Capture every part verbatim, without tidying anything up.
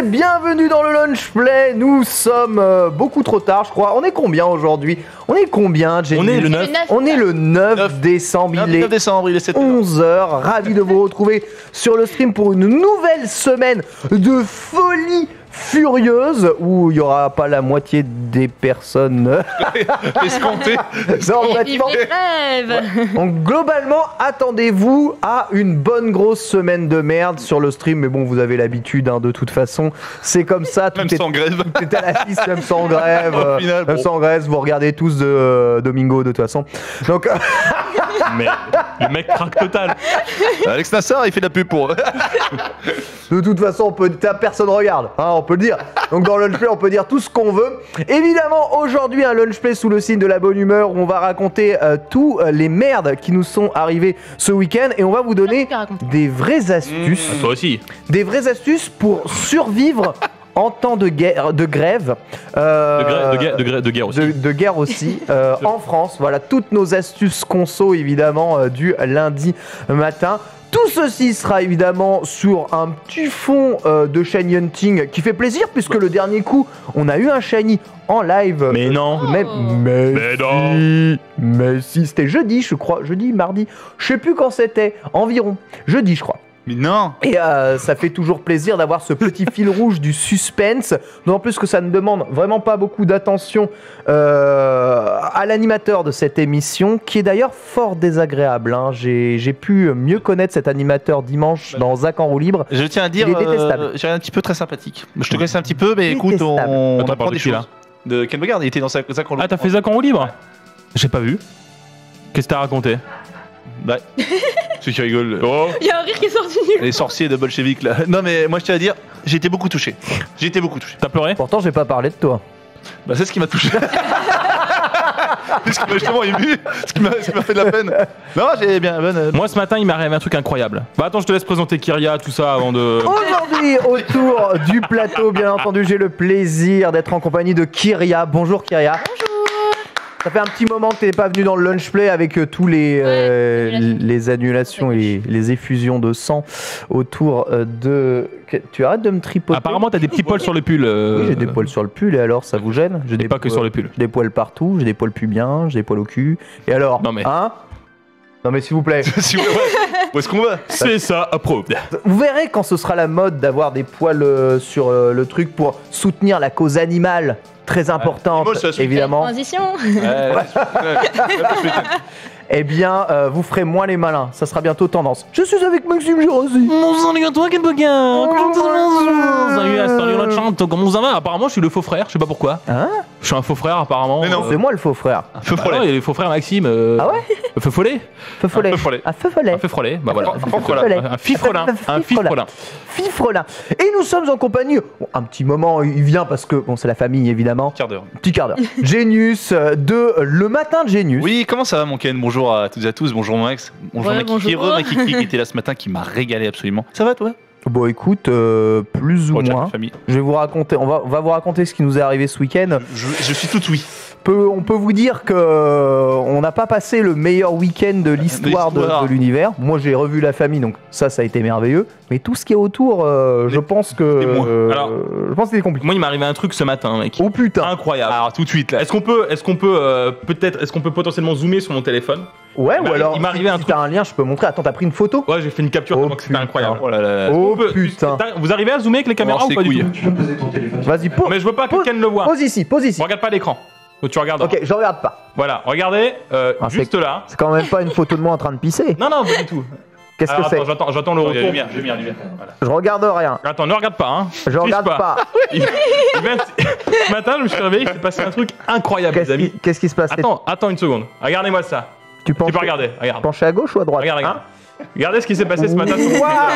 et bienvenue dans le Lunch Play. Nous sommes euh, beaucoup trop tard, je crois. On est combien aujourd'hui? On est combien, Jenny? On est le neuf. On est le neuf décembre. Il est décembre, il est sept heures. onze heures. Ravi de vous retrouver sur le stream pour une nouvelle semaine de folie furieuse où il n'y aura pas la moitié des personnes escomptées. Il rêve. Donc globalement, attendez-vous à une bonne grosse semaine de merde sur le stream, mais bon, vous avez l'habitude hein, de toute façon, c'est comme ça. Tout Même est, sans grève. Tout est à la piste, même sans grève. Au final, même bon. sans grève, vous regardez tous de euh, Domingo de toute façon. Donc Mais le mec craque total. Alex Nassar, il fait de la pub pour. de toute façon, on peut, personne regarde, hein, on peut le dire. Donc dans le Lunch Play, on peut dire tout ce qu'on veut. Évidemment, aujourd'hui, un Lunch Play sous le signe de la bonne humeur où on va raconter euh, tous euh, les merdes qui nous sont arrivées ce week-end et on va vous donner des vraies astuces. Toi aussi. Des vraies astuces pour survivre en temps de guerre, de grève. euh, De, grè- de guerre, de, grè- de guerre aussi. de, de guerre aussi euh, en France. Voilà toutes nos astuces conso évidemment euh, du lundi matin. Tout ceci sera évidemment sur un petit fond euh, de shiny hunting qui fait plaisir puisque le dernier coup on a eu un shiny en live. Mais non. Mais, mais, Mais si, non. mais si, c'était jeudi je crois, jeudi, mardi, je sais plus quand c'était, environ, jeudi je crois. Mais non. Et euh, ça fait toujours plaisir d'avoir ce petit fil rouge du suspense, d'autant plus que ça ne demande vraiment pas beaucoup d'attention euh, à l'animateur de cette émission, qui est d'ailleurs fort désagréable. Hein. J'ai, j'ai pu mieux connaître cet animateur dimanche dans Zach en roue libre. Je tiens à dire, Il est détestable. euh, j'ai un petit peu très sympathique. Je te connaissais un petit peu, mais écoute, on, Détestable. on Attends, apprend parle des de qui, choses. là De Ken Bogard, il était dans sa Zach en Ah, t'as fait Zach en roue libre? J'ai pas vu. Qu'est-ce que t'as raconté? Bah, ceux qui rigolent. Oh. Il y a un rire qui est sorti du Les sorciers de bolcheviks là. Non mais moi je tiens à dire, j'ai été beaucoup touché. J'ai été beaucoup touché. T'as pleuré? Pourtant, j'ai pas parlé de toi. Bah c'est ce qui m'a touché. Ce qui m'a justement ému, ce qui m'a ce qui m'a fait de la peine. Non, j'ai bien bonne. euh, Moi ce matin il m'est arrivé un truc incroyable. Bah attends, je te laisse présenter Kyria, tout ça avant de. Aujourd'hui, autour du plateau, bien entendu, j'ai le plaisir d'être en compagnie de Kyria. Bonjour Kyria. Ça fait un petit moment que tu n'es pas venu dans le Lunch Play avec euh, tous les, euh, Ouais, annulations. les annulations et les, les effusions de sang autour euh, de... Que- Tu arrêtes de me tripoter. Apparemment t'as des petits poils sur le pull. euh, Oui, j'ai des poils sur le pull et alors ça vous gêne? J'ai Et des pas que poils- sur le pull. J'ai des poils partout, j'ai des poils pubiens, j'ai des poils au cul. Et alors? Non, mais- Hein? Non mais s'il vous plaît. si vous- ouais. Où est-ce qu'on va? C'est ça, approved. Vous verrez quand ce sera la mode d'avoir des poils euh, sur euh, le truc pour soutenir la cause animale. Très importante, animal, ça, c'est- évidemment. Transition. Ouais, ouais, ouais. Eh bien, euh, vous ferez moins les malins. Ça sera bientôt tendance. Je suis avec Maxime Girozzi. Salut à toi, Ken Bogard. Salut à salut la chante, comment ça va? Apparemment je suis le faux frère, je sais pas pourquoi. Hein? Je suis un faux frère apparemment. Mais non. C'est moi le faux frère. Un feu Bah follet. non, il y a les faux frères Maxime. euh, Ah ouais? Feu follet. Feu follet. feu follet. Un feu follet. Un feu follet. Bah voilà. Un feu follet. Un fifrelin. Un fifrelin. Fifrelin. Et nous sommes en compagnie. Bon, un petit moment, il vient parce que bon, c'est la famille évidemment. Quart d'heure. Petit quart d'heure. Genius euh, de Le Matin de Genius. Oui, comment ça va mon Ken? Bonjour à toutes et à tous, bonjour Max. Bonjour Ouais, Makiki, bonjour. Makiki qui était là ce matin qui m'a régalé absolument. Ça va toi? Bon, écoute, euh, plus ou Oh, tiens, moins. famille. Je vais vous raconter. On va, on va vous raconter ce qui nous est arrivé ce week-end. Je, je suis tout oui. Peu- on peut vous dire que euh, on n'a pas passé le meilleur week-end de l'histoire de, l'histoire. de l'univers. Moi, j'ai revu la famille, donc ça, ça a été merveilleux. Mais tout ce qui est autour, euh, je Les- pense que les moins. euh, Alors- je pense que c'était compliqué. Moi il m'est arrivé un truc ce matin mec. Oh putain. Incroyable. Alors tout de suite là. Est-ce qu'on peut, est-ce qu'on peut euh, peut-être, est-ce qu'on peut potentiellement zoomer sur mon téléphone? Ouais, il ou m'est- alors il m'est arrivé un si truc. t'as un lien, je peux montrer. Attends, t'as pris une photo? Ouais, j'ai fait une capture Oh, tellement que c'était putain. incroyable. Oh là là. Oh On peut- putain. T'as- Vous arrivez à zoomer avec les caméras Alors, ou c'est pas du couilles. tout? Vas-y, pose. Mais je veux pas que pose- Ken le voit. Pose ici, pose ici. Regarde pas l'écran. Donc tu regardes. Ok, je regarde pas. Voilà, regardez, euh, Ah, c'est- juste là. C'est quand même pas une photo de moi en train de pisser. Non, non, pas du tout. Qu'est-ce que Alors, c'est? attends, j'attends, j'attends le Oh, il y a retour. lumière, lumière, lumière. Voilà. Je regarde rien. Attends, ne regarde pas, hein. Je Triche regarde pas. Il- il vient- Ce matin, je me suis réveillé, il s'est passé un truc incroyable, Qu'est-ce les amis. qui, qu'est-ce qui se passe? Attends, attends une seconde. Regardez-moi ça. Tu penches Tu peux regarder, regarde. pencher à gauche ou à droite? Regarde, regarde. Hein? Regardez ce qui s'est passé ce matin sur mon Ouah. Twitter.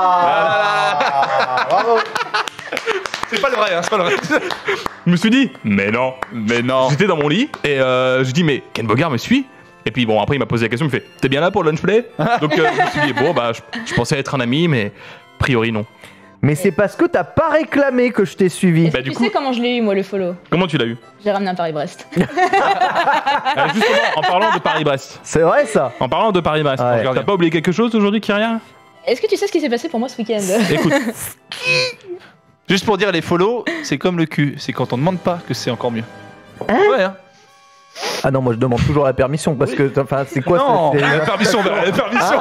Ah. Bravo. C'est pas le vrai, hein, c'est pas le vrai. Je me suis dit, mais non. Mais non. J'étais dans mon lit et euh, je dis, mais Ken Bogard me suit? Et puis bon, après il m'a posé la question, il me fait, t'es bien là pour le lunch play? Donc euh, je me suis dit, bon, bah je, je pensais être un ami, mais a priori non. Mais c'est parce que t'as pas réclamé que je t'ai suivi. Bah, Est-ce que du tu coup- sais comment je l'ai eu, moi, le follow? Comment tu l'as eu? J'ai ramené un Paris-Brest. Euh, Justement, en parlant de Paris-Brest. C'est vrai ça? En parlant de Paris-Brest, Ouais. t'as pas oublié quelque chose aujourd'hui, Kyria? Est-ce que tu sais ce qui s'est passé pour moi ce week-end? Écoute, Juste pour dire, les follow, c'est comme le cul. C'est quand on demande pas que c'est encore mieux. Ouais, hein. Ah non, moi je demande toujours la permission parce que, enfin, c'est quoi Non, c'est- la permission, la permission.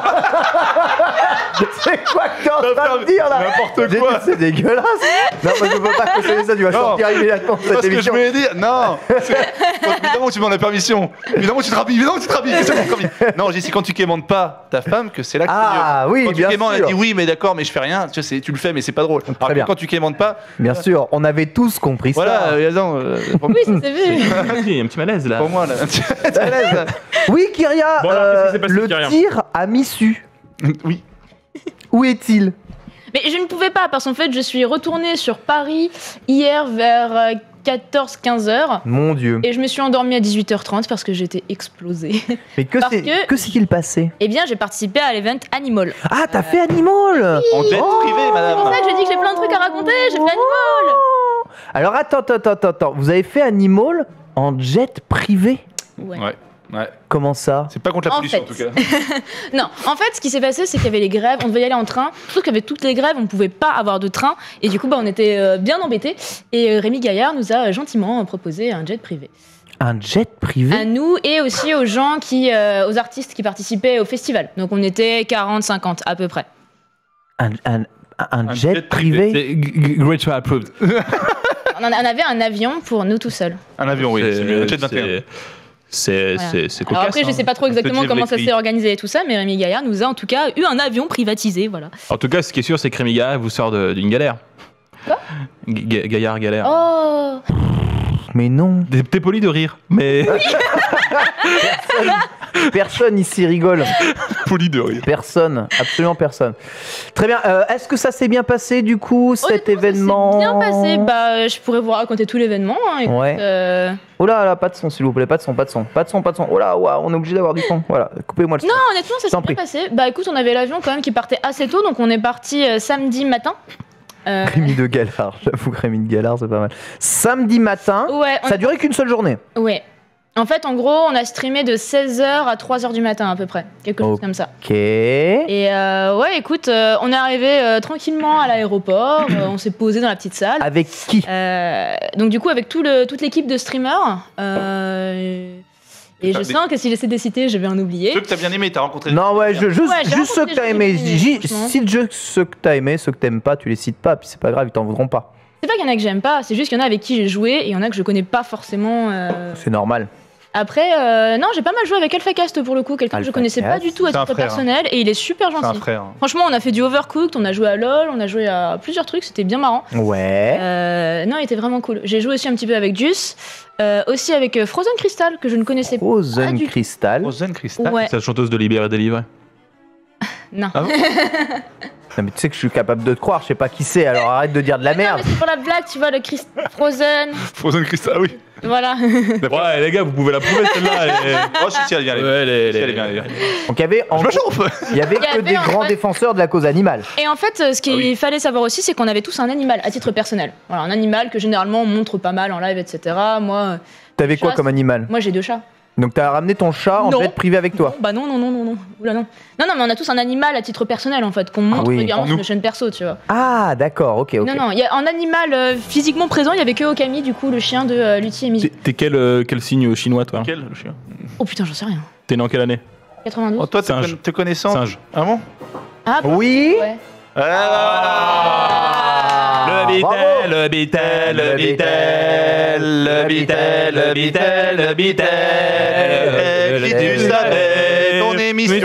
C'est quoi que t'es en train de dire là? N'importe J'ai quoi. dit, c'est dégueulasse. Non, moi je peux pas conseiller ça, tu vas Non. sortir immédiatement de cette Parce que je émission. voulais dire, non, c'est- évidemment tu demandes la permission, évidemment tu te rhabilles, évidemment tu te rhabilles, c'est bon, te rhabilles. Non, j'ai dit c'est quand tu quémandes pas ta femme que c'est là que Ah, c'est mieux. oui, quand tu bien quémandes, sûr. elle dit oui mais d'accord mais je fais rien, tu, vois, c'est- tu le fais mais c'est pas drôle. Alors que bien. quand tu quémandes pas, Bien sûr, on avait tous compris voilà, ça. euh, non, euh, pour, Oui, ça s'est vu. Il y a un petit malaise là. pour moi là, t'es à l'aise, là. Oui, Kyria, Bon, alors, qu'est-ce qui s'est passé, le Kyria tir à Missu. Oui. Où est-il? Mais je ne pouvais pas parce qu'en fait, je suis retournée sur Paris hier vers quatorze quinze heures. Mon Dieu. Et je me suis endormie à dix-huit heures trente parce que j'étais explosée. Mais que parce c'est que- que s'est-il passé? Eh bien, j'ai participé à l'event Animal. Ah, t'as fait Animal. En jet Oh. privé C'est madame. pour ça que je dis que j'ai plein de trucs à raconter. J'ai fait Animal. Alors attends, attends, attends, attends. Vous avez fait Animal en jet privé? Ouais. Ouais, ouais. Comment ça? C'est pas contre la En pollution en fait. tout cas. Non, en fait, ce qui s'est passé, c'est qu'il y avait les grèves, on devait y aller en train. Sauf qu'avec toutes les grèves, on ne pouvait pas avoir de train. Et du coup, bah, on était euh, bien embêtés. Et euh, Rémi Gaillard nous a euh, gentiment proposé un jet privé. Un jet privé? À nous et aussi aux gens qui, euh, aux artistes qui participaient au festival. Donc on était quarante cinquante à peu près. Un, un- un Un jet, jet privé? C'est g- g- Great to approved. On, en a- on avait un avion pour nous tout seuls. Un avion, oui, c'est mieux. Un jet vingt et un. c'est- C'est Voilà. c'est c'est Alors cocasse. après, je hein. sais pas trop exactement Petit comment ça électrique. s'est organisé et tout ça, mais Rémi Gaillard nous a en tout cas eu un avion privatisé, voilà. En tout cas, ce qui est sûr, c'est que Rémi Gaillard vous sort de- d'une galère. Quoi Ga- Ga- Gaillard galère. Oh Mais non. T'es t'es poli de rire, mais Personne ici rigole. Poli de rire. Personne. Absolument personne. Très bien. Euh, Est-ce que ça s'est bien passé du coup, cet Honnêtement, ça s'est événement? bien passé, bah je pourrais vous raconter tout l'événement. hein, écoute, Ouais. euh, Oh là là, pas de son s'il vous plaît, pas de son, pas de son, pas de son, pas de son. Oh là, ouah, on est obligé d'avoir du son. Voilà, coupez-moi le son. Non, honnêtement, ça T'en s'est prie. bien passé. Bah écoute, on avait l'avion quand même qui partait assez tôt, donc on est parti euh, samedi matin. Euh, Rémi de Galard, j'avoue que Rémi de Galard c'est pas mal. Samedi matin, ouais, on ça a duré qu'une seule journée. ouais. En fait, en gros, on a streamé de seize heures à trois heures du matin à peu près, quelque chose Ok. comme ça. Ok. Et euh, ouais, écoute, euh, on est arrivé euh, tranquillement à l'aéroport, euh, on s'est posé dans la petite salle. Avec qui? Euh, donc du coup, avec tout le, toute l'équipe de streamers. euh, et je Mais- sens que si j'essaie de les citer, je vais en oublier. Ceux que t'as bien aimé, t'as rencontré. Non, ouais, je, juste, Ouais, j'ai juste ceux rencontré que t'as des gens aimé. que j'ai aimés, J- franchement. Cite juste ceux que t'as aimé, ceux que t'aimes pas, tu les cites pas, puis c'est pas grave, ils t'en voudront pas. C'est pas qu'il y en a que j'aime pas, c'est juste qu'il y en a avec qui j'ai joué et il y en a que je connais pas forcément. euh. C'est normal. Après, euh, non, j'ai pas mal joué avec AlphaCast pour le coup, quelqu'un que je Alpha connaissais pas Cast. du tout à C'est un titre frère, personnel et il est super C'est un gentil. frère. Franchement, on a fait du Overcooked, on a joué à LoL, on a joué à plusieurs trucs, c'était bien marrant. Ouais. Euh, non, il était vraiment cool. J'ai joué aussi un petit peu avec Deuce, euh, aussi avec euh, Frozen Crystal que je ne connaissais pas. Frozen du tout. Crystal. Rosen Crystal. Ouais, c'est la chanteuse de Libéré délivré. non. Ah bon Non, mais tu sais que je suis capable de te croire, je sais pas qui c'est, alors arrête de dire de la Non, merde. mais c'est pour la blague, tu vois, le Christ- Frozen, Frozen Crystal, oui. voilà. Ouais, les gars, vous pouvez la prouver celle-là. elle est- Oh, si, si, elle vient, elle vient. Ouais, elle est- Si, elle elle est- vient, elle vient. Donc il y avait, en Je me gros, chauffe. il y avait Il y que avait, des en grands fait- défenseurs de la cause animale. Et en fait, euh, ce qu'il Ah oui. fallait savoir aussi, c'est qu'on avait tous un animal à titre personnel. Voilà, un animal que généralement on montre pas mal en live, et cetera. Moi, euh, T'avais quoi Chasse. comme animal? moi j'ai deux chats. Donc t'as ramené ton chat en Non. jet privé avec toi. Non, bah non, non, non, non, non. Oula, non. Non, non, mais on a tous un animal à titre personnel en fait, qu'on montre oui. régulièrement En sur nous. nos chaînes perso, tu vois. Ah, d'accord, ok, ok. Non, non, il y a un animal euh, physiquement présent, il y avait que Okami, du coup, le chien de euh, Lutti et Mizu. T'es- T'es quel, euh, quel signe chinois, toi? Quel le chien Oh putain, j'en sais rien. T'es né en quelle année? quatre-vingt-douze. Oh, toi, te, Singe. con- te connaissant. Singe. Ah bon Ah, bah, Oui. ouais. Ah Le bravo. bitel, le bitel, le bitel, le bitel, le bitel, le bitel. Qui tu savais ton émission.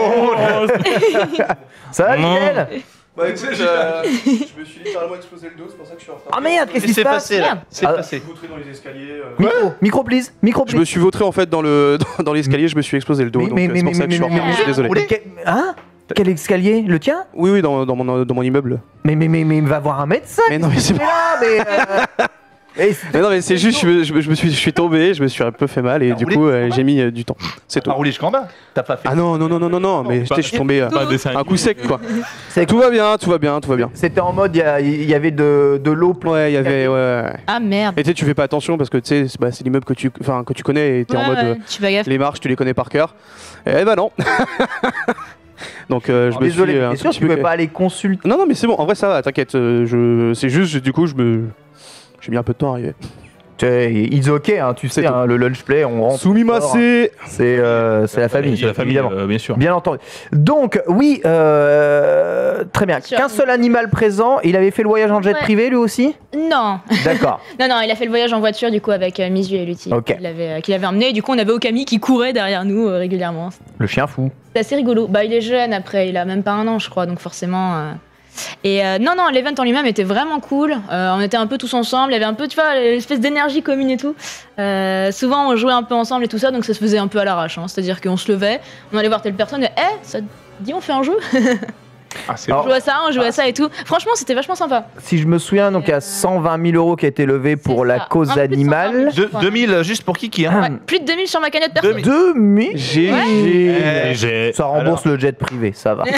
Ça va, Non. Michel? Bah écoute, euh, je me suis littéralement explosé le dos, c'est pour ça que je suis en retard. Ah merde, qu'est-ce qui Qu'est-ce qui se s'est passe? passé là Merde. C'est Ah, passé. Vautré dans les escaliers. euh. Micro, micro please, micro Je please. me suis vautré en fait dans le dans, dans l'escalier, je me suis explosé le dos, Mais- donc mais- euh, mais- c'est pour mais- ça que je suis en mais- retard, mais- je suis désolé. Mais quel- Hein? Quel escalier? Le tien? Oui, oui, dans, dans, mon, dans mon immeuble. Mais, mais, mais, mais va voir un médecin. Mais non, mais c'est Mais là, mais. euh, et c'est- Mais non, mais c'est juste, je, me- je, me- je me suis, je suis tombé, je me suis un peu fait mal et Ah, du roulé coup, euh, j'ai mis euh, du temps. C'est tout. Pas roulé jusqu'en bas. T'as pas fait. Ah non, non, non, non, non, non, mais tu sais, je suis tombé euh, Pas de dessin un coup sec quoi. c'est- Tout va bien, tout va bien, tout va bien. C'était en mode, il y, a- il y avait de, de l'eau plein. Ouais, il y avait. Ouais, ouais, ouais. Ah merde. Et tu sais, tu fais pas attention parce que tu sais, c'est bah, c'est l'immeuble que tu, enfin, que tu connais et t'es en Ouais, mode. ouais, euh, tu fais gaffe. les marches, tu les connais par cœur. Eh bah non. Donc euh, je me Désolé, suis. euh, un bien tout sûr, petit tu peu- peux pas aller consulter. Non, non, mais c'est bon. En vrai, ça va. T'inquiète. euh, je... C'est juste, du coup, je me. J'ai mis un peu de temps à arriver. It's ok, hein, tu sais, tout. hein, le lunch play, on rentre. Soumimase. C'est euh, c'est la famille, C'est la famille, évidemment. euh, bien sûr. Bien entendu. Donc, oui, euh, très bien. Sûr. Qu'un seul animal présent. Il avait fait le voyage en jet Ouais. privé, lui aussi. Non, D'accord. non, non, il a fait le voyage en voiture du coup avec euh, Mizu et Lutti. Ok. Qu'il avait, euh, qu'il avait emmené. Et du coup, on avait Okami qui courait derrière nous euh, régulièrement. Le chien fou. C'est assez rigolo. Bah, il est jeune après, il a même pas un an, je crois, donc forcément. euh, Et euh, non, non, l'event en lui-même était vraiment cool. Euh, on était un peu tous ensemble. Il y avait un peu, tu vois, l'espèce d'énergie commune et tout. Euh, souvent, on jouait un peu ensemble et tout ça, donc ça se faisait un peu à l'arrache. hein. C'est-à-dire qu'on se levait, on allait voir telle personne et, eh, ça te dit, on fait un jeu Ah, c'est Alors, On jouait à ça, on jouait à ça et tout. Franchement, c'était vachement sympa. Si je me souviens, donc il y a cent vingt mille euros qui a été levé pour C'est la ça. cause Un peu de animale. cent vingt mille. deux mille juste pour Kiki, hein. Ouais, plus de deux mille sur ma cagnotte perso. deux mille G Eh, J'ai. Ça rembourse le jet privé, ça va.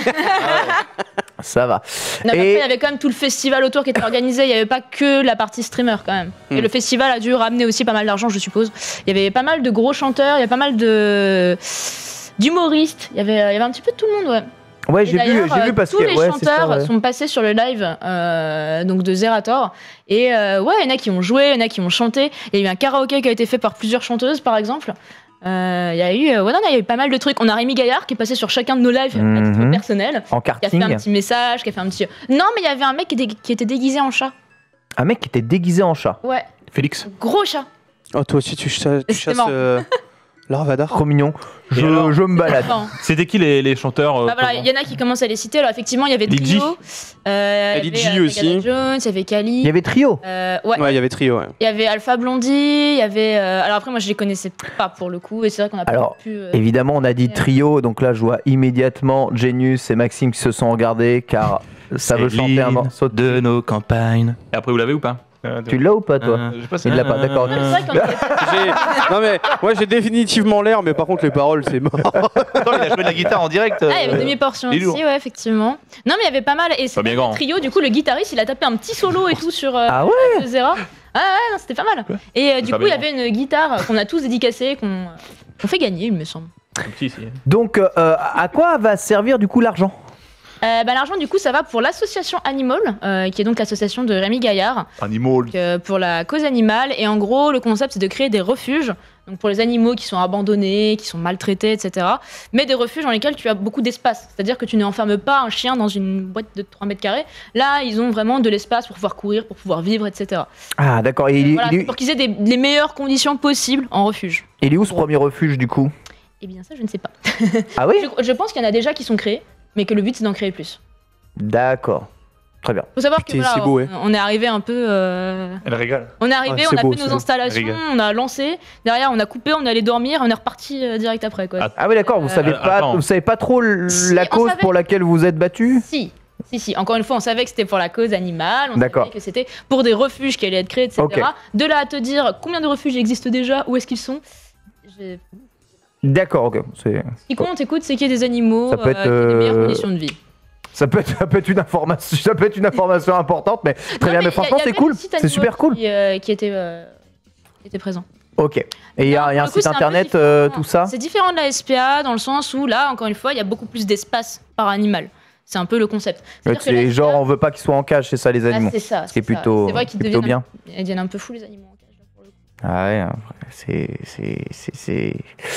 Ça va. Non, mais Et- après, il y avait quand même tout le festival autour qui était organisé. Il n'y avait pas que la partie streamer quand même. Et Hmm. le festival a dû ramener aussi pas mal d'argent, je suppose. Il y avait pas mal de gros chanteurs, il y avait pas mal de d'humoristes. Il y avait, il y avait un petit peu de tout le monde, ouais. Ouais, Et j'ai vu, d'ailleurs, j'ai vu euh, parce tous que les ouais, c'est ça, chanteurs ouais. sont passés sur le live euh, donc de Zerator. Et euh, ouais, il y en a qui ont joué, il y en a qui ont chanté. Il y a eu un karaoké qui a été fait par plusieurs chanteuses, par exemple. Euh, Il y a eu, euh, ouais, non, non, il y a eu pas mal de trucs. On a Rémi Gaillard qui est passé sur chacun de nos lives à titre Mhm. personnel. En Qui a fait karting. un petit message, qui a fait un petit. Non, mais il y avait un mec qui était, qui était déguisé en chat. Un mec qui était déguisé en chat. Ouais, Félix. gros chat. Oh, toi aussi, tu, chasses- tu C'est chasses marrant. euh, Larvadar. Trop mignon. Et Je, alors je me balade. Enfin, C'était qui les, les chanteurs euh, bah voilà, présents il y en a qui commencent à les citer. Alors effectivement, il y avait Lil G. Trio, euh, il y Lil avait, G euh, aussi. Megadeth Jones, il y avait Kali. Il y avait Trio. euh, ouais. Ouais, il y avait Trio, ouais. Il y avait Alpha Blondie, il y avait. euh, alors après, moi, je les connaissais pas pour le coup, et c'est vrai qu'on a pas Alors, pu. euh, Évidemment, on a dit Ouais. Trio, donc là, je vois immédiatement Genius et Maxime qui se sont regardés car ça veut C'est chanter un l'hymne morceau de nos campagnes. Et après, vous l'avez ou pas Tu l'as ou pas, toi Euh, Je sais pas si Il l'a pas, d'accord. C'est vrai qu'on était- J'ai- Non, mais moi, j'ai définitivement l'air, mais par contre, les paroles, c'est mort. Attends, il a joué de la guitare en direct. Ah, il y euh, avait demi-portion il est aussi, lourd. ouais, effectivement. Non, mais il y avait pas mal. Et c'est Pas bien grand. Trio, du coup, le guitariste, il a tapé un petit solo et tout sur euh, Ah ouais de Zera. Ah ouais, non, c'était pas mal. Et euh, du Pas coup, il y bien avait une guitare qu'on a tous dédicacée, qu'on qu'on fait gagner, il me semble. Si, si. Donc, euh, à quoi va servir du coup l'argent Euh, bah, L'argent, du coup, ça va pour l'association Animal, euh, qui est donc l'association de Rémi Gaillard, Animal. donc, euh, pour la cause animale. Et en gros, le concept, c'est de créer des refuges, donc pour les animaux qui sont abandonnés, qui sont maltraités, et cetera. Mais des refuges dans lesquels tu as beaucoup d'espace. C'est-à-dire que tu n'enfermes pas un chien dans une boîte de trois mètres carrés. Là, ils ont vraiment de l'espace pour pouvoir courir, pour pouvoir vivre, et cetera. Ah, d'accord. Et il, Voilà, il- c'est pour qu'ils aient des- les meilleures conditions possibles en refuge. il est où ce premier refuge du coup Eh bien, ça, je ne sais pas. Ah oui Je, je pense qu'il y en a déjà qui sont créés, mais que le but, c'est d'en créer plus. D'accord. Très bien. Faut savoir que Putain, voilà, c'est beau, on, ouais. on est arrivé un peu. euh, Elle régale. On est arrivé, Ah, on c'est a beau, fait c'est nos beau. installations, Rigole. on a lancé. Derrière, on a coupé, on est allé dormir, on est reparti euh, direct après. Quoi. Ah, Ah oui, d'accord. Vous Euh, savez euh, pas, attends. vous savez pas trop l- Si, la on cause savait. pour laquelle vous êtes battu Si, si, si. Encore une fois, on savait que c'était pour la cause animale, on D'accord. savait que c'était pour des refuges qui allaient être créés, et cetera. Ok. De là à te dire combien de refuges existent déjà, où est-ce qu'ils sont. Je- D'accord. Ok. C'est- Ce qui compte, écoute, c'est qu'il y ait des animaux, Ça peut être, euh, qu'il y ait des meilleures euh, conditions de vie. Ça peut être, ça peut être une information, ça peut être une information importante, mais très Non, bien. mais Mais il y a- franchement, il y c'est avait cool. des sites C'est animaux super cool. Qui, euh, qui étaient, euh, qui étaient présents. Ok. Et il y a, Non, il y a un pour le coup, site c'est peu internet, différent. euh, tout ça. C'est différent de la S P A dans le sens où là, encore une fois, il y a beaucoup plus d'espace par animal. C'est un peu le concept. C'est-à-dire que la C'est S P A genre, on veut pas qu'ils soient en cage, c'est ça les ah, animaux. c'est ça. Ce qui est c'est ça. plutôt, C'est vrai qu'ils plutôt deviennent, bien. un- ils deviennent un peu fous les animaux en cage. Là, pour le coup. Ah ouais, c'est c'est c'est c'est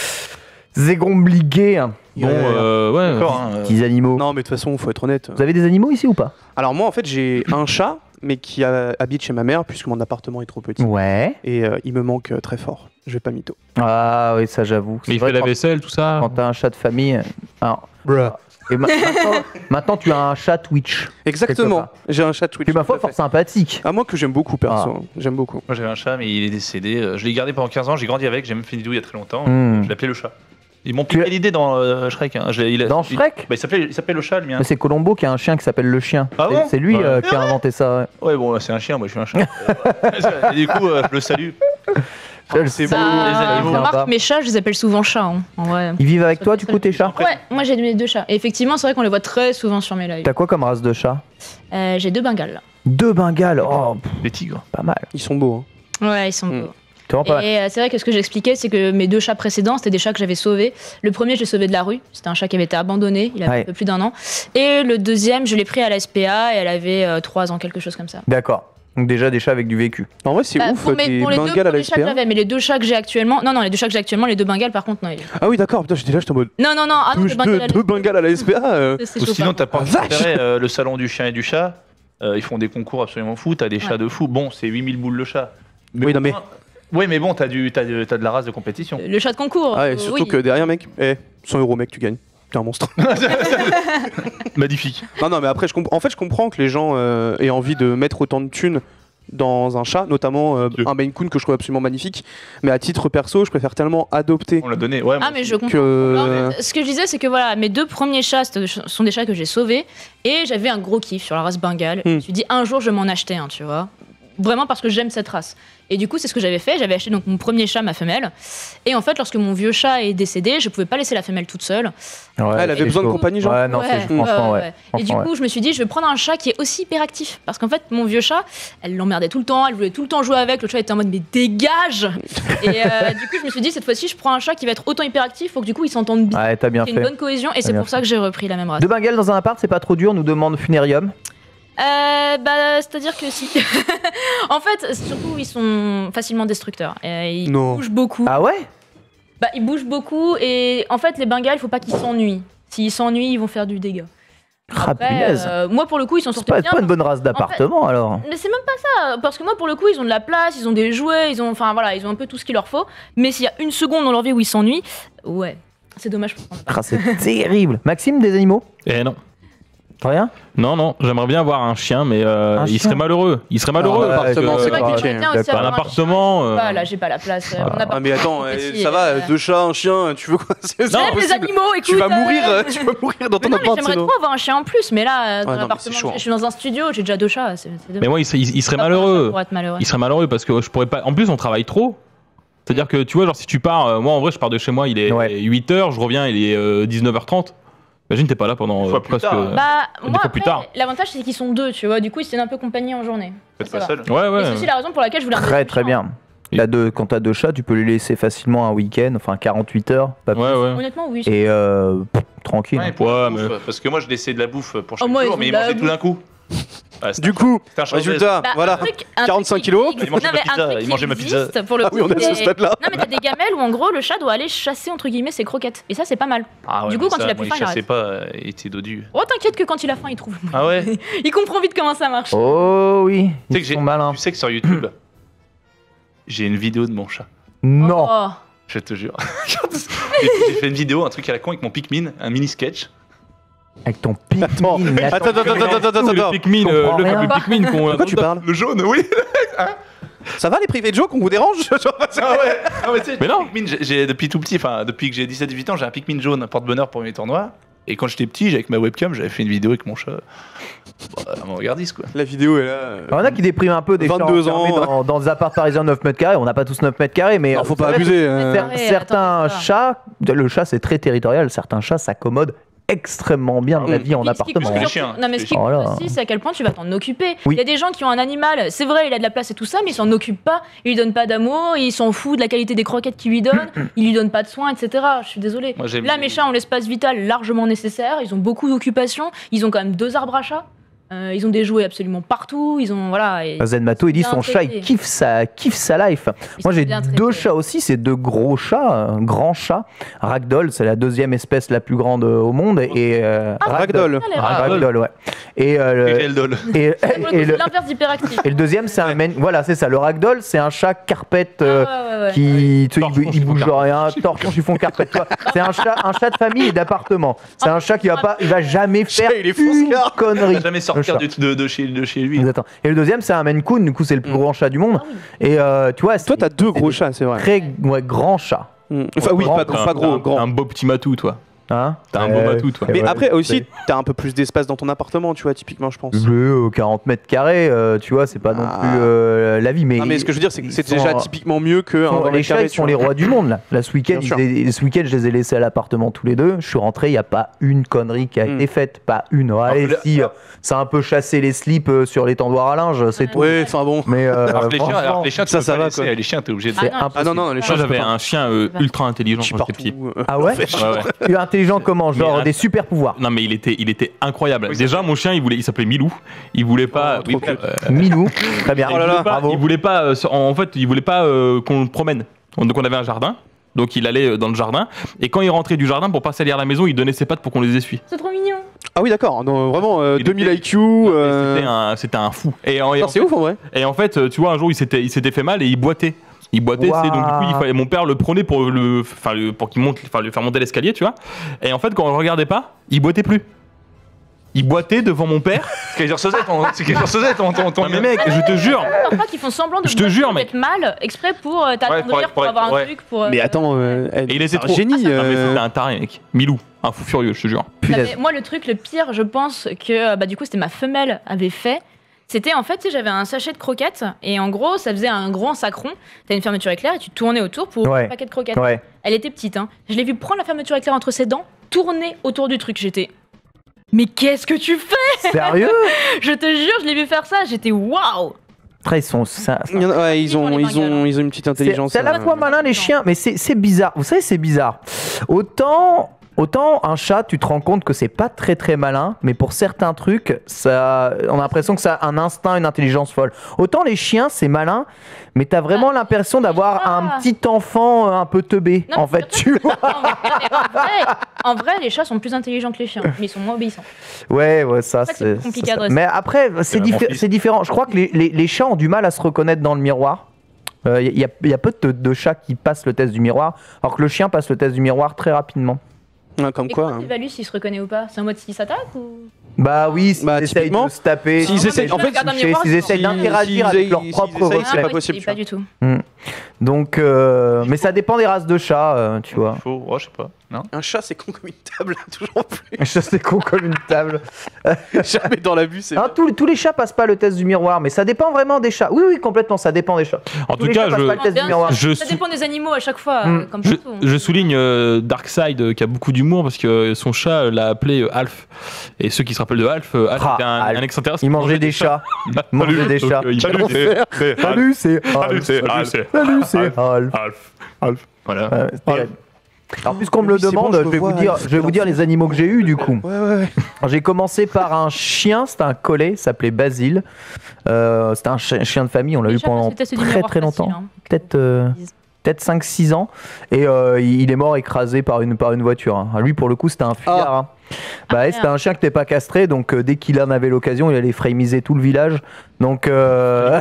c'est compliqué. Hein. Bon, euh, ouais. D'accord. hein, euh, Petits animaux. Non, mais de toute façon, faut être honnête. Vous avez des animaux ici ou pas? Alors, moi, en fait, j'ai un chat, mais qui euh, habite chez ma mère, puisque mon appartement est trop petit. Ouais. Et euh, il me manque euh, très fort. Je vais pas mytho. Ah oui, ça j'avoue. C'est Mais il vrai fait la quand- vaisselle, tout ça. Quand t'as un chat de famille. alors, et ma- maintenant, maintenant, tu as un chat Twitch. Exactement. part. J'ai un chat Twitch. Tu ma tout foi à fait. fort sympathique. Ah, moi que j'aime beaucoup, perso. Ah. J'aime beaucoup. Moi j'avais un chat, mais il est décédé. Euh, Je l'ai gardé pendant quinze ans, j'ai grandi avec, j'ai même fait une vidéo il y a très longtemps. Hmm. Je l'appelais le chat. Ils m'ont Tu piqué as- l'idée dans euh, Shrek. hein. Je l'ai- il a- Dans il- Shrek bah, il s'appelait il s'appelait le chat, le mien. Mais c'est Colombo qui a un chien qui s'appelle le chien. Ah C'est- bon c'est lui Ouais. euh, qui a inventé ça. ouais. Ouais, bon, c'est un chien, moi je suis un chat. Et du coup, euh, je le salue. C'est Bah, les animaux. Viens pas. remarque, mes chats, je les appelle souvent chats. hein, en vrai. Ils vivent avec toi, du coup, tes chats? Ouais, moi j'ai mes deux chats. Et effectivement, c'est vrai qu'on les voit très souvent sur mes lives. T'as quoi comme race de chat? Euh, j'ai deux bengales. Deux Bengales. Oh, pff, Les tigres. pas mal. Ils sont beaux. Hein. Ouais, ils sont Mm. beaux. C'est vraiment pas mal. Et euh, c'est vrai que ce que j'expliquais, c'est que mes deux chats précédents, c'était des chats que j'avais sauvés. Le premier, je l'ai sauvé de la rue. C'était un chat qui avait été abandonné. Il avait Ouais. un peu plus d'un an. Et le deuxième, je l'ai pris à la S P A et elle avait euh, trois ans, quelque chose comme ça. D'accord. Donc déjà des chats avec du vécu. En vrai, c'est Bah, ouf, pour, mes- des pour les deux Bengales à la premiers chats que S P A. j'avais, mais les deux chats que j'ai actuellement, non non, les deux chats que j'ai actuellement, les deux Bengales, par contre, non. ils- Ah oui, d'accord, putain, j'étais là, j'étais en mode. Non non non, ah non, Deux, les Bengales, deux, deux Bengales à la S P A. euh. c'est Ou chaud, sinon, t'as par pas contre. préféré euh, le salon du chien et du chat. Euh, ils font des concours absolument fous. T'as des chats Ouais. de fou. Bon, c'est huit mille boules le chat. Oui, non, mais- Oui, mais bon, t'as du, t'as de, t'as de la race de compétition. Le chat de concours. Ah, et euh, surtout oui. que derrière, mec, eh, cent euros, mec, tu gagnes. T'es un monstre. Magnifique. Non, non, mais après, je comp- en fait, je comprends que les gens euh, aient envie de mettre autant de thunes dans un chat, notamment euh, Dieu. un Maine Coon que je trouve absolument magnifique. Mais à titre perso, je préfère tellement adopter On l'a donné. Ouais, moi Ah mais aussi. je comprends. que. Non, mais ce que je disais, c'est que voilà, mes deux premiers chats c'était- sont des chats que j'ai sauvés et j'avais un gros kiff sur la race Bengale. Hmm. Je me suis dit un jour je vais m'en acheter un, tu vois. Vraiment parce que j'aime cette race. Et du coup, c'est ce que j'avais fait. J'avais acheté donc mon premier chat, ma femelle. Et en fait, lorsque mon vieux chat est décédé, je pouvais pas laisser la femelle toute seule. Ouais, elle avait c'est besoin de chaud. compagnie, genre Ouais, non, Ouais, c'est franchement, ouais. ouais. Et du Franchement, coup, je me suis dit, je vais prendre un chat qui est aussi hyperactif. Parce qu'en fait, mon vieux chat, elle l'emmerdait tout le temps, elle voulait tout le temps jouer avec. Le chat était en mode, mais dégage. Et euh, du coup, je me suis dit, cette fois-ci, je prends un chat qui va être autant hyperactif, faut que du coup, ils s'entendent bien. Ouais, t'as bien Il y a une fait. bonne cohésion et T'as c'est bien pour ça que j'ai repris la même race. Deux Bengales dans un appart, c'est pas trop dur, nous demande Funerium. Euh, bah, c'est-à-dire que si. En fait, surtout, ils sont facilement destructeurs. Euh, ils Non. bougent beaucoup. Ah ouais Bah, ils bougent beaucoup et en fait, les Bengales, il faut pas qu'ils s'ennuient. S'ils s'ennuient, ils vont faire du dégât. Ah, Après, punaise. euh, moi, pour le coup, ils s'en C'est sortent pas, bien. pas une bonne race d'appartement alors. Mais c'est même pas ça, parce que moi, pour le coup, ils ont de la place, ils ont des jouets, ils ont, enfin voilà, ils ont un peu tout ce qu'il leur faut. Mais s'il y a une seconde dans leur vie où ils s'ennuient, ouais, c'est dommage pour Ah, c'est terrible. Maxime, des animaux Eh non. Rien Non, non, j'aimerais bien avoir un chien, mais euh, Un il chien serait malheureux. Il serait malheureux. Ah ouais, parce que, appartement, je- c'est vrai que compliqué. j'aimerais bien aussi D'accord. avoir Un chien. appartement, euh, Bah, là, j'ai pas la place. euh, mon Ah, appartement mais attends, est eh, petit, ça va, euh, deux chats, un chien, tu veux quoi C'est J'aime les impossible. animaux, écoute. Tu vas euh, mourir, euh, tu vas mourir dans Mais ton non, mais appart. j'aimerais sinon. trop avoir un chien en plus, mais là, euh, dans Ouais, non, mais l'appartement, c'est chaud. je suis dans un studio, j'ai déjà deux chats. c'est- c'est Mais dommage. moi, il, serait- il- il serait Pas pour un chat malheureux. pour être malheureux. Il serait malheureux parce que je pourrais pas. En plus, on travaille trop. C'est-à-dire que tu vois, genre si tu pars, euh, moi en vrai, je pars de chez moi, il est Ouais. huit heures, je reviens, il est euh, dix-neuf heures trente. Imagine, t'es pas là pendant Une euh, fois plus presque. tard. Ouais, Bah, Des moi, fois plus après, tard. l'avantage, c'est qu'ils sont deux, tu vois. Du coup, ils se tiennent un peu compagnie en journée. Faites Ça pas va. seul. ouais. Et c'est aussi la raison pour laquelle je voulais un Très deuxième très chien. bien. T'as deux, quand t'as deux chats, tu peux les laisser facilement un week-end, enfin quarante-huit heures, pas plus. Ouais, ouais. Honnêtement, oui. Et euh, pff, tranquille. Ouais, pour Ouais, la bouffe, mais- Parce que moi, je laissais de la bouffe pour Oh, chaque moi, ils jour, ont mais de ils la mangeaient tout bouffe. d'un coup. Ouais, c'était Du coup, c'était un change résultat, Bah, voilà. un truc- un quarante-cinq truc qui kilos. existe- Il mangeait Non, ma mais un pizza, truc il qui mangeait ma pizza. existe, Pour le Ah coup, oui, on est à ce c'est- stade-là. Non, mais t'as des gamelles où en gros le chat doit aller chasser entre guillemets ses croquettes. Et ça, c'est pas mal. Ah ouais, Du coup, mais quand ça, il a moi, plus faim, il chassait arrête. pas, euh, il était dodu. Oh, t'inquiète que quand il a faim, il trouve. le moyen. Ah ouais Il comprend vite comment ça marche. Oh oui, Tu sais ils que j'ai- sont malins. Tu sais que sur YouTube, j'ai une vidéo de mon chat. Non. Oh. Je te jure. J'ai j'ai fait une vidéo, un truc à la con avec mon Pikmin, un mini sketch. Avec ton Pikmin. Attends, mais attends, attends, attends, attends, attends, Le attends. Pikmin, Je euh, comprends le rien. fameux Pikmin qu'on De quoi tu parles Le jaune, oui. Ça va les privés de jokes, on vous dérange Genre, Ah ouais. Non, mais tu sais, Mais non. Pikmin, j'ai- j'ai depuis tout petit, enfin depuis que j'ai dix-sept dix-huit ans, j'ai un Pikmin jaune, un porte-bonheur pour mes tournois. Et quand j'étais petit, avec ma webcam, j'avais fait une vidéo avec mon chat. Bah, mon regardiste quoi. La vidéo est là. euh, Il y en a qui dépriment un peu des chats vingt-deux enfermés ans. dans, dans des apparts parisiens de neuf mètres carrés. On n'a pas tous neuf mètres carrés, mais Non, faut vous pas savez, abuser. euh. cer- Ouais, certains attends, chats, le chat c'est très territorial, certains chats s'accommodent extrêmement bien de la Mm. vie en Puis, ce qui appartement. compte Les surtout- chiens, Non, mais ce qui Oh compte là. aussi, c'est à quel point tu vas t'en occuper. Oui. Il y a des gens qui ont un animal, c'est vrai, il a de la place et tout ça, mais il s'en occupe pas, il lui donne pas d'amour, il s'en fout de la qualité des croquettes qu'il lui donne, il lui donne pas de soins, et cetera. Je suis désolée. Moi, j'aime- Là, mes chats ont l'espace vital largement nécessaire, ils ont beaucoup d'occupations, ils ont quand même deux arbres à chat, euh, ils ont des jouets absolument partout, ils ont. Voilà. Et Zen Mato, il dit Bien son chat, il traité. kiffe sa, kiffe sa life. ils Moi sont j'ai bien deux traités. chats aussi, c'est deux gros chats, un grand chat. Ragdoll, c'est la deuxième espèce la plus grande au monde. Et, euh, Ragdoll. Ah, les rats. Ragdoll. Ragdoll, ouais. Et, euh, le- Et Eldol. et, Pour le coup, et c'est le, l'inverse d'hyperactif. et le deuxième, c'est un Maine- voilà, c'est ça. Le Ragdoll, c'est un chat carpette euh, Ah, ouais, ouais, ouais. qui, tu sais, Torchon il, il chiffon bouge de carpette. rien, torchon chiffon carpette. tu vois. C'est un chat, un chat de famille et d'appartement. C'est un chat qui va pas, il va jamais faire il est une fonce-car. Il connerie. va jamais Le sortir chat. de, de, de chez, de chez lui. Exactement. Et le deuxième, c'est un Maine Coon. Du coup, c'est le plus Mm. grand chat du monde. Ah oui. Et euh, tu vois, Toi, t'as deux gros chats, c'est vrai. très ouais, grand chat. Mm. Enfin, oui, Grand, pas, grand, pas gros, un, grand. un beau petit matou, toi. Hein T'as un Ouais, beau matou, toi. ouais, Mais ouais, après aussi, c'est- t'as un peu plus d'espace dans ton appartement, tu vois, typiquement, je pense. Le quarante mètres carrés, euh, tu vois, c'est pas non Ah. plus euh, la vie. Mais, Non, mais ce que je veux dire, c'est que ils c'est sont, déjà euh, typiquement mieux que ils un sont- vingt les mètres chats, carrés, ils tu sont vois. les rois du monde là. Là, ce week-end, Bien sûr. ils étaient- ce week-end, je les ai laissés à l'appartement tous les deux. Je suis rentré, il n'y a pas une connerie qui a Mm. été faite, pas une. Ouais, allez, le- si, euh, ça a un peu chassé les slips euh, sur les tendoirs à linge, c'est Ouais. tout. Ouais, enfin bon. Mais euh, Alors que les chiens, franchement, alors que les chiens, tu ça, peux ça pas va, laisser, quoi. Les chiens, t'es obligé de. c'est Ah non, impossible. Ah non, non, les Moi, chats, Moi, je peux j'avais pas. un chien euh, ultra intelligent Je suis quand j'étais petit. partout. euh, Ah ouais Ouais, ouais. Tu es intelligent comment? Genre Mais des att- super pouvoirs. Non, mais il était, il était incroyable. Oui, Déjà, mon chien, il voulait, il s'appelait Milou. Il voulait pas. Oh, trop oui, cute. euh, Milou, très bien. il voulait pas- bravo. Il voulait pas. euh, en fait, il voulait pas euh, qu'on le promène. Donc, on avait un jardin. Donc, il allait euh, dans le jardin. Et quand il rentrait du jardin pour pas salir la maison, il donnait ses pattes pour qu'on les essuie. C'est trop mignon. Ah oui, d'accord. Non, vraiment, euh, Il deux mille était- I Q. Et euh, C'était un, c'était un fou. Et en, et non, en c'est fait, ouf en vrai. et en fait, euh, tu vois, un jour, il s'était, il s'était fait mal et il boitait. Il boitait, Waouh. c'est donc du coup, il fallait, mon père le prenait pour le, enfin, le- pour qu'il monte, enfin, le faire monter l'escalier, tu vois. Et en fait, quand on le regardait pas, il boitait plus. Il boitait devant mon père. C'est qu'exorcisait ton. C'est qu'exorcisait ton. ton, ton Non, mais mec, je te jure. Parfois qu'ils font semblant de Je te boiter, jure, d'être mec. mal exprès pour euh, t'attendrir, pour- pour, pour- avoir un ouais. truc pour. euh, Mais attends, euh, elle- Et il était c'est un trop- génie. Non, mais euh, c'était un taré, mec. Milou, un fou furieux, je te jure. Non, Punaise. mais moi, le truc, le pire, je pense que euh, bah, du coup, c'était ma femelle avait fait. C'était en fait, tu sais, j'avais un sachet de croquettes et en gros, ça faisait un grand sacron. T'as une fermeture éclair et tu tournais autour pour Ouais. un paquet de croquettes. Ouais. Elle était petite, hein. Je l'ai vu prendre la fermeture éclair entre ses dents, tourner autour du truc. J'étais. Mais qu'est-ce que tu fais? Sérieux? Je te jure, je l'ai vu faire ça. J'étais waouh! Après, ils sont. ça- il y en a- ouais, ils ont, Pour les ils ont, Bengales. ils ont une petite C'est intelligence. c'est à la euh, fois malin les chiens, mais c'est c'est bizarre. Vous savez, c'est bizarre. Autant, autant un chat, tu te rends compte que c'est pas très très malin, mais pour certains trucs, ça, on a l'impression que ça a un instinct, une intelligence folle. Autant les chiens, c'est malin, mais t'as vraiment l'impression d'avoir Ah. un petit enfant euh, un peu teubé. Non, En fait, tu vois. En vrai, en vrai- en vrai, les chats sont plus intelligents que les chiens, mais ils sont moins obéissants. Ouais, ouais, ça C'est ça qui est c'est. compliqué ça, à ça. adresser. Mais après, c'est vraiment diffé- fils. c'est différent. Je crois que les, les- les chats ont du mal à se reconnaître dans le miroir. Il y, a- y a peu de, de chats qui passent le test du miroir, alors que le chien passe le test du miroir très rapidement. ouais, Comme Et quoi. comment hein. t'évalues s'il se reconnaît ou pas? C'est en mode s'il s'attaque ou. Bah oui, s'ils Bah, essayent typiquement, de se taper, s'ils s'ils essayent- essayent en de fait, se regarde un toucher, miroir, s'ils ils essayent sont- d'interagir s'ils- avec leur s'ils propre essayent, reflet. c'est pas oui, possible, et tu Pas vois. du tout. Donc, euh, mais ça dépend des races de chats, euh, tu vois. Faux. Oh, je sais pas. Non. Un chat, c'est con comme une table, toujours plus. Ça c'est con comme une table. Jamais dans la vue, c'est. Hein, tous, tous les chats passent pas le test du miroir, mais ça dépend vraiment des chats. Oui, oui, complètement, ça dépend des chats. En Tous tout les cas, chats passent pas le je, test du Bien miroir. sûr, Je ça sou- dépend des animaux à chaque fois, Mm. euh, comme je, partout. je souligne euh, Darkseid euh, qui a beaucoup d'humour parce que euh, son chat euh, l'a appelé euh, Alf. Et ceux qui se rappellent de Alf, euh, Alf Ah, était un, Alf. un extraterrestre. Il mangeait des chats. Il mangeait des Donc, chats. euh, il- Salut, c'est- c'est- Salut, c'est Salut, Alf. c'est Alf. Salut, c'est Alf. Alf. Alf. Alf. Voilà. Ouais, c'est terrible. Alors, puisqu'on me le Oui, c'est demande, bon, je je, vais vois, vous dire, Alf, je vais vous dire les animaux que j'ai eus du coup. Ouais, ouais, ouais. Alors, j'ai commencé par un chien, c'était un collet, il s'appelait Basile. Euh, c'était un chi- chien de famille, on l'a Les eu chats pendant passent le test du très miroir très facile, longtemps. hein. Peut-être euh, peut-être cinq six ans. Et euh, il il est mort écrasé par une, par une voiture. hein. Lui, pour le coup, c'était un fuyard. hein. Bah, Ah, ouais, c'était un chien qui n'était pas castré, donc euh, dès qu'il en avait l'occasion, il allait frémiser tout le village. Donc, euh,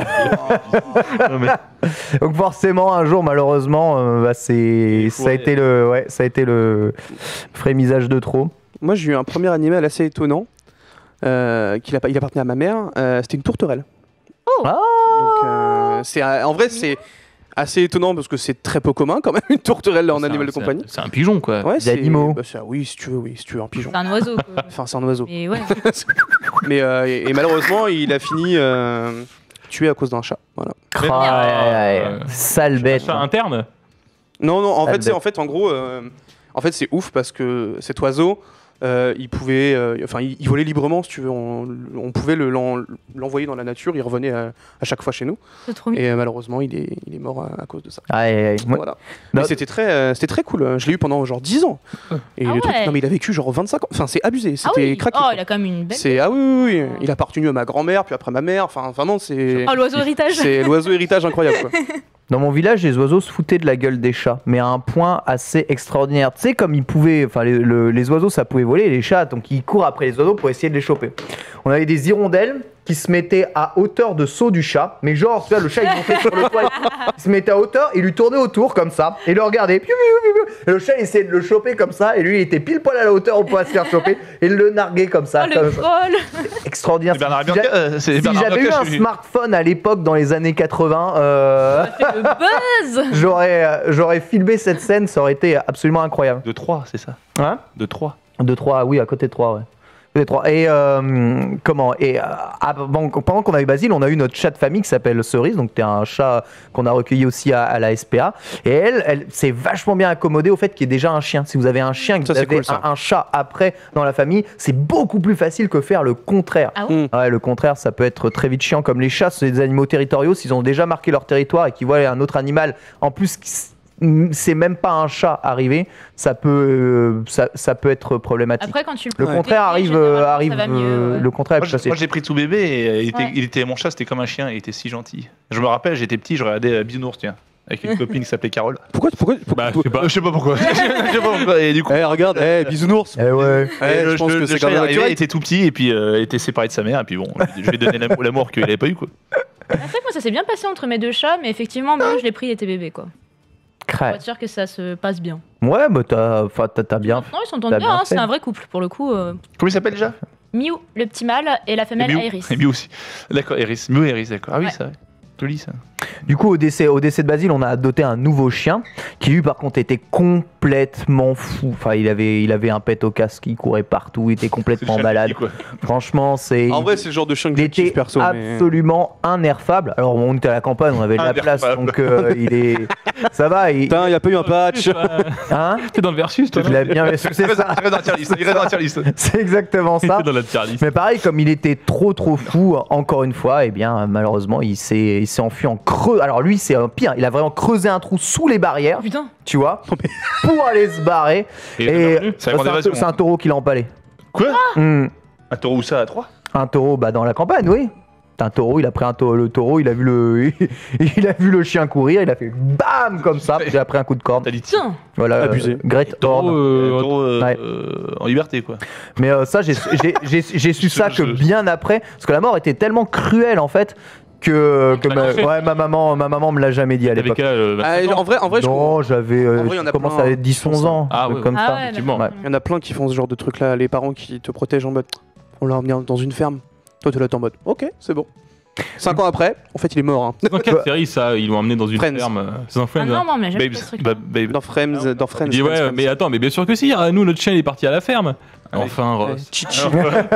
Non, mais- donc forcément, un jour, malheureusement, euh, bah, c'est, ça, a été le, ouais, ça a été le frémisage de trop. Moi, j'ai eu un premier animal assez étonnant. Euh, qu'il appa- il appartenait à ma mère. euh, C'était une tourterelle. Oh. Ah. Donc, euh, c'est, en vrai, c'est assez étonnant parce que c'est très peu commun quand même une tourterelle en c'est un- animal de c'est un- compagnie. C'est un pigeon, quoi. Ouais, c'est animaux. bah, c'est- oui, si tu veux, oui, si tu veux un pigeon. C'est un oiseau. quoi. Enfin, c'est un oiseau. Mais ouais. Mais euh, et, et malheureusement, il a fini euh, tué à cause d'un chat. Voilà. Mais- Ah, ouais, ouais, Euh, sale bête. Chat interne. Non, non. En Ah, fait, c'est bête. en fait, en gros, euh, en fait, c'est ouf parce que cet oiseau, euh, il pouvait, euh, enfin, il, il volait librement, si tu veux. On, on pouvait le- l'en- l'envoyer dans la nature. Il revenait à, à chaque fois chez nous. C'est trop mignon. Et euh, malheureusement, il est, il est mort à, à cause de ça. Ah, ouais, ouais. Moi- Voilà. Non. Mais c'était très, euh, c'était très cool. Je l'ai eu pendant genre dix ans. Et Ah le truc, ouais. non, mais il a vécu genre vingt-cinq ans. Enfin, c'est abusé. Ah C'était oui. craqué. Oh, quoi. il a quand même une belle. C'est ah oui, oui, oui. Il a appartenu à ma grand-mère, puis après ma mère. Enfin, vraiment, c'est. Oh, l'oiseau héritage. C'est l'oiseau héritage incroyable. Quoi. Dans mon village, les oiseaux se foutaient de la gueule des chats, mais à un point assez extraordinaire. Tu sais, comme ils pouvaient, enfin, les, le- les oiseaux, ça pouvait voler, les chats, donc ils courent après les oiseaux pour essayer de les choper. on avait des hirondelles qui se mettaient à hauteur de saut du chat, mais genre, tu vois, le chat il montait sur le toit, il se mettait à hauteur, il lui tournait autour comme ça, et il le regardait, piou, piou, piou, piou. Et le chat il essayait de le choper comme ça, et lui il était pile poil à la hauteur, on pouvait se faire choper, et il le narguait comme ça. Oh, comme le ça. troll. Extraordinaire. C'est Bernard Si j'a- Bianca, euh, c'est si Bernard j'avais eu Bianca, un je suis- smartphone à l'époque dans les années quatre-vingts, euh, Ça fait le buzz. j'aurais, euh, j'aurais filmé cette scène, ça aurait été absolument incroyable. De trois, c'est ça. Hein De trois. De trois, oui, à côté de trois, ouais. Les trois. Et euh, comment Et euh, ah, bon, pendant qu'on a eu Basile, on a eu notre chat de famille qui s'appelle Cerise, donc c'est un chat qu'on a recueilli aussi à, à la S P A. Et elle, elle s'est vachement bien accommodée au fait qu'il y ait déjà un chien. Si vous avez un chien, que Ça, vous c'est avez cool, ça. un, un chat après dans la famille, c'est beaucoup plus facile que faire le contraire. Ah ouais. Ouais, le contraire, ça peut être très vite chiant. Comme les chats, c'est des animaux territoriaux. S'ils ont déjà marqué leur territoire et qu'ils voient un autre animal, en plus, qui s- c'est même pas un chat arrivé, ça peut, euh, ça, ça peut être problématique. Après, quand tu Le Ouais. contraire arrive, généralement, euh, ça arrive, va mieux, euh, ouais. le contraire Moi, est je- passé. moi, j'ai pris tout bébé et euh, il était, Ouais. il était- mon chat, c'était comme un chien, il était si gentil. Je me rappelle, j'étais petit, je regardais euh, Bisounours, tiens, avec une copine qui s'appelait Carole. Pourquoi, pourquoi, pourquoi Bah, je sais pas. Je sais pas pourquoi. Je sais pas pourquoi. Et du coup, Eh, regarde, eh, bisounours. Eh ouais. Eh, Et je le- pense le- que le c'est chat quand est même arrivé, naturel. il était tout petit et puis euh, il était séparé de sa mère et puis bon, je lui ai donné l'amour, l'amour qu'il avait pas eu quoi. C'est vrai que moi, ça s'est bien passé entre mes deux chats, mais effectivement, moi, je l'ai pris, il était bébé, quoi. Pour Crête. être sûr que ça se passe bien. Ouais, bah t'as, enfin, t'as, t'as bien. Non, ils s'entendent T'as bien, bien hein, fait. c'est un vrai couple, pour le coup. euh. Comment il s'appelle déjà Miu, le petit mâle, et la femelle Et Miu. Iris. Et Miu aussi. D'accord, Iris. Miu et Iris, d'accord. Ah oui, Ouais. c'est vrai. Joli ça. Du coup, au décès, au décès de Basile, on a adopté un nouveau chien qui, lui, par contre, était complètement fou. Enfin, il avait, il avait un pet au casque, il courait partout, il était complètement malade. Quoi. Franchement, c'est. En vrai, c'est le genre de chien que il je kiffe était perso. mais- absolument inerfable. Alors, on était à la campagne, on avait de la place, Inerfable. donc euh, il est. Ça va, il. Putain, il n'y a pas eu un patch. Hein T'es dans le versus, toi. Il non a bien. C'est Il reste ça. il reste dans la tier list. Il reste dans la tier list. C'est exactement ça. T'es dans la tier list. Mais pareil, comme il était trop trop fou, encore une fois, et bien malheureusement, il s'est, il s'est enfui en creux. Alors lui, c'est un pire. Il a vraiment creusé un trou sous les barrières, Oh, putain. tu vois, pour aller se barrer. Et Et C'est c'est la grande un, évasion. c'est un taureau qui l'a empalé. Quoi Hmm. Un taureau où ça à trois Un taureau, bah dans la campagne, oui. Un taureau, il a pris un taureau, le taureau, il a vu le, il a vu le chien courir, il a fait bam comme ça. Il a pris un coup de corne. T'as dit Putain. Voilà. Abusé. euh, Great Taureau, Horn. euh, taureau euh, Ouais. euh, en liberté quoi. Mais euh, ça, j'ai, j'ai, j'ai, j'ai su ça que bien après, parce que la mort était tellement cruelle en fait que, que ma, ouais, ma maman, ma maman me l'a jamais dit à T'avais l'époque. quel âge, euh, Ah, vingt-cinq ans en vrai, en vrai, je Non, j'avais, euh, En vrai, il y en a je commence plein, à hein, être dix qui font onze ça. ans, Ah un truc ouais. comme Ah ça. ouais, effectivement. d'accord. Il y en a plein qui font ce genre de truc là, les parents qui te protègent en mode on l'a emmené dans une ferme. Toi, tu l'as en mode ok, c'est bon. Cinq ans après, en fait, il est mort. Hein. C'est dans quelle série ça Ils l'ont emmené dans une Friends. ferme. euh, C'est dans Ah Friends. non, hein. non, mais j'ai jamais fait Babes. ce truc. Bah, Babe. Dans Friends, dans Friends. Il dit Friends, ouais, Friends. mais attends, mais bien sûr que si. Ah, nous, notre chien, il est parti à la ferme. Ah oui. Enfin, Ross. Chichi.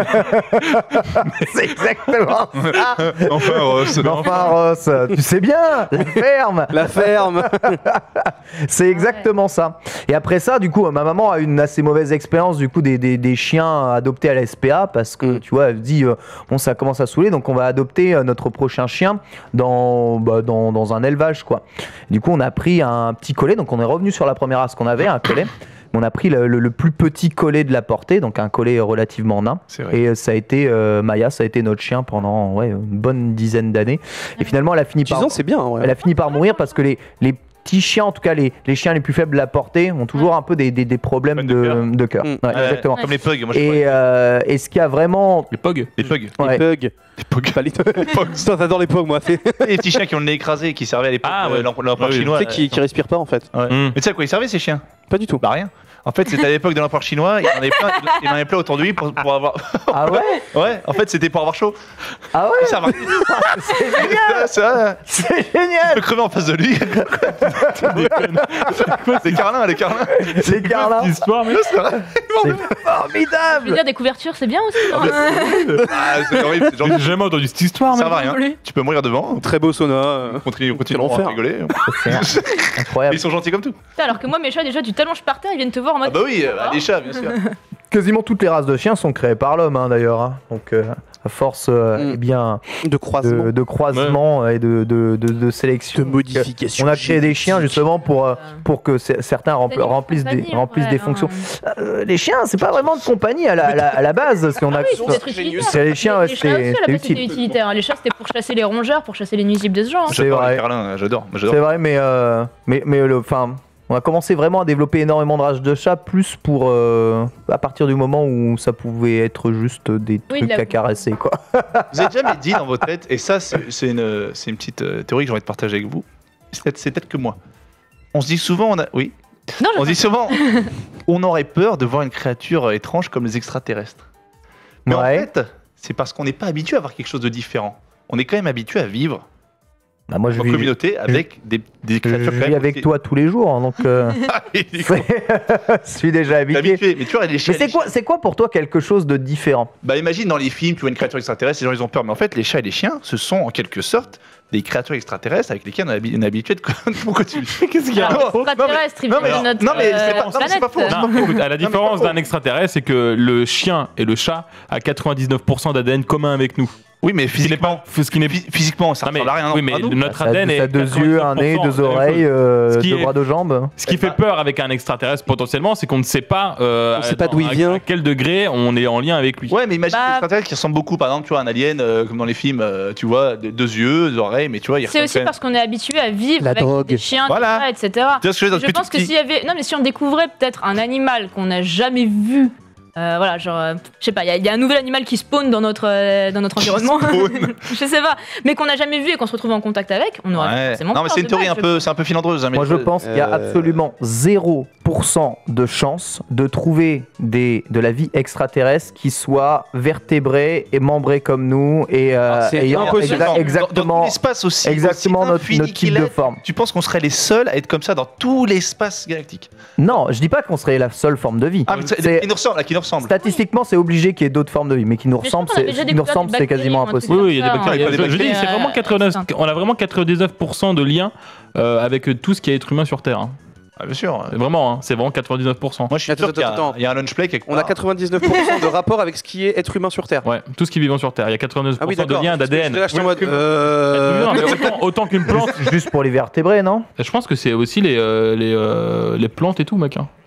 C'est exactement ça. Enfin, Ross. Mais enfin, Ross, tu sais bien, la ferme. La ferme. C'est exactement ça. Et après ça, du coup, ma maman a eu une assez mauvaise expérience du coup des, des, des chiens adoptés à la S P A parce que Mm. tu vois, elle se dit euh, bon, ça commence à saouler, donc on va adopter euh, notre prochain chien dans, bah, dans dans un élevage quoi. Du coup, on a pris un petit collet, donc on est revenu sur la première race qu'on avait, un collet. On a pris le, le- le plus petit collet de la portée, donc un collet relativement nain. C'est vrai. Et euh, ça a été euh, Maya, ça a été notre chien pendant ouais, une bonne dizaine d'années. Et finalement, elle a fini dix par ans, c'est bien. Ouais. elle a fini par mourir parce que les, les petits chiens, en tout cas les, les chiens les plus faibles de la portée, ont toujours un peu des, des, des problèmes De cœur. de, de cœur. Mm. Ouais, Ouais, exactement. Comme les pugs. Moi, je Et, crois. euh, et ce qui a vraiment. Les Pogs. Les pugs. Ouais. Les pugs. Les pugs. Pas les pugs. Toi, t'adores les pugs, moi. Tu Les petits chiens qui ont le nez écrasé, qui servaient à l'époque Ah, euh, ouais. l'empereur l'empereur Ouais, oui. chinois. sais qui, qui respirent pas en fait. Ouais. Mm. Mais tu sais à quoi ils servaient ces chiens Pas du tout. Bah rien. En fait, c'était à l'époque de l'empereur chinois, il en avait plein, il en avait plein autour de lui pour, pour avoir. Ah ouais. Ouais, en fait, c'était pour avoir chaud. Ah ouais. Il servait. C'est génial. C'est vrai. C'est Il génial. peut crever en face de lui. Les carlins, les carlins. C'est Carla. Cette histoire, mais. C'est vrai. C'est Je veux formidable. dire, des couvertures, c'est bien aussi. Ah, hein. Ah, c'est horrible, c'est genre. J'ai jamais entendu cette histoire, Ça mais. va rien. Tu peux mourir devant. Très beau sauna. euh. Continue, continue Quel à enfer. rigoler. C'est incroyable. Ils sont gentils comme tout. Putain, alors que moi, mes chats, déjà, tu t'allonges par terre, ils viennent te voir en Ah mode. bah oui, euh, les chats, bien sûr. Quasiment toutes les races de chiens sont créées par l'homme, hein, d'ailleurs. hein. Donc, euh, à force, euh, Mm. eh bien, De croisement. de, de croisement et de, de, de, de sélection. De modification. On a créé des chiens justement pour, euh, pour que c- certains rempl- Animaux de remplissent des, compagnie, en remplissent vrai, des hein. fonctions. Euh, les chiens, c'est pas vraiment de compagnie à la, à la, à la base. Parce qu'on Ah a, oui, ils sont des trucs utilitaires. c'est les chiens, ouais, Les chats c'était aussi, à la c'était base, c'était utile. utilitaire. hein. Les chats, c'était pour chasser les rongeurs, pour chasser les nuisibles de ce genre. C'est J'adore vrai. les carlins, j'adore. C'est J'adore. vrai, mais, euh, mais, mais le, enfin, On a commencé vraiment à développer énormément de rage de chat, plus pour euh, à partir du moment où ça pouvait être juste des Oui, trucs de la- à caresser, quoi. Vous avez jamais dit dans votre tête, et ça c'est c'est une, c'est une petite euh, théorie que j'ai envie de partager avec vous, c'est peut-être c'est peut-être que moi. On se dit souvent, on a, oui, Non, je on se dit souvent, on aurait peur de voir une créature étrange comme les extraterrestres. Mais en Ouais. fait, c'est parce qu'on n'est pas habitué à voir quelque chose de différent. On est quand même habitué à vivre Bah, moi, je en vis, communauté avec des, des je créatures quand vis même avec aussi- toi tous les jours, hein, donc euh, Ah, oui, du coup, je suis déjà t'es habitué. habitué. Mais tu vois, les Mais chats, c'est les quoi, c'est quoi pour toi quelque chose de différent? Bah imagine dans les films, tu vois une créature extraterrestre, les gens ils ont peur, mais en fait les chats et les chiens, ce sont en quelque sorte des créatures extraterrestres avec lesquelles on a habi- une habitude de... Pourquoi tu... Qu'est-ce qu'il y a Alors, Non, extraterrestre, ils non, viennent mais- de notre non, mais c'est euh, pas- non, mais c'est pas planète. faux. Non, écoute, à la différence d'un extraterrestre, c'est que le chien et le chat a quatre-vingt-dix-neuf pour cent d'A D N commun avec nous. Oui, mais Ce qui n'est physiquement, pas, ce qui n'est phys- physiquement ça Non, mais- ressemble à rien. oui, non, mais à nous. notre Ça A D a, N ça a est deux yeux, un nez, deux oreilles, euh, Ce qui deux est- bras, deux jambes. Ce qui fait peur avec un extraterrestre potentiellement, c'est qu'on ne sait pas, euh, On sait pas dans- d'où il à- vient. à quel degré on est en lien avec lui. Ouais, mais imagine Bah- un extraterrestre qui ressemble beaucoup, par exemple, tu vois, un alien, euh, comme dans les films, euh, tu vois, de- deux yeux, deux oreilles, mais tu vois, il C'est ressemble aussi quand même- parce qu'on est habitué à vivre La avec drogue. des chiens, Voilà. des chats, et cetera. Tu vois ce que je veux dire, Je depuis pense tout que petit. s'il y avait, non mais si on découvrait peut-être un animal qu'on n'a jamais vu, euh, voilà, genre, euh, je sais pas, il y, a- il y a un nouvel animal qui spawn dans notre euh, dans notre environnement, je sais pas, mais qu'on n'a jamais vu et qu'on se retrouve en contact avec, on aurait Ouais. forcément. Non, mais peur c'est une de théorie base, un je peu, c'est un peu filandreuse. hein, mais Moi, je pense qu'il y a Euh, absolument zéro pour cent de chance de trouver des, de la vie extraterrestre qui soit vertébrée et membrée comme nous et euh, c'est ayant impossible. exa- Dans- dans- Dans, exactement, l'espace aussi. exactement aussi notre, infini notre type qu'il de est, forme. Tu penses qu'on serait les seuls à être comme ça dans tout l'espace galactique? Non, je dis pas qu'on serait la seule forme de vie. Ah, mais c'est- C'est- qui nous ressemble, là, qui nous ressemble. Statistiquement, c'est obligé qu'il y ait d'autres formes de vie, mais qui nous Mais je ressemblent, pense qu'on a c'est déjà qui nous découvert ressemble, des c'est bactéries quasiment ou un truc impossible. Oui, oui, il y a des Ça, bactéries. on- Je, je dis, c'est Euh, vraiment quatre-vingt-dix, putain. on a vraiment quatre-vingt-dix-neuf pour cent de liens euh, avec tout ce qui est être humain sur Terre. hein. Ah, bien sûr. Vraiment, hein, c'est vraiment quatre-vingt-dix-neuf pour cent. Moi, je suis Attends, sûr qu'il y a- attends, attends. il y a un lunch play quelque On a part. quatre-vingt-dix-neuf pour cent de rapport avec ce qui est être humain sur Terre. Ouais, tout ce qui est vivant sur Terre. Il y a quatre-vingt-dix pour cent Ah oui, de d'accord. liens d'A D N. J'étais là, j'étais en mode, Oui, euh, non, mais autant, autant qu'une plante. Juste pour les vertébrés, non? Je pense que c'est aussi les, euh, les, euh, les plantes et tout, mec. hein.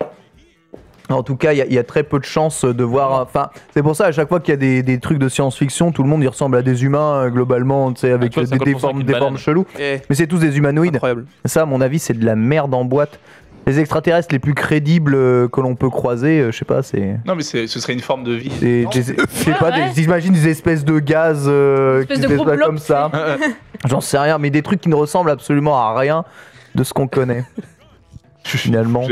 En tout cas, il y, a- il y a très peu de chances de voir. Enfin, c'est pour ça à chaque fois qu'il y a des, des trucs de science-fiction, tout le monde y ressemble à des humains euh, globalement, tu sais, avec tu vois, des, des cinquante pour cent formes, avec des une formes banane. cheloues. eh, Mais c'est tous des humanoïdes. incroyable. Ça, à mon avis, c'est de la merde en boîte. Les extraterrestres les plus crédibles euh, que l'on peut croiser, euh, je sais pas, c'est. Non, mais c'est- ce serait une forme de vie. des- des- Je sais pas, Ouais. des- j'imagine des espèces de gaz euh, Espèces qui de se gros déplacent blocs, comme ça. J'en sais rien, mais des trucs qui ne ressemblent absolument à rien de ce qu'on connaît. Finalement,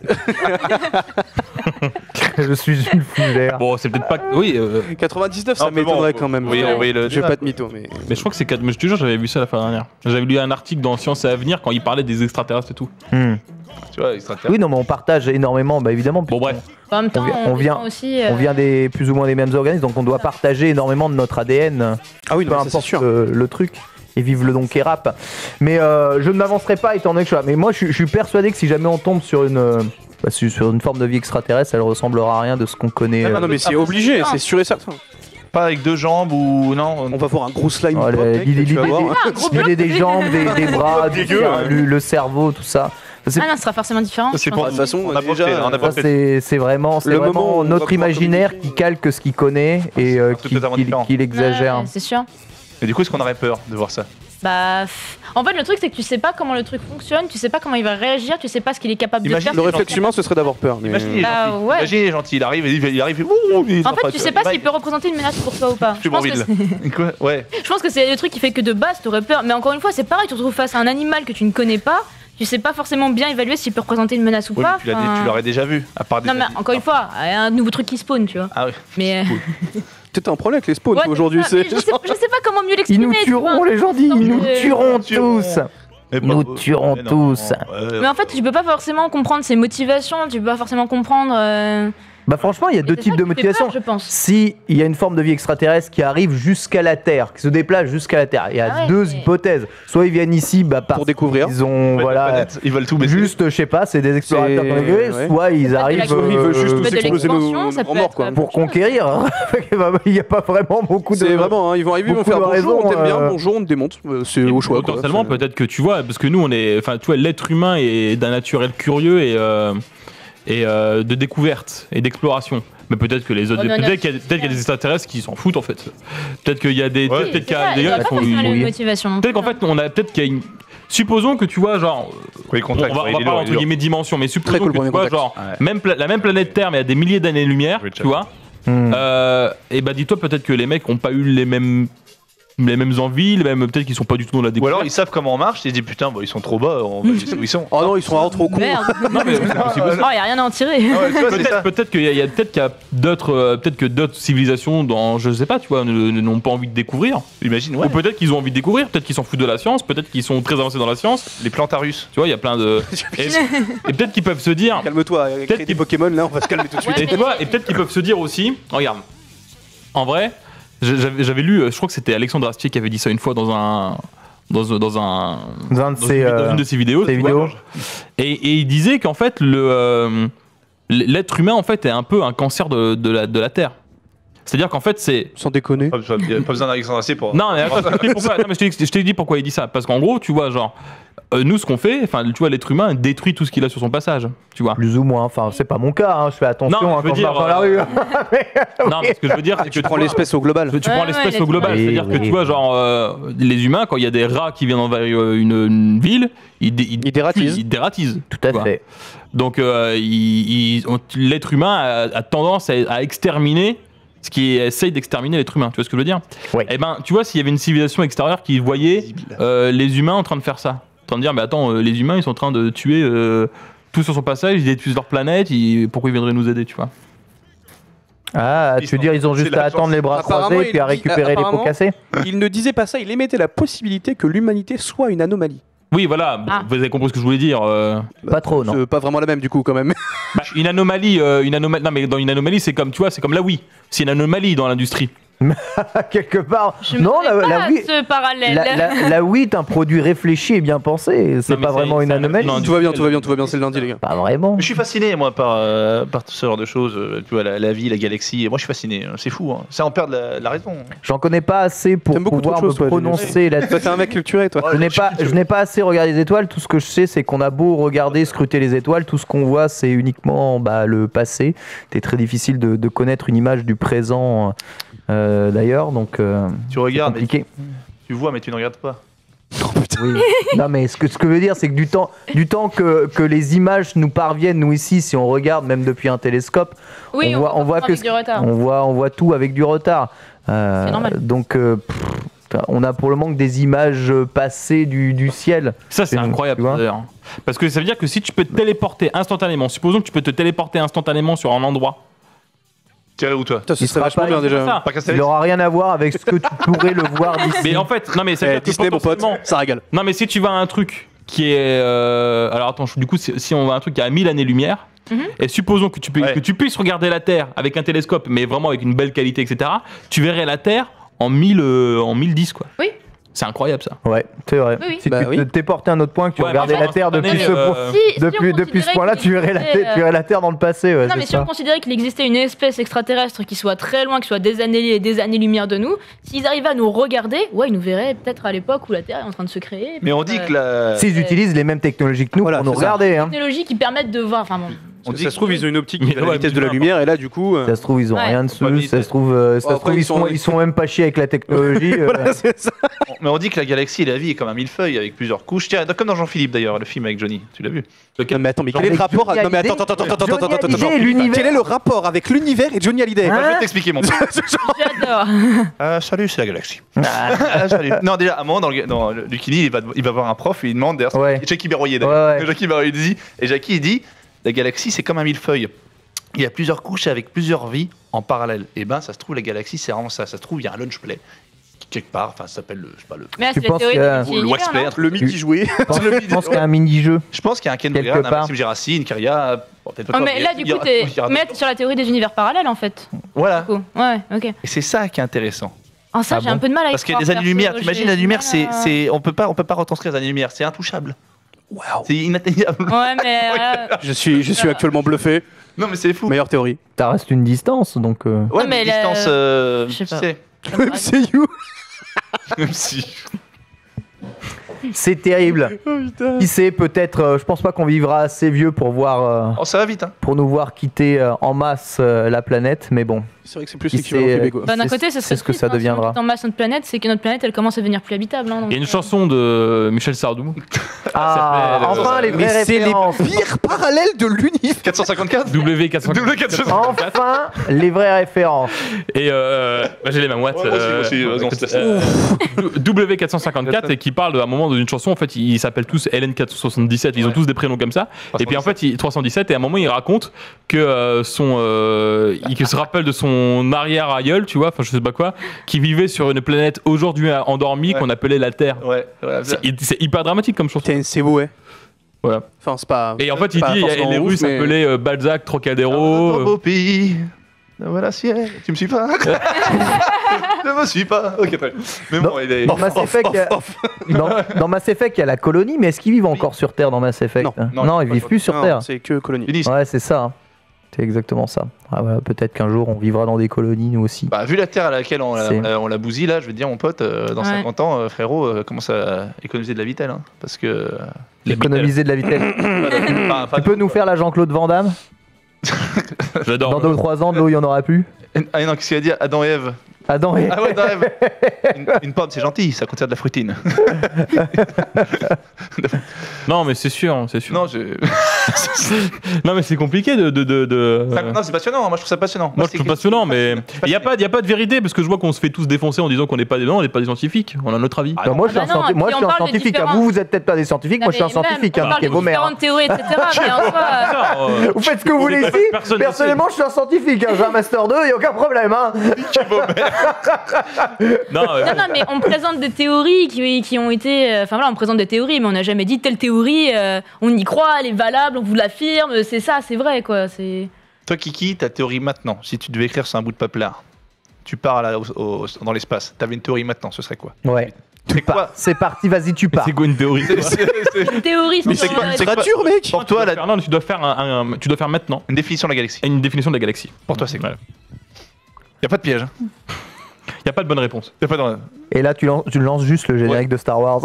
je suis une fougère. Bon, c'est peut-être pas. Oui, euh, quatre-vingt-dix-neuf, ça Non, mais bon, m'étonnerait quand même. oui, Ouais. oui, le Je vais débat. pas de mytho, mais. mais je crois que c'est quatre. Mais je te jure, j'avais vu ça la fin dernière. J'avais lu un article dans Science et Avenir quand il parlait des extraterrestres et tout. Hmm. Tu vois, extraterrestre. Oui, non, mais on partage énormément, bah évidemment. Bon, bref. En même temps, On vient- on, on vient- descend aussi. euh, On vient des plus ou moins des mêmes organismes, donc on doit partager énormément de notre A D N. Ah oui, Peu non, mais ça, c'est importe sûr. le, le truc. Et vive le Donkey Rap. Mais euh, je ne m'avancerai pas étant donné que je suis là. Mais moi, je, suis- je suis persuadé que si jamais on tombe sur une, euh, bah, sur sur une forme de vie extraterrestre, elle ressemblera à rien de ce qu'on connaît. Ah euh. non, mais c'est obligé, c'est sûr et certain. Pas avec deux jambes ou non. On va voir un gros slime Oh, pop, le- mec, l'idée- tu vas l'idée- voir. Ah, un gros L'idée bloc. des jambes, des, des bras, du- Dégueu, hein. le, le cerveau, tout ça. C'est- Ah non, ce sera forcément différent. Ça, c'est je pour- pense. De toute façon, On a déjà, porté, on a ça, porté. c'est c'est vraiment, c'est Le vraiment moment où on va notre pouvoir imaginaire communiquer. qui calque ce qu'il connaît et euh, C'est qui, totalement qui- différent. qui l'exagère. Ouais, c'est sûr. Et du coup, est-ce qu'on aurait peur de voir ça? Bah, pff, en fait, le truc, c'est que tu sais pas comment le truc fonctionne, tu sais pas comment il va réagir, tu sais pas ce qu'il est capable de Imagine faire. Le réflexe humain, ce serait d'avoir peur. mais- Imagine, il est Bah, gentil. ouais. Imagine, il est gentil. Il arrive, il, il arrive, il, ouh, il est En fait, sympa, tu vois. sais pas Il s'il peut représenter une menace pour toi ou pas. Je Je pense, que suis c'est- Quoi Ouais. je pense que c'est le truc qui fait que de base, t'aurais peur. Mais encore une fois, c'est pareil, tu te retrouves face à un animal que tu ne connais pas, tu sais pas forcément bien évaluer s'il peut représenter une menace ou Oui, pas. mais tu l'as- enfin- tu l'aurais déjà vu, à part des. Non, mais amis. encore une fois, il y a un nouveau truc qui spawn, tu vois. Ah oui. Mais. Peut-être un problème avec les spawns Ouais, aujourd'hui. c'est ça, c'est mais je, sais, je sais pas comment mieux Ils l'exprimer. nous tu vois. tueront, les gens disent. Ils nous Euh, tueront tueront. tous. Mais Nous pas- tuerons mais non, tous. ouais. Mais en fait, tu peux pas forcément comprendre ses motivations, tu peux pas forcément comprendre. euh, Bah franchement, il y a et deux c'est types ça de qui fait motivations. peur, je pense. Si il y a une forme de vie extraterrestre qui arrive jusqu'à la Terre, qui se déplace jusqu'à la Terre, il y a Ah ouais, deux mais- hypothèses. Soit ils viennent ici, bah parce Pour découvrir. qu'ils ont, Ouais, voilà, la planète, ils veulent tout baisser. juste, je sais pas, c'est des explorateurs C'est- qu'on a créés, ouais. soit ils peut être de arrivent la- Ils veulent juste euh, nous peut être de exploser nos, l'expansion, nos ça grands peut morts, être, quoi. euh, pour conquérir. Il n'y a pas vraiment beaucoup de. C'est vraiment, hein, ils vont arriver, ils vont beaucoup faire de bonjour, raisons, on t'aime bien, euh, bonjour, on te démonte. Euh, C'est au choix. quoi. Potentiellement, C'est- peut-être que tu vois, parce que nous, on est. Enfin, tu vois, l'être humain est d'un naturel curieux et, euh, et euh, de découverte et d'exploration. Mais peut-être que les autres. Oh, non, non, peut-être qu'il y, a- c'est peut-être qu'il y a des extraterrestres qui s'en foutent en fait. Peut-être qu'il y a des. Ouais. peut-être qu'il y C'est a ça, des il y gars a qui pas font. forcément oui. les motivations. Peut-être qu'en fait, on a peut-être qu'il y a une. supposons que tu vois, genre, Oui, contact, on va, ouais, on va il est pas lourd, entre il est lourd. guillemets dimension, mais supposons cool, que tu premier vois, contact. genre, Ouais. même pla- la même planète Terre, mais à des milliers d'années-lumière, Oui, tu vois. Hmm. Euh, et bah dis-toi peut-être que les mecs ont pas eu les mêmes les mêmes envies, les mêmes peut-être qu'ils sont pas du tout dans la Ou découverte. alors ils savent comment on marche, ils se disent putain, bon, ils sont trop bas, on va laisser où ils sont. Oh non, ils sont vraiment trop cons. Merde. Non mais c'est possible aussi. Oh, y a rien à en tirer. Ah ouais, tu vois, c'est Peut-être ça. peut-être qu'il y a, il y a- peut-être qu'il y a d'autres euh, peut-être que d'autres civilisations dans je sais pas tu vois ne- ne- n'ont pas envie de découvrir. Imagine, ouais. Ou peut-être qu'ils ont envie de découvrir, peut-être qu'ils s'en foutent de la science, peut-être qu'ils sont très avancés dans la science. Les Plantarus. Tu vois, il y a plein de et, et peut-être qu'ils peuvent se dire Calme-toi, euh, créer des qu'il- Pokémon là, on va se calmer tout de suite. Ouais, et tu vois et peut-être qu'ils peuvent se dire aussi regarde. En vrai, j'avais j'avais lu euh, je crois que c'était Alexandre Astier qui avait dit ça une fois dans un dans, un- dans un Dans un de dans ces, une, dans euh, une de ses vidéos, ces tu vois. vidéos. Et, et il disait qu'en fait le euh, l'être humain en fait est un peu un cancer de, de la de la Terre. C'est-à-dire qu'en fait c'est Sans déconner. Pas besoin, y a pas besoin d'Alexandre Astier pour. non mais attends, je t'explique pourquoi. Non, mais je t'ai- je t'ai dit pourquoi il dit ça parce qu'en gros tu vois genre euh, nous ce qu'on fait enfin tu vois l'être humain détruit tout ce qu'il a sur son passage tu vois. Plus ou moins, enfin c'est pas mon cas, hein, je fais attention Non, hein, je veux quand je dire, marche dans la euh, rue. Non mais ce que je veux dire c'est que Tu prends vois, l'espèce au global. tu Ouais, prends ouais, l'espèce l'être au global, humain. c'est-à-dire Oui, que oui. tu vois genre euh, les humains quand il y a des rats qui viennent envers euh, une, une ville, ils, dé- Ils dératisent. Ils dératisent. Tout à tu vois. fait. Donc euh, il- il- on- l'être humain a, a tendance à, à exterminer ce qui essaye d'exterminer l'être humain. Tu vois ce que je veux dire? Oui. Et ben tu vois s'il y avait une civilisation extérieure qui voyait euh, les humains en train de faire ça, en train de dire mais attends euh, les humains ils sont en train de tuer euh, tout sur son passage, ils détruisent leur planète, ils- pourquoi ils viendraient nous aider tu vois? Ah, Ils tu veux sont- dire ils ont c'est juste la à attendre chance. les bras Apparemment, croisés il puis à dit- récupérer les pots apparemment- cassés? Il ne disait pas ça, il émettait la possibilité que l'humanité soit une anomalie. Oui voilà, bon, Ah. vous avez compris ce que je voulais dire. euh. Pas trop, non. C'est pas vraiment la même du coup quand même. Bah, une anomalie, euh, une anomalie. Non mais dans une anomalie c'est comme tu vois c'est comme la Wii, c'est une anomalie dans l'industrie. Quelque part. Je Non, la, me la pas Wii, ce parallèle. la, la- la Wii est un produit réfléchi et bien pensé. C'est Non, mais pas c'est- vraiment une c'est un- anomalie. non, Tout va bien, tout va bien, tout va bien, c'est le lundi les gars. Pas vraiment. Mais je suis fasciné, moi, par, euh, par ce genre de choses. euh, Tu vois, la, la vie, la galaxie. Et moi, je suis fasciné. hein, C'est fou. Hein. Ça en perd la, la raison. J'en connais pas assez pour T'aimes beaucoup pouvoir trop de me choses, toi, prononcer là-dessus. Toi t'es un mec culturé toi. Je n'ai pas, je n'ai pas assez regardé les étoiles. Tout ce que je sais, c'est qu'on a beau regarder, scruter les étoiles, tout ce qu'on voit, c'est uniquement bah, le passé. C'est très difficile de, de connaître une image du présent, euh, d'ailleurs. Donc, euh, Tu c'est regardes, mais compliqué. tu vois, mais tu ne regardes pas. Oui. Non, mais ce que ce que je veux dire, c'est que du temps, du temps que, que les images nous parviennent, nous ici, si on regarde même depuis un télescope, Oui, on voit, on voit comprend que avec du retard. on voit, on voit tout avec du retard. Euh, C'est normal. Donc, euh, pff, on a pour le manque des images passées du, du ciel. Ça c'est Tu incroyable vois d'ailleurs. Parce que ça veut dire que si tu peux te téléporter instantanément, supposons que tu peux te téléporter instantanément sur un endroit. Tu irais où, toi? Putain, ce Il serait sera vachement pas- bien déjà. Ça. Pas Il Castélix. n'aura rien à voir avec ce que tu pourrais le voir d'ici. Mais en fait, non mais ça veut Eh, dire que Disney mon pote, potentiellement- ça régale. Non mais si tu vas à un truc qui est euh, alors attends, je- du coup si si on va à un truc qui a mille années-lumière Mhm. et supposons que tu, peux, Ouais. que tu puisses regarder la Terre avec un télescope mais vraiment avec une belle qualité et cetera, tu verrais la Terre en mille euh, en mille dix quoi. Oui. C'est incroyable ça. Ouais, c'est vrai. Oui, oui. Si Bah tu oui. te- t'es porté à un autre point, que tu Ouais, regardais mais la enfin, Terre depuis instantané, ce point. euh, Si- si on Depuis, depuis ce considérait point-là, qu'il tu verrais, la, existait, tu verrais la Terre dans le passé. Ouais, Non, c'est mais si ça. on considérait qu'il existait une espèce extraterrestre qui soit très loin, qui soit des années et des années-lumière de nous, s'ils arrivaient à nous regarder, ouais, ils nous verraient peut-être à l'époque où la Terre est en train de se créer. Mais on dit Euh, que la. S'ils Euh, utilisent les mêmes technologies que nous Voilà, pour nous c'est ça. regarder. Hein. technologies qui permettent de voir. Enfin bon. On dit ça que- se trouve, ils ont une optique qui Mais fait la ouais, vitesse mais de la non. lumière et là du coup. euh, Ça se trouve, ils ont Ouais. rien Pas dessus. vite. Ça se trouve, euh, ça Bon, se trouve après, ils, ils sont- sont, ils sont même pas chiés avec la technologie. euh, Voilà, c'est ça. Mais on dit que la galaxie et la vie est comme un millefeuille avec plusieurs couches. Tiens, comme dans Jean-Philippe d'ailleurs, le film avec Johnny. Tu l'as vu? Non mais attends, mais quel Genre est le avec rapport Johnny Non mais Hallyday. attends, attends, attends, attends, Johnny attends, attends, Hallyday attends. et l'univers. Quel est le rapport avec l'univers et Johnny Hallyday Hein Je vais t'expliquer mon. J'adore. Euh, salut, c'est la galaxie. Ah, salut. Non, déjà, à un moment, dans, le, dans le Lucini, il va, il va voir un prof et il demande d'ailleurs. Ouais. Jackie Berroyer, d'ailleurs. Ouais, ouais. Jackie Berroyer dit. Et Jackie, il dit la galaxie, c'est comme un millefeuille. Il y a plusieurs couches avec plusieurs vies en parallèle. Et ben, ça se trouve, la galaxie, c'est vraiment ça. Ça se trouve, il y a un lunch play quelque part. Enfin, ça s'appelle le. Je sais pas, le. Mais là, Tu c'est la penses théorie que- du Ou petit le univers, Westplay, non un truc. Le midi joué. Je pense- je pense qu'il y a un mini-jeu. Je pense qu'il y a un Ken Quelque Bogard, un part. Maxime Gérassi, une Kyria. Bon, peut-être pas Ah, toi, mais il y là, a- du il y coup, aura- t'es il y aura- maître sur la théorie des univers parallèles, en fait. Voilà. Du coup. Ouais, ok. Et c'est ça qui est intéressant. Ah, ça, Ah j'ai bon un peu de mal à y Parce que croire, les années-lumière, perso, t'imagines j'ai la du lumière, mal c'est, à- c'est, on peut pas, on peut pas retranscrire les années-lumière, c'est intouchable. Waouh. C'est inatteignable. Ouais, mais. euh, Je suis, je suis actuellement bluffé. Non, mais c'est fou. Meilleure théorie. Ça reste une distance, donc. euh, Ouais, Non, mais, mais la- distance, euh, je sais tu pas. sais. ça me paraît- C'est you. Même si. C'est terrible. Oh putain. Qui sait, peut-être, euh, je pense pas qu'on vivra assez vieux pour voir, euh, Oh, ça va vite, hein. pour nous voir quitter euh, en masse euh, la planète, mais bon. C'est vrai que c'est plus Qui l'équivalent sait, québécois. Bah, d'un C'est- côté, ce c'est serait ce que triste, ça hein, si on deviendra. quitte en masse notre planète, c'est que notre planète, elle commence à devenir plus habitable. Hein, donc, Il y a une euh, chanson de Michel Sardou. Ah, s'appelle, enfin euh, les vraies Mais c'est les références. pires parallèles de l'univers. quatre cent cinquante-quatre W quatre cent W quatre cent cinquante-quatre. Enfin les vraies références. Et euh, bah, j'ai les mêmes watts. Ouais, moi aussi, moi aussi, vas-y, on se laisse. euh, W quatre cent cinquante-quatre et qui parle à un moment d'une chanson. En fait, ils s'appellent tous L N quatre cent soixante-dix-sept. Ils ont Ouais. tous des prénoms comme ça. Et puis en fait, il, trois cent dix-sept. Et à un moment, il raconte que euh, son, euh, il qu'il se rappelle de son arrière-aïeul, tu vois, enfin je sais pas quoi, qui vivait sur une planète aujourd'hui endormie Ouais. qu'on appelait la Terre. Ouais, voilà. C'est c'est hyper dramatique comme chanson. Putain, c'est beau, ouais. Voilà. Enfin, c'est pas. Et en fait, il pas dit, forcément les ouf, Russes mais- s'appelaient euh, Balzac, Dans Trocadéro. un beau pays. Voilà, ciel. Tu me suis pas? Je me suis pas. Ok, très bien. Mais bon, il est. Dans Mass Effect, il y a- dans, dans Mass Effect, il y a la colonie, mais est-ce qu'ils vivent encore sur Terre dans Mass Effect? Non. hein Non, Non, ils ils sont vivent pas plus sur Non, Terre. c'est que colonie. Ils disent. Ouais, c'est ça. hein. C'est exactement ça. Ah, voilà, peut-être qu'un jour on vivra dans des colonies nous aussi. Bah, vu la terre à laquelle on la, C'est- on la, on la bousille, là, je veux dire, mon pote, euh, dans Ouais. cinquante ans, euh, frérot, euh, commence à économiser de la vitelle. Hein, parce que. euh, Les Économiser de la vitesse. enfin, enfin, Tu peux nous faire la Jean-Claude Van Damme? J'adore. Dans deux ou trois ans, de l'eau, il n'y en aura plus. Ah non, qu'est-ce qu'il va dire? Adam et Ève. Adam et... Ah ouais, Adam et Ève. Une, une pomme, c'est gentil, ça contient de la fruitine. Non, mais c'est sûr, c'est sûr. Non, je. Non, mais c'est compliqué de. de, de, de- Ça- non, c'est passionnant, moi je trouve ça passionnant. Moi, je trouve passionnant, mais il n'y a, pas- y a pas de vérité parce que je vois qu'on se fait tous défoncer en disant qu'on n'est pas des non, on n'est pas des scientifiques. On a notre avis. Ah, Non, moi, je suis Ah un, bah non, scienti- et moi, puis je suis on un parle des scientifique. hein. différents- Vous, vous êtes peut-être pas des scientifiques. non, Moi, je suis un mais même, scientifique. On hein, parle niquez de vos mères. différentes théories, et cetera. Mais en soi, euh, Ça, euh, Vous faites ce que vous on voulez est pas- ici. personne ne Personnellement, je suis un scientifique. hein. J'ai un master deux, il n'y a aucun problème. hein. non, euh, non, non, mais on présente des théories qui, qui ont été. euh, Enfin voilà, on présente des théories, mais on n'a jamais dit telle théorie, euh, on y croit, elle est valable, on vous l'affirme, c'est ça, c'est vrai, quoi. C'est. Toi, Kiki, ta théorie maintenant, si tu devais écrire sur un bout de papier, tu pars à la- au- au- dans l'espace, t'avais une théorie maintenant, ce serait quoi? Ouais. C'est Tu pars. quoi? C'est parti, vas-y, tu pars. c'est quoi une théorie toi Une théorie Mais sur, c'est quoi- euh, c'est quoi- Rature, mec. Pour toi, la- Non, tu dois faire un, un- tu dois faire maintenant une définition de la galaxie. une définition de la galaxie. Pour toi, c'est quoi? Ouais. Y a pas de piège. Hein. Il y a pas de bonne réponse. Y a pas de. Et là, tu lances, tu lances juste le générique de Star Wars.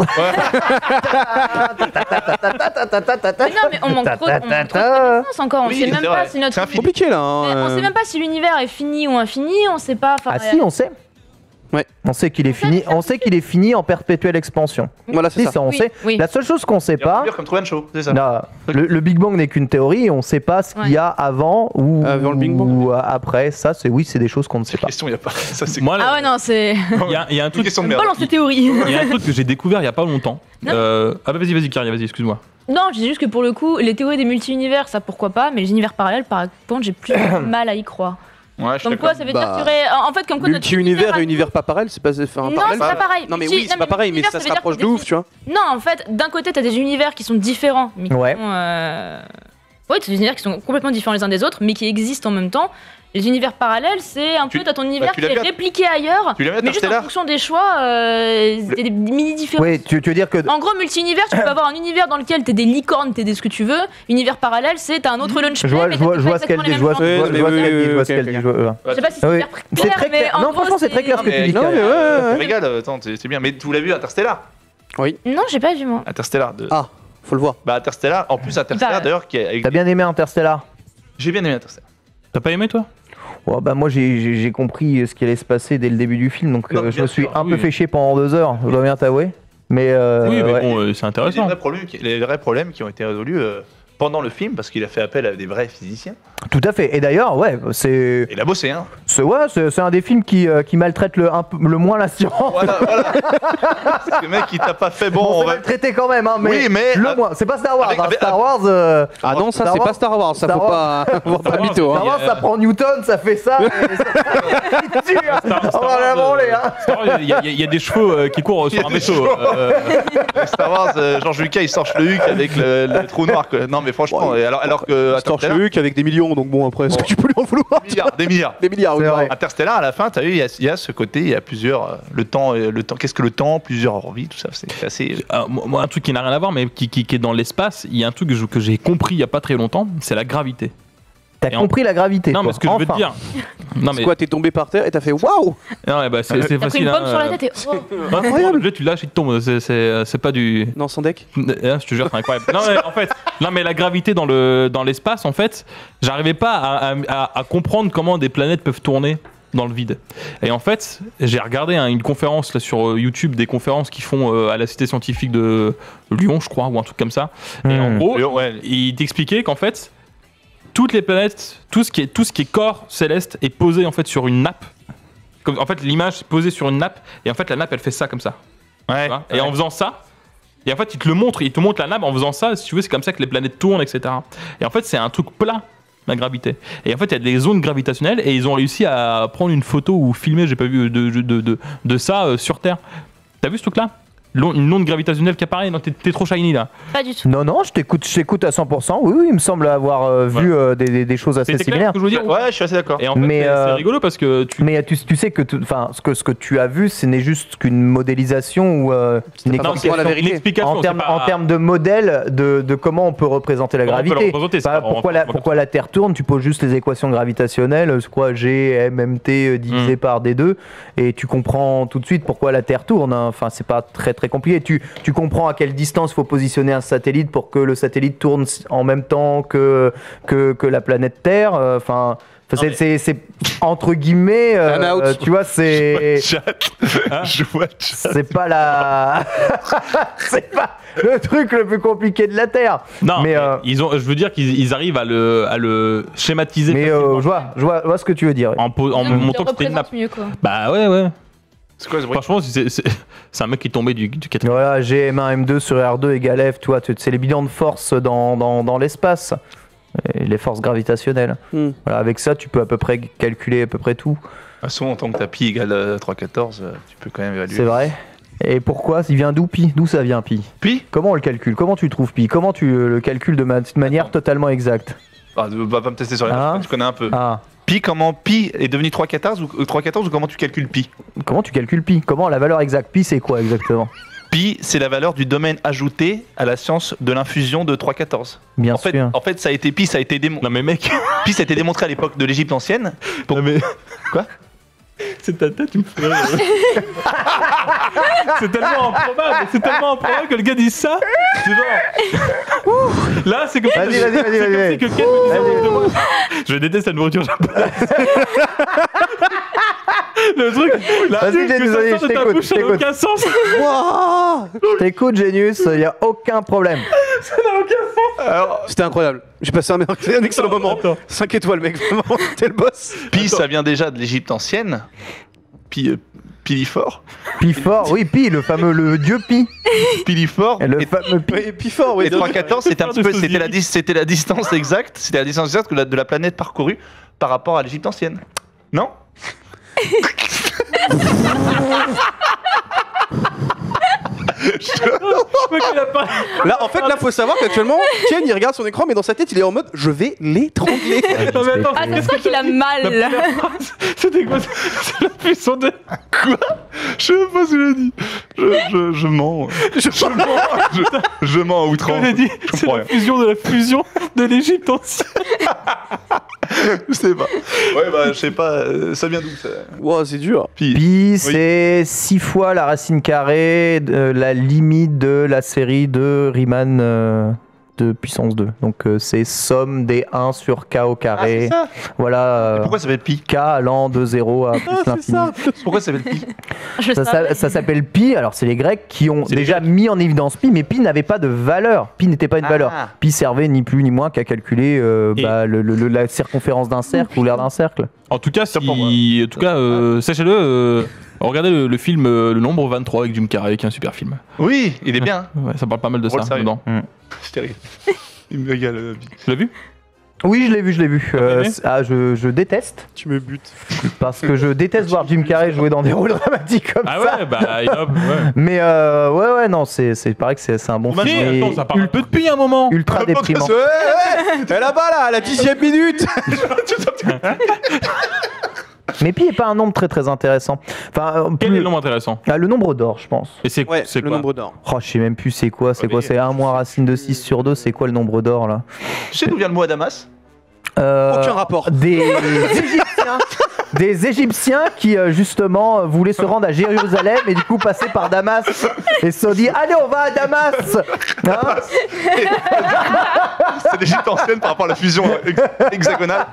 Mais non, mais on manque trop, on manque trop de connaissances encore. On Oui, sait même c'est pas vrai. si notre. C'est infini. Compliqué là. hein, Mais on euh. sait même pas si l'univers est fini ou infini, on sait pas. Enfin, Ah si, on sait. Ouais. On sait qu'il est fini. On sait qu'il est fini en perpétuelle expansion. Voilà, c'est Si, ça. ça, on Oui, sait. oui. La seule chose qu'on sait Y a pas, pire comme Truman Show, c'est ça. non, le, le Big Bang n'est qu'une théorie. On sait pas ce qu'il y a avant ou, Avant le Big Bang. ou après. Ça, c'est oui, c'est des choses qu'on ne sait pas. Question, y a pas. Ça, c'est Moi, Ah ouais, non, c'est. il y, a- il y a un une truc. question de Pas merde. dans ces théories. Il y a un truc que j'ai découvert il y a pas longtemps. Non. Euh, Ah bah vas-y, vas-y, Kyria, vas-y, excuse-moi. Non, je dis juste que pour le coup, les théories des multi-univers, ça pourquoi pas, mais les univers parallèles, par contre, j'ai plus de mal à y croire. Ouais, je suis Comme d'accord. quoi, ça veut Bah, dire qu'il y aurait. En fait, comme quoi notre Multi-univers a- et univers pas pareil, c'est pas. Enfin, Non, parallèle, c'est pas pareil. Non, mais Si- oui, c'est pas pareil, mais multivers, ça veut se dire rapproche que de des- ouf, tu vois. Non, en fait, d'un côté, t'as des univers qui sont différents, mais qui Ouais. sont. Euh... Ouais, t'as des univers qui sont complètement différents les uns des autres, mais qui existent en même temps. Les univers parallèles, c'est un Tu- peu t'as ton univers bah, tu qui l'as est vu à- répliqué ailleurs, Tu l'as vu à mais juste en Interstellar? fonction des choix, euh, c'est des mini différences. Oui, tu, tu veux dire que En gros, multi-univers, tu peux avoir un univers dans lequel t'es des licornes, t'es des ce que tu veux. Univers parallèle, c'est t'as un autre lunch je vois, mais je vois, t'as je vois pas ce qu'elle dit. Je exactement vois, les je mêmes vois, choses. je vois ce Oui, qu'elle dit. Je vois oui, ce oui, qu'elle ok, dit. ok. je vois- Je sais pas si Ah c'est oui. hyper C'est clair, très mais clair. en Non, gros, franchement, c'est très clair ce que tu c'est- dis. Non, mais Kyria. ouais, ouais, Je ouais. régale, attends, c'est c'est bien. Mais tu l'as vu Interstellar? Non, j'ai pas vu moi. Interstellar. De... Ah, faut le voir. Bah, Interstellar, en plus, Interstellar paraît. d'ailleurs, qui est avec- T'as bien aimé Interstellar? j'ai bien aimé Interstellar. T'as pas aimé toi? Ouais, bah moi j'ai- j'ai j'ai compris ce qui allait se passer dès le début du film, donc Non, euh, je bien me suis sûr, un oui. peu fait chier pendant deux heures, je dois bien t'avouer. Mais euh, Oui, mais ouais. bon, euh, c'est Les intéressant. vrais, problèmes qui, les vrais problèmes qui ont été résolus euh, pendant le film, parce qu'il a fait appel à des vrais physiciens. Tout à fait. Et d'ailleurs, ouais, c'est Et il a bossé, hein. c'est ouais, c'est c'est un des films qui, euh, qui maltraite le, un peu, le moins la science. Voilà, voilà. C'est le mec, il t'a pas fait bon. Bon, on c'est va... maltraité quand même, hein, mais, Oui, mais- le moins. C'est pas Star Wars. Avec- hein. avec- Star Wars, euh, Ah non, ça Star c'est Wars- pas Star Wars, ça Star faut pas. Faut pas mytho, Star hein. Wars, ça prend Newton, ça fait ça. et ça- il tue, hein. Star- Star On va la Wars, branler, euh, hein. Star Wars, Il y, a- il y a des chevaux euh, qui courent Il y a sur un des vaisseau. chevaux. euh, Star Wars, euh, George Lucas, il sort le huc avec le, le trou noir. Quoi. Non, mais franchement, Ouais. et alors, alors que Storch Interstellar, le Huc avec des millions, donc bon, après, est-ce que tu peux lui en vouloir? des milliards, des milliards. Des milliards, oui, C'est vrai. pardon. Interstellar, à la fin, tu as vu, il y, a- il y a ce côté, il y a plusieurs. euh, Le temps, euh, le temps qu'est-ce que le temps, plusieurs vies, tout ça, c'est assez. euh, moi, un truc qui n'a rien à voir, mais qui, qui- qui est dans l'espace, il y a un truc que je- que j'ai compris il y a pas très longtemps, c'est la gravité. T'as Et en- compris la gravité. Non, toi. mais ce que je veux te Enfin. dire, Non, C'est mais. quoi, t'es tombé par terre et t'as fait waouh. Non, ouais, bah, c'est c'est T'as pris facile. une pomme hein, sur la euh, tête et. Oh. Incroyable. Le jeu, tu lâches, il te tombe. C'est- C'est c'est pas du. Non, sans deck. Hein, je te jure, c'est incroyable. Non, mais en fait, non, mais la gravité dans le dans l'espace, en fait, j'arrivais pas à, à- à- à comprendre comment des planètes peuvent tourner dans le vide. Et en fait, j'ai regardé hein, une conférence là, sur euh, YouTube, des conférences qu'ils font euh, à la Cité scientifique de Lyon, je crois, ou un truc comme ça. Et en Hmm. gros, Lyon, ouais. il t'expliquait qu'en fait, toutes les planètes, tout ce qui est tout ce qui est corps céleste est posé en fait sur une nappe. Comme, en fait, l'image est posée sur une nappe, et en fait, la nappe, elle fait ça comme ça. Ouais. Tu vois. Et en faisant ça, et en fait, il te le montre, il te montre la nappe en faisant ça, si tu veux, c'est comme ça que les planètes tournent, et cetera. Et en fait, c'est un truc plat, la gravité. Et en fait, il y a des zones gravitationnelles, et ils ont réussi à prendre une photo ou filmer, j'ai pas vu, de, de, de, de, de ça euh, sur Terre. T'as vu ce truc-là? L'on- Une onde gravitationnelle qui apparaît, non, t'es t'es trop shiny là. Pas du tout. Non, non, je t'écoute, je t'écoute à cent pour cent. Oui, oui, il me semble avoir euh, vu euh, des, des- des choses assez C'est clair similaires. ce que je veux dire? Ouais, je suis assez d'accord. Et en fait, Mais, c'est euh, c'est rigolo parce que tu. Mais tu, tu sais que, tout- enfin, ce que ce que tu as vu, ce n'est juste qu'une modélisation ou euh, une pas Non, forcément c'est la une vérité. explication. en c'est termes pas- en termes de modèle de, de comment on peut représenter la Comment on peut la gravité. représenter, c'est Pas- pas pourquoi, la, vraiment- pourquoi la Terre tourne? Tu poses juste les équations gravitationnelles, c'est quoi G, M, M, T euh, divisé Mm. par D deux, et tu comprends tout de suite pourquoi la Terre tourne. hein. Enfin, c'est pas très très compliqué. Tu, tu comprends à quelle distance il faut positionner un satellite pour que le satellite tourne en même temps que, que, que la planète Terre. euh, Enfin. Enfin, c'est- mais- c'est c'est entre guillemets, euh, Un out. euh, tu vois, c'est Chat. Je vois chat. c'est pas la, c'est pas le truc le plus compliqué de la Terre. Non, mais, mais euh, ils ont, je veux dire qu'ils ils arrivent à le, à le schématiser. Mais facilement. euh, je vois, je vois, je vois ce que tu veux dire. En, po- en Le- le montrant que c'était une nappe. représente mieux, quoi. Bah ouais, ouais. C'est quoi ce bruit? Franchement, c'est c'est- c'est un mec qui est tombé du, du quatrième. Voilà, G M un M deux sur R deux égale F, tu vois, tu- c'est les bilans de force dans, dans, dans l'espace, et les forces gravitationnelles. Hmm. Voilà, avec ça, tu peux à peu près calculer à peu près tout. De toute façon, en tant que t'as pi égale euh, trois virgule quatorze, euh, tu peux quand même évaluer. C'est vrai. Et pourquoi? Il vient d'où pi? D'où ça vient pi? Pi Comment on le calcule? Comment tu trouves pi? Comment tu euh, le calcules de ma- de manière totalement exacte? Ah, ne va pas me tester sur les Hein notes, tu connais un peu. Ah, Pi, comment pi est devenu trois virgule quatorze ou, euh, trois virgule quatorze ou comment tu calcules pi? comment tu calcules pi? Comment la valeur exacte? Pi, c'est quoi exactement? Pi, c'est la valeur du domaine ajouté à la science de l'infusion de trois virgule quatorze. Bien En fait, sûr. en fait, ça a été pi, ça a été démontré. Non mais mec, Pi, ça a été démontré à l'époque de l'Égypte ancienne. Pour... Non, mais- Quoi? c'est ta tête, tu me fais rire. C'est tellement improbable, c'est tellement improbable que le gars dise ça. C'est genre. Là, c'est comme Vas-y, si- vas-y, vas-y, c'est comme vas-y. si que Ken me disait en Vas-y. face de moi, je déteste la nourriture japonaise. Le truc, là, Vas-y, que Genius, ça vas-y, sort je de ta t'écoute, bouche, ça n'a je t'écoute. aucun sens. Wouah. Je t'écoute, Genius, il n'y a aucun problème. Alors, C'était incroyable. J'ai passé un, un excellent moment. Attends. cinq étoiles, mec. Vraiment, t'es le boss. pi, ça vient déjà de l'Égypte ancienne. Pi, euh, Pilifor. Pi fort, oui, Pi, le fameux le dieu Pi. Pilifor. Le Et, fameux Pi. Et puis fort, oui. et trois virgule quatorze, c'était un petit peu, de c'était la, Osiris. dis- c'était la distance exacte, c'était la distance exacte de la, de la planète parcourue par rapport à l'Égypte ancienne. Non? Le mec, il a pas- Là, en fait, là, faut savoir qu'actuellement, Ken, il regarde son écran, mais dans sa tête, il est en mode je vais l'étrangler. Non, mais attends, Ah, c'est qu'est-ce ça que qu'il a t'as dit mal. La première phrase, c'était quoi? C'est la puissance de. Quoi? Je sais pas ce que j'ai dit. Je, je, je mens. Je, mens. Je, je mens à outrance. Comme j'ai dit, Je c'est comprends la rien. fusion de la fusion de l'Égypte ancienne. Je sais pas. Ouais, bah, je sais pas. euh, Ça vient d'où ça? Wow, c'est dur. Pi. Pi, c'est six fois la racine carrée de la limite de la série de Riemann euh, de puissance deux. Donc euh, c'est somme des un sur k au Ah, carré. c'est ça. Voilà. euh, Pourquoi ça s'appelle pi? K allant de zéro à plus l'infini. Pourquoi ça s'appelle pi? Je Ça, savais. ça- ça s'appelle pi. Alors c'est les Grecs qui ont C'est les déjà mis en évidence pi, mais pi n'avait pas de valeur. Pi n'était pas une Ah. valeur. Pi servait ni plus ni moins qu'à calculer euh, Et- bah, le- le- le- la circonférence d'un cercle ou l'aire d'un cercle. En tout cas, si, pour moi. en tout cas, euh, sachez-le, euh, regardez le, le film euh, Le Nombre vingt-trois avec Jim Carrey, qui est un super film. Oui, il est bien. Ouais, ça parle pas mal de Rôle ça sérieux. dedans. C'est terrible. Il me régale. euh, Pi. Tu l'as vu? Oui, je l'ai vu, je l'ai vu. Euh, aimé c'est- ah, je, je déteste. Tu me butes. Parce que je déteste voir Jim Carrey jouer dans des rôles dramatiques comme Ah ça. ouais, bah, et hop, ouais. Mais euh, ouais, ouais, non, c'est, c'est pareil que c'est, c'est un bon Si, film. mais attends, ça parle un ul- peu depuis un moment. ultra déprimant. Ouais, ouais. Et là-bas, là, à la dixième minute. Mais Pi est pas un nombre très très intéressant. Enfin, euh, Quel plus- est le nombre intéressant? Ah, le nombre d'or, je pense. Et c'est Ouais, c'est le quoi? nombre d'or. Oh, je sais même plus c'est quoi, c'est Ouais, quoi, mais- c'est un moins racine de six sur deux, c'est quoi le nombre d'or là? Tu sais d'où vient le mot Adamas? Euh, Aucun rapport. Des Égyptiens. Des Égyptiens qui euh, justement euh, voulaient se rendre à Jérusalem et du coup passer par Damas et se sont dit allez on va à Damas hein. C'est l'Égypte ancienne par rapport à la fusion hex- hexagonale.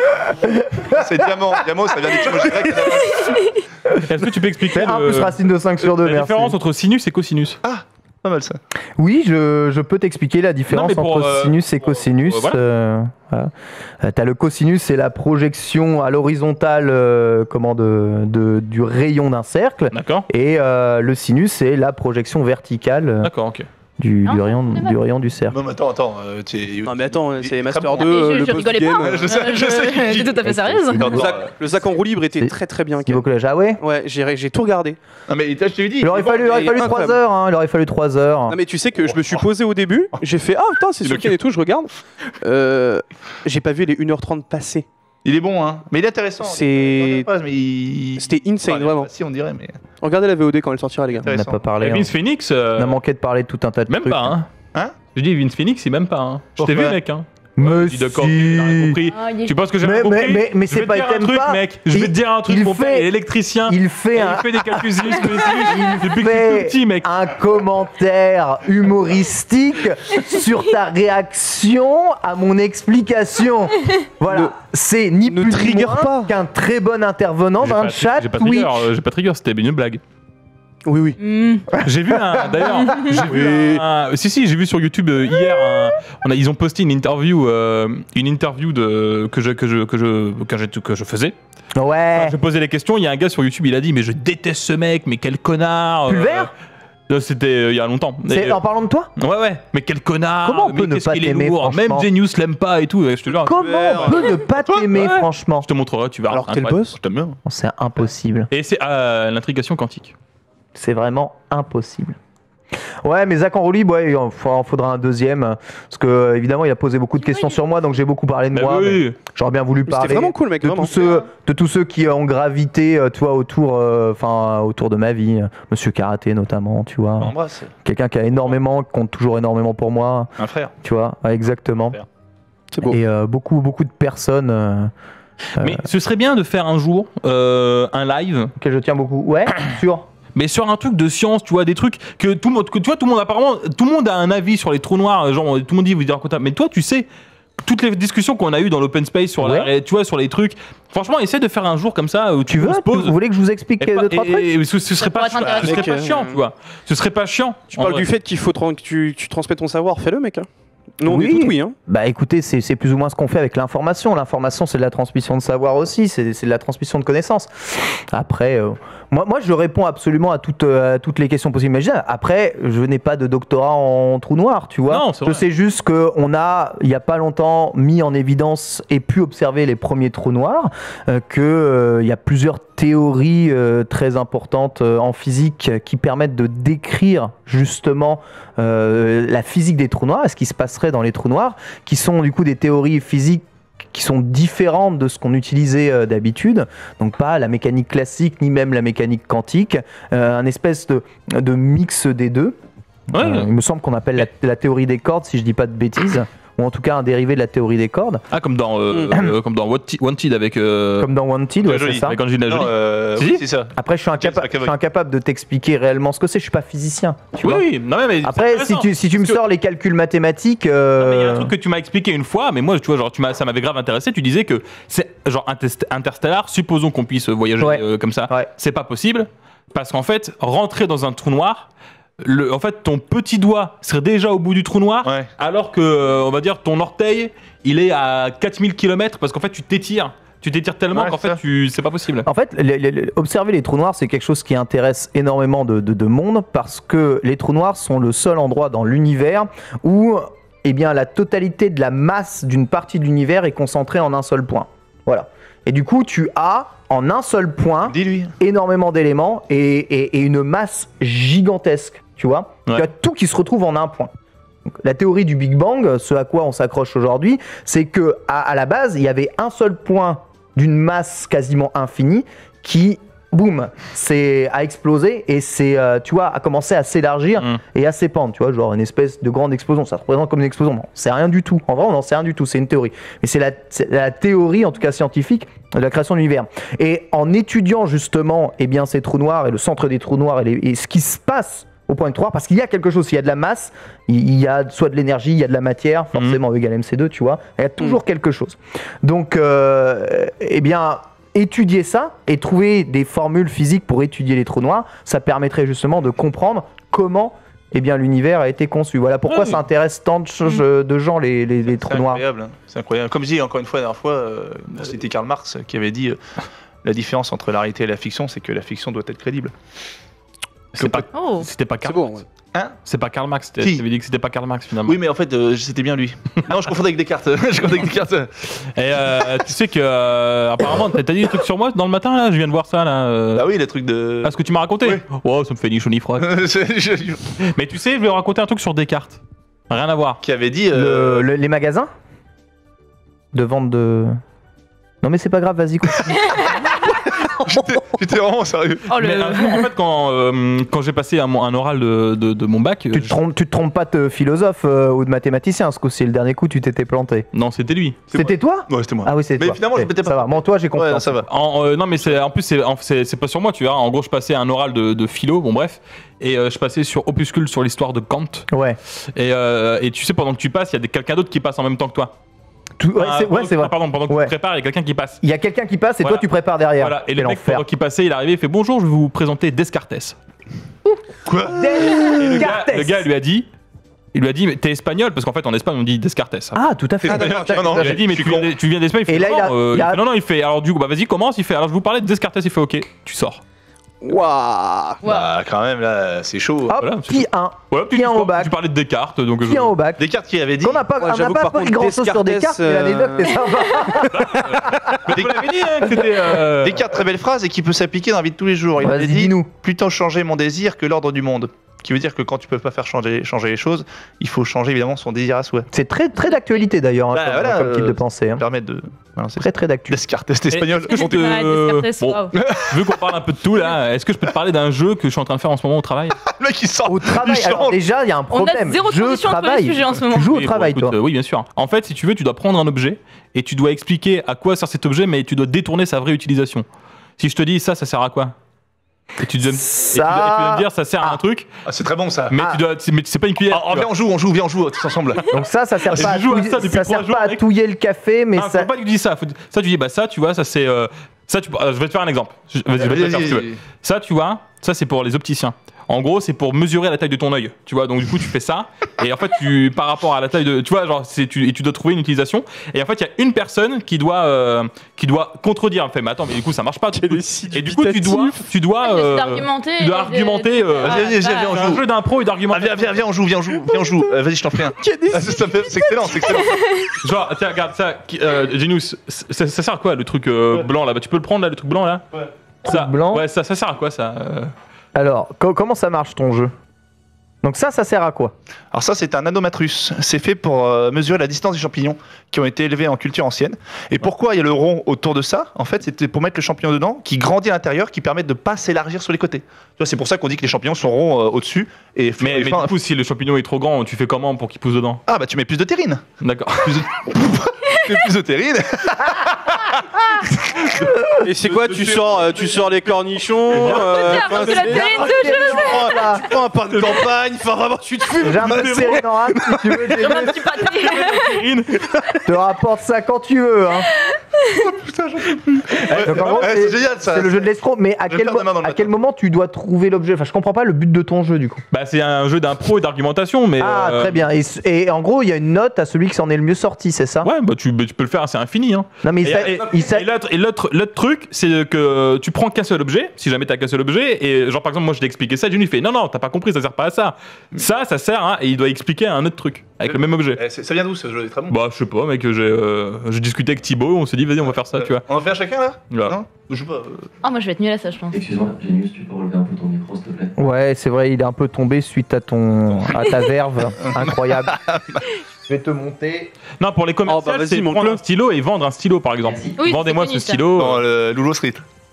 C'est diamant. Diamant, ça vient des chevaux grecs. Est-ce que tu peux expliquer un le- plus racine de cinq sur deux, la merci. différence entre sinus et cosinus? Pas mal ça. Oui, je, je peux t'expliquer la différence Non, mais pour, entre euh, sinus et pour- cosinus. euh, voilà. Euh, voilà. Euh, t'as le cosinus, c'est la projection à l'horizontale euh, comment, de, de- du rayon d'un cercle. D'accord. Et euh, le sinus, c'est la projection verticale euh, D'accord, ok. du, Non, du, rayon, c'est du rayon du cercle. Non, mais attends, attends. euh, t'es- Non mais attends, il- c'est il- Master très deux, bon. euh, je, le je boss rigolais du game. pas. Je sais, je sais qu'il- J'étais tout à fait sérieuse. Non, Le, non, Zac- euh, le Zac en roue libre était C'est- très très bien. Niveau collège, ah ouais. Ouais, j'ai j'ai tout regardé. Non, mais je t'ai dit. Il aurait fallu, il aurait il est fallu trois incroyable. heures. Hein, il aurait fallu trois heures. Non mais tu sais que je me suis posé au début, j'ai fait ah putain c'est Il sur est Ken et tout, je regarde. Euh, j'ai pas vu les une heure trente passer. Il est bon, hein. Mais il est intéressant. C'est- Mais il... C'était insane Enfin, vraiment. Si, on dirait, mais. Regardez la V O D quand elle sortira les gars. On n'a intéressant. pas parlé. Et hein. Vince Phoenix, euh, On a manqué de parler de tout un tas de même trucs. pas, hein. Hein Je dis Vince Phoenix, il même pas, hein. Je t'ai vu, Pourquoi mec, hein. Mais Je dis d'accord, il a rien compris. Ah, il est- Tu penses que j'ai Mais- rien compris? mais- mais- mais Je c'est vais te pas- dire il un t'aime truc, pas. mec. Je vais Il- te dire un truc, il mon père fait- est électricien. Il Et fait il un, fait des calculs sinus, cosinus depuis que je suis tout petit, mec. un commentaire humoristique sur ta réaction à mon explication. Voilà, Ne- c'est ni ne plus ni trigger moins pas. qu'un très bon intervenant J'ai d'un pas- chat J'ai pas Twitch. trigger, euh, j'ai pas trigger, c'était une blague. Oui oui. Hmm. J'ai vu un, d'ailleurs, j'ai vu un, si si, j'ai vu sur YouTube euh, hier, un- on a, ils ont posté une interview, euh, une interview de que je que je que je que je, que je faisais. Ouais. Je posais les questions, il y a un gars sur YouTube, il a dit mais je déteste ce mec, mais quel connard. Pulvère euh, C'était euh, il y a longtemps. C'est- Et, en parlant de toi, euh, ouais ouais, mais quel connard. Comment on mais peut ne qu'est-ce pas qu'il est t'aimer, lourd. Même franchement Genius l'aime pas et tout. et Je te jure. comment on peut ne pas t'aimer, Ouais. franchement Je te montrerai, tu verras. Alors que t'es le Incroyable. boss. Je t'aime bien. C'est impossible. Et c'est euh, l'intrigation quantique. C'est vraiment impossible. Ouais, mais Zach en roue libre, ouais, il en fa- en faudra un deuxième. Parce que, euh, évidemment, il a posé beaucoup de questions sur moi, donc j'ai beaucoup parlé de Mais moi. mais oui. J'aurais bien voulu Mais parler. C'était vraiment cool mec, de vraiment. tous ceux, de tous ceux qui ont gravité, euh, tu vois, autour, euh, enfin, autour de ma vie, Monsieur Karaté notamment, tu vois, On l'embrasse. quelqu'un qui a énormément, qui compte toujours énormément pour moi, Un frère. tu vois, ouais, exactement. C'est beau. Et euh, beaucoup, beaucoup de personnes euh, Mais ce serait bien de faire un jour euh, un live, auxquelles je tiens beaucoup. Ouais, sûr. mais sur un truc de science, tu vois, des trucs que tout le monde, que tu vois, tout le monde apparemment, tout le monde a un avis sur les trous noirs, genre tout le monde dit vous dire quoi, mais toi, tu sais. Toutes les discussions qu'on a eues dans l'open space sur la, Ouais. tu vois, sur les trucs. Franchement, essaie de faire un jour comme ça où tu, Tu veux on se tu- pose. Vous voulez que je vous explique Et, deux, trois trucs et- et ce, ce serait pourrait pas, être intéressant. ce serait pas Mec, chiant, euh, tu vois. Ce serait pas chiant. Tu en parles vrai. du fait qu'il faut tran- que tu, tu transmets ton savoir, fais-le mec. Hein. Nous on Oui. est tout oui hein. Bah écoutez, c'est c'est plus ou moins ce qu'on fait avec l'information. L'information, c'est de la transmission de savoir aussi, c'est c'est de la transmission de connaissances. Après, euh, moi, moi, je réponds absolument à toutes, euh, à toutes les questions possibles et imaginables. Après, je n'ai pas de doctorat en trou noir, tu vois. Non, c'est je vrai. sais juste qu'on a, il n'y a pas longtemps, mis en évidence et pu observer les premiers trous noirs, euh, qu'il y a plusieurs théories euh, très importantes euh, en physique euh, qui permettent de décrire justement euh, la physique des trous noirs et ce qui se passerait dans les trous noirs, qui sont du coup des théories physiques qui sont différentes de ce qu'on utilisait euh, d'habitude, donc pas la mécanique classique ni même la mécanique quantique, euh, un espèce de, de mix des deux. Ouais. Euh, il me semble qu'on appelle la, la théorie des cordes, si je dis pas de bêtises, ou en tout cas un dérivé de la théorie des cordes, Ah, comme dans, euh, euh, comme dans Wanted Wanted avec. Euh, comme dans Wanted, ouais, Joli. c'est ça. avec Angelina Non, Jolie. euh, Si, oui, si. c'est ça. Après, je suis, incapa- James je suis incapable de t'expliquer réellement ce que c'est, je suis pas physicien. Tu Oui, vois. oui, non, mais, mais c'est Après, si intéressant. tu, si tu me Parce que- sors les calculs mathématiques, Non, mais il y a un euh, truc que tu m'as expliqué une fois, mais moi, tu vois, genre, tu m'as, ça m'avait grave intéressé. Tu disais que c'est genre intest- interstellar, supposons qu'on puisse voyager Ouais. euh, comme ça, Ouais. c'est pas possible parce qu'en fait, rentrer dans un trou noir, le, en fait, ton petit doigt serait déjà au bout du trou noir, Ouais. alors que, euh, on va dire, ton orteil, il est à quatre mille kilomètres parce qu'en fait, tu t'étires. Tu t'étires tellement Ouais, qu'en c'est fait, ça. tu, c'est pas possible. En fait, les- les- les- observer les trous noirs, c'est quelque chose qui intéresse énormément de, de- de monde parce que les trous noirs sont le seul endroit dans l'univers où eh bien, la totalité de la masse d'une partie de l'univers est concentrée en un seul point. Voilà. Et du coup, tu as en un seul point Dis-lui. énormément d'éléments et, et- et une masse gigantesque, tu vois. Ouais. Tu as tout qui se retrouve en un point. Donc, la théorie du Big Bang, ce à quoi on s'accroche aujourd'hui, c'est que à, à la base, il y avait un seul point d'une masse quasiment infinie qui boum, c'est a explosé et c'est, euh, tu vois, a commencé à s'élargir Mm. et à s'épandre, tu vois, genre une espèce de grande explosion. Ça se représente comme une explosion. Non, c'est rien du tout. En vrai, on n'en sait rien du tout. C'est une théorie. Mais c'est la, c'est la théorie, en tout cas scientifique, de la création de l'univers. Et en étudiant justement, eh bien, ces trous noirs et le centre des trous noirs et, les- et ce qui se passe au point de trou noir, parce qu'il y a quelque chose, il y a de la masse, il il y a soit de l'énergie, il y a de la matière, forcément E égale M C deux, tu vois, il y a toujours quelque chose. Donc, euh, eh bien, étudier ça et trouver des formules physiques pour étudier les trous noirs, ça permettrait justement de comprendre comment eh bien, l'univers a été conçu. Voilà pourquoi Ouais, ça intéresse tant de, ch- de gens, les, les, les C'est trous noirs. incroyable. hein. C'est incroyable. Comme je dis encore une fois, la dernière fois, euh, c'était Karl Marx qui avait dit euh, la différence entre la réalité et la fiction, c'est que la fiction doit être crédible. C'est pas- Oh. C'était pas C'est Karl bon. Marx. ouais. Hein C'est pas Karl Marx. Tu Si. avais dit que c'était pas Karl Marx finalement. Oui, mais en fait, euh, c'était bien lui. Non, je confondais avec Descartes. je confondais avec Descartes. Et euh, tu sais que euh, apparemment t'as t'as dit des trucs sur moi dans le matin là. Je viens de voir ça là. euh. Bah oui, les trucs de. Ah, ce que tu m'as raconté. Oui. Wow, ça me fait ni chaud ni froid. Je- je- Mais tu sais, je vais raconter un truc sur Descartes. Rien à voir. qui avait dit. euh, Le- le- les magasins de vente de... Non mais c'est pas grave, vas-y. continue. J'étais j'étais vraiment sérieux. Oh, le... Mais un jour, en fait, quand, euh, quand j'ai passé un, un oral de, de, de mon bac, tu, euh, te trompes, tu te trompes pas de philosophe euh, ou de mathématicien, parce que c'est le dernier coup tu t'étais planté. je- non, c'était lui. C'est C'était toi Ouais, c'était moi. Ah oui, c'est Mais toi. finalement, je Ok, m'étais pas Ça va, bon toi j'ai Ouais, non, confiance. ça va. En, euh, non, mais c'est, en plus, c'est, en- c'est, c'est pas sur moi, tu vois. En gros, je passais un oral de, de philo, bon, bref. Et euh, je passais sur Opuscule sur l'histoire de Kant. Ouais. Et, euh, et tu sais, pendant que tu passes, il y a des- quelqu'un d'autre qui passe en même temps que toi. Tout- ouais, Ah, c'est pendant ouais, que- c'est vrai. ah, Pardon, pendant que Ouais. tu prépares, il y a quelqu'un qui passe. Il y a quelqu'un qui passe et Voilà. toi tu prépares derrière. Voilà. Et le Quel mec, enfer. pendant qu'il passait, il est arrivé, il fait bonjour, je vais vous présenter Descartes. Quoi Et le gars, Descartes. le gars lui a dit, il lui a dit, mais t'es espagnol parce qu'en fait en Espagne on dit Descartes. Ah tout à fait. Ah, d'accord. Non, non, Tout à Il a fait. dit, mais je tu suis viens, d'Es- tu viens d'Espagne. Il fait, Et là, non, il a- euh, il a- fait, non, non, il fait, alors du coup, bah vas-y, commence. Il fait, alors je vous parlais de Descartes. Il fait, ok, tu sors. Waouh. Bah, quand même, là, c'est chaud. Hop, Voilà, c'est qui un Voilà, tu, Qui est en tu- haut bac tu parlais de Descartes, donc Qui je- un au bac Descartes qui avait dit. On n'a pas, Ouais, on n'a j'avoue pas que par appris contre, grand chose sur Descartes, mais Descartes, l'anecdote est sympa. Mais tu l'avais dit, hein, que c'était. euh, Descartes, très belle phrase et qui peut s'appliquer dans la vie de tous les jours. Il avait Vas-y, dit dis-nous. plutôt changer mon désir que l'ordre du monde. Qui veut dire que quand tu peux pas faire changer, changer les choses, il faut changer évidemment son désir à souhait. C'est très, très d'actualité d'ailleurs, hein, Bah, comme, voilà, comme type euh, de pensée. hein. Permettre de. Voilà, c'est Très, très d'actu. Descartes, c'est espagnol. est-ce que je te- Ouais, Descartes, Bon, waouh. vu qu'on parle un peu de tout là, est-ce que je peux te parler d'un jeu que je suis en train de faire en ce moment au travail? Le mec il sort. Au travail, Il alors change. déjà, il y a un On a problème. zéro Jeu, transition entre les travail. sujets en ce moment. Tu joues au Oui, bon, travail, écoute, toi. euh, oui, bien sûr. En fait, si tu veux, tu dois prendre un objet et tu dois expliquer à quoi sert cet objet, mais tu dois détourner sa vraie utilisation. Si je te dis ça, ça sert à quoi? Et tu dois, et tu dois- et tu dois Ça. me dire ça sert à un truc, Ah, c'est très bon ça. mais Ah. tu dois, mais c'est pas une cuillère. Ah, ah, tu viens, on joue, on joue, viens, on joue tous ensemble. Donc ça, ça sert Ah, pas, à je joue à touiller, ça depuis ça trois sert jours, pas à mec. touiller le café, mais Ah, ça. faut pas que tu dis ça. Faut- ça, tu dis bah ça, tu vois, ça c'est euh, ça. Tu, euh, je vais te faire un exemple. Je- Vas-y, je vais te le faire si tu veux. Ça, tu vois, ça c'est pour les opticiens. En gros, c'est pour mesurer la taille de ton œil. Tu vois, donc du coup, tu fais ça. Et en fait, tu, par rapport à la taille de, tu vois, genre, c'est, tu, et tu dois trouver une utilisation. Et en fait, il y a une personne qui doit, euh, qui doit contredire. Elle fait, mais attends, mais du coup, ça marche pas. Quel est Et du coup, tu dois, tu dois, Ah, mais c'est euh, d'argumenter tu dois et de- argumenter. euh, Ah, Vas-y, vas-y, bah, viens, on c'est un joue. jeu d'impro et Ah, d'argumentation. viens, viens, viens, on joue, viens, on joue, viens, on joue. Euh, Vas-y, je t'en fais un. Ah, ça, ça fait- c'est excellent, c'est excellent. Genre, tiens, regarde ça. qui- Euh, Genius, ça, ça sert à quoi le truc euh, blanc là? Bah, tu peux le prendre là, le truc blanc là? Ouais. Ça, blanc Ouais, ça, ça sert à quoi ça? euh Alors, co- comment ça marche ton jeu? Donc ça, ça sert à quoi? Alors ça, c'est un anomatrus. C'est fait pour euh, mesurer la distance des champignons qui ont été élevés en culture ancienne. Et pourquoi il y a le rond autour de ça? En fait, c'était pour mettre le champignon dedans, qui grandit à l'intérieur, qui permet de ne pas s'élargir sur les côtés. Tu vois, c'est pour ça qu'on dit que les champignons sont ronds euh, au-dessus. Et Mais, et mais fin- du coup, si le champignon est trop grand, tu fais comment pour qu'il pousse dedans? ah bah tu mets plus de terrine. D'accord. Plus de, tu mets plus de terrine. Et c'est quoi, tu sors, euh, tu sors les cornichons euh, Tiens, parce que la c'est- terrine, tu prends- tu prends un pain de campagne, enfin vraiment tu te fumes. J'ai un peu de série en rate, si tu veux, j'ai Comme un petit pâté. Je te rapporte ça quand tu veux. Hein. Donc, en gros, Ouais, c'est- c'est génial ça. C'est le jeu de l'escroc, mais à Je vais quel, faire des mains dans le à quel matin. moment tu dois trouver l'objet? Enfin, je comprends pas le but de ton jeu du coup. Bah, c'est un jeu d'impro et d'argumentation, mais. Ah, euh, très bien. Et, et en gros, il y a une note à celui qui s'en est le mieux sorti, c'est ça? Ouais, bah tu, bah, tu peux le faire, c'est infini. Hein. Non, mais il Et, s'a- et- il s'a- et l'autre, et l'autre, l'autre truc, c'est que tu prends qu'un seul objet, si jamais t'as qu'un seul objet, et genre par exemple, moi je t'ai expliqué ça, Jenny fait non, non, t'as pas compris, ça sert pas à ça. Ça, ça sert, hein, et il doit expliquer un autre truc, avec le même objet. Eh, c'est- Ça vient d'où ce jeu? Il est très bon. Bah, je sais pas, mec, j'ai, euh, j'ai discuté avec Thibaut, on s'est dit, vas-y, on va faire ça, tu vois. On en fait un chacun là? Voilà. Non? Je sais pas. euh, Ah, moi je vais être mieux à ça, je pense. Excuse-moi, Genius, tu peux relever un peu ton micro, s'il te plaît? Ouais, c'est vrai, il est un peu tombé suite à ton, à ta verve incroyable. Je vais te monter. Non, pour les commerciaux, Oh, bah, vas-y, c'est montre-le. prendre un stylo et vendre un stylo, par exemple. Merci. Oui, Vendez-moi c'est ce fini, ça. stylo. Dans le Lulo Street.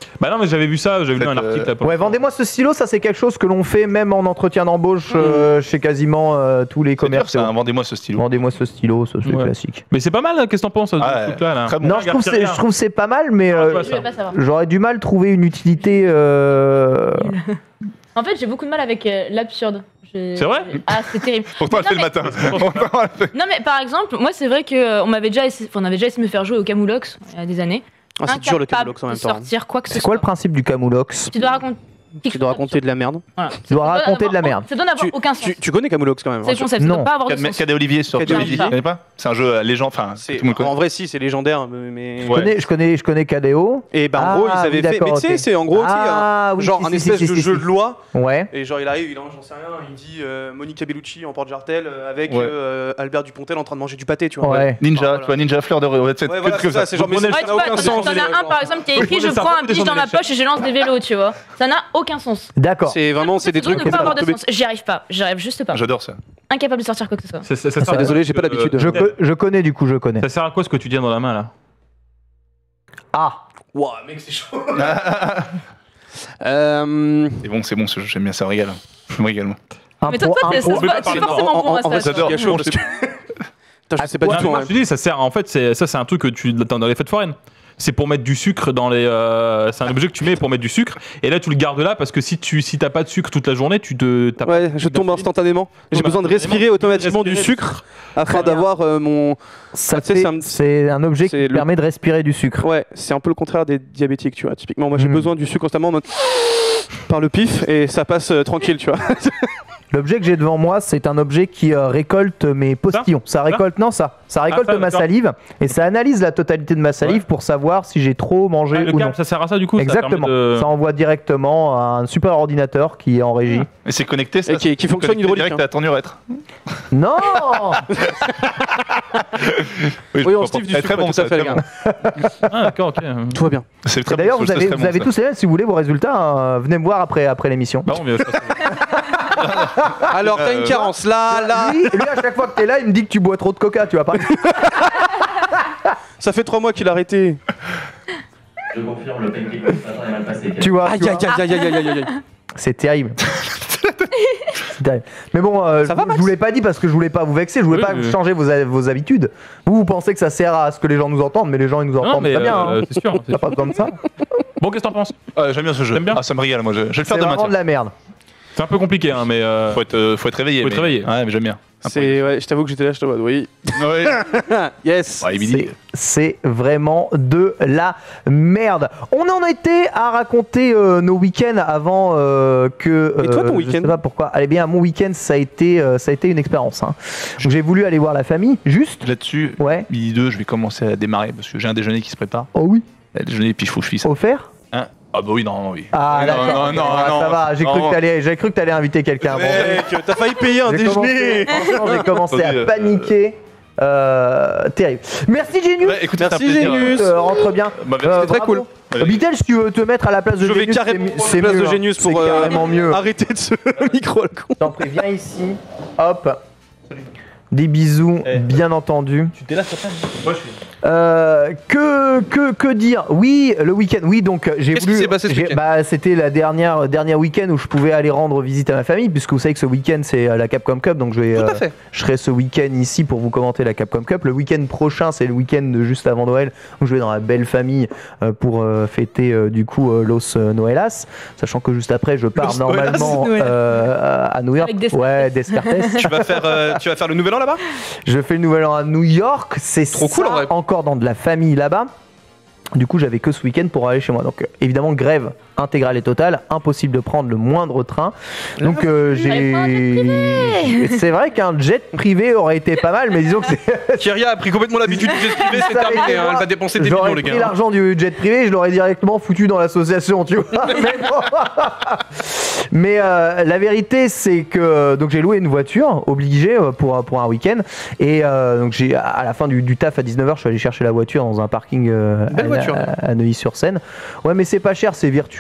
Bah non, mais j'avais vu ça, j'avais lu Peut-être, un article. là, Ouais, vendez-moi ce stylo, ça c'est quelque chose que l'on fait même en entretien d'embauche euh, chez quasiment euh, tous les C'est dur, commerces. ça, hein, vendez-moi ce stylo. Vendez-moi ce stylo, ça c'est Ouais. classique. Mais c'est pas mal, qu'est-ce que t'en penses, ce Ah, truc-là là très bon. Non, je Regarde, trouve, c'est, Kyria. je trouve c'est pas mal, mais euh, Ouais, Je vais pas savoir. j'aurais du mal à trouver une utilité. euh, En fait, j'ai beaucoup de mal avec euh, l'absurde. J'ai- C'est vrai j'ai- Ah, c'est terrible. Pourtant, elle Non, fait le mais- matin. Pourtant, elle fait- Non, mais par exemple, moi, c'est vrai qu'on m'avait déjà, essayé- enfin, on avait déjà essayé de me faire jouer au Camoulox il y a des années. Ah, c'est dur le Incapable Camoulox en même de temps. hein. sortir quoi que ce C'est soit. quoi le principe du Camoulox? Tu dois raconter. Tu dois raconter de la merde. Voilà. Tu dois Ça doit raconter de la avoir- merde. Ça doit n'avoir Tu, aucun sens. tu, tu connais Camoulox quand même. C'est le concept, ça Non. doit pas avoir de Cadet sens. Cadet Olivier sur Cadet T V. Olivier. Tu connais pas? C'est un jeu euh, légende. Enfin, C'est- tout le monde connaît. en vrai, si, c'est légendaire, mais. Je Ouais. connais, je connais, je connais K D O. Et bah, en Ah, gros, ils oui, avaient fait. d'accord, Mais tu sais, ok. c'est en gros, tu sais, Ah, un- oui, genre si, un si, espèce si, de si, jeu si. de loi. Ouais. Et genre, il arrive, il en j'en sais rien, il dit euh, Monica Bellucci en porte-jartel euh, avec Ouais. euh, Albert Dupontel en train de manger du pâté, tu vois. Ouais. Ninja, Voilà. tu vois, Ninja Fleur de Ré. Ouais, Ouais, voilà, c'est ça, c'est genre, mais Vous ça Ouais, n'a tu vois, aucun t'en sens. t'en as un par exemple qui a écrit Vous je prenez ça, prends vous un prenez biche ça dans dans ma l'échelle. poche et je lance des vélos, tu vois. Ça n'a aucun sens. D'accord. C'est vraiment, c'est des Ça doit trucs ne pas avoir de comme sens. J'y arrive pas. J'y arrive juste pas. J'adore ça. Incapable de sortir quoi que ce soit. C'est- c'est- ça Ah, sert à- désolé, j'ai pas euh, l'habitude. Je, co- je connais du coup, je connais. Ça sert à quoi ce que tu tiens dans la main là? Ah. Waouh, mec, c'est chaud. Euh, C'est bon, c'est bon, ce jeu, j'aime bien, ça me régale. Je me régale, moi. Un Mais toi, pro- toi, un t'es- pro- c'est pas- c'est forcément en- bon en- à en vrai, ça. ça devient chaud parce que. Putain, je sais pas Ouais, du mais tout. moi, hein. je te dis, ça sert. En fait, c'est ça, c'est un truc que tu dans les fêtes foraines. C'est pour mettre du sucre dans les. euh, c'est un objet que tu mets pour mettre du sucre. Et là, tu le gardes là parce que si tu si t'as pas de sucre toute la journée, tu te. t'as pas- Ouais, je tombe instantanément. J'ai Tombe besoin de instantanément. respirer automatiquement du Respirer. sucre afin Très bien. d'avoir euh, mon. Ça tu sais, fait- ça me- c'est un objet qui c'est le- permet de respirer du sucre. Ouais, c'est un peu le contraire des diabétiques, tu vois. Typiquement, moi j'ai Mm. besoin du sucre constamment en mode par le pif et ça passe euh, tranquille, tu vois. L'objet que j'ai devant moi, c'est un objet qui euh, récolte mes postillons. Ça, récolte, non, ça. Ça récolte ça, ma d'accord. salive et ça analyse la totalité de ma salive Ouais. pour savoir si j'ai trop mangé Ah, le ou non. câble, ça sert à ça du coup. ça Exactement. permet de- Ça envoie directement à un super ordinateur qui est en régie. Et c'est connecté, ça Et qui- qui c'est fonctionne connecté hydraulique, direct hein. à ton urètre. Non. je Oui, on comprends. Steve du C'est sucre, très bon, tout ça, à fait, très les bon. gars. Ah, d'accord, ok. Tout va bien. C'est très Et D'ailleurs, bon, vous c'est avez, très vous bon, avez ça. tous les mêmes, si vous voulez vos résultats, hein, venez me voir après, après l'émission. Bah bon, mais ça, c'est- Alors, t'as une Euh, carence là, là. Lui, lui, à chaque fois que t'es là, il me dit que tu bois trop de coca, tu vois pas. Ça fait trois mois qu'il a arrêté. Je confirme, le pancake ce matin est mal passé. Tu vois, Aïe, tu aïe, vois. aïe, aïe, aïe, aïe, aïe. C'est terrible. C'est terrible. Mais bon, euh, Ça je, va, je Max vous l'ai pas dit parce que je voulais pas vous vexer, je voulais Oui, pas oui. changer vos, vos habitudes. Vous, vous pensez que ça sert à ce que les gens nous entendent, mais les gens ils nous Non, entendent mais très bien. euh, hein. c'est sûr. c'est T'as sûr. pas besoin de ça. Bon, qu'est-ce que t'en penses? Ah, j'aime bien ce jeu. T'aimes bien Ah, ça me régale, moi. Je, je vais le C'est faire demain. vraiment tiens. de la merde. C'est un peu compliqué, hein, mais. euh, Faut être, euh, faut être réveillé. Faut être mais- réveillé. Ouais, mais j'aime bien. C'est, ouais, je t'avoue que j'étais là, je te vois, oui. Ouais. Yes. Ouais, Emily. C'est c'est vraiment de la merde. On en était à raconter euh, nos week-ends avant euh, que. Et toi, ton je week-end sais pas pourquoi. Allez bien, mon week-end, ça a été, euh, ça a été une expérience. Hein. Donc, j'ai voulu aller voir la famille, juste. Là-dessus, Ouais. midi deux, je vais commencer à démarrer parce que j'ai un déjeuner qui se prépare. Oh oui. Le déjeuner, puis il faut que je finisse. Offert. Hein Ah, bah oui, non, non, oui. Ah non, d'accord. non, ok, non, ah, non. ça va. J'ai cru non. que t'allais, j'ai cru que t'allais inviter quelqu'un. Bon, Mec, t'as failli payer un j'ai déjeuner. commencé, franchement, j'ai commencé à Attendez, euh, paniquer. Euh, terrible. Merci Genius. Ouais, écoute, Merci, c'était un plaisir. Genius. Euh, rentre bien. Bah, merci, Euh, c'était très bravo. cool. Euh, Bitel, si tu veux te mettre à la place de Je vais Genius, carrément c'est mi- prendre c'est la place mieux, de hein. Genius pour, C'est euh, carrément mieux. Arrêtez de ce micro là con. Je t'en prie, viens ici. Hop. Des bisous, Eh. bien entendu. Tu t'es là sur scène? Moi, je suis. Euh, que, que, que dire? Oui, le week-end. Oui, donc j'ai Qu'est-ce voulu. qui s'est passé ce j'ai- week-end bah, c'était la dernière dernière week-end où je pouvais aller rendre visite à ma famille, puisque vous savez que ce week-end c'est euh, la Capcom Cup, donc je vais. Tout à euh, fait. Je serai ce week-end ici pour vous commenter la Capcom Cup. Le week-end prochain, c'est le week-end de juste avant Noël où je vais dans la belle famille euh, pour euh, fêter euh, du coup euh, Los euh, Noelas, sachant que juste après je pars Los normalement Noelas. euh, à New York. Avec Descartes. Ouais, Descartes. Tu vas faire, euh, tu vas faire le nouvel an là-bas? Je fais le nouvel an à New York. C'est Trop ça, cool, en vrai. encore dans de la famille là-bas. Du coup, j'avais que ce week-end pour aller chez moi. Donc, euh, évidemment, grève intégrale et totale, impossible de prendre le moindre train. Donc, euh, Fallait prendre un jet j'ai. C'est vrai qu'un jet privé aurait été pas mal, mais disons que c'est. Kyria a pris complètement l'habitude du jet privé, c'est Ça avait terminé. été hein, moi. Elle va dépenser des millions, J'aurais les pris gars. l'argent du jet privé, je l'aurais directement foutu dans l'association, tu vois. Mais, bon. Mais, euh, la vérité, c'est que donc j'ai loué une voiture obligée euh, pour pour un week-end et euh, donc j'ai à la fin du, du taf à dix-neuf heures, je suis allé chercher la voiture dans un parking euh, Belle à, voiture. à- à Neuilly-sur-Seine. Ouais, mais c'est pas cher, c'est virtuose.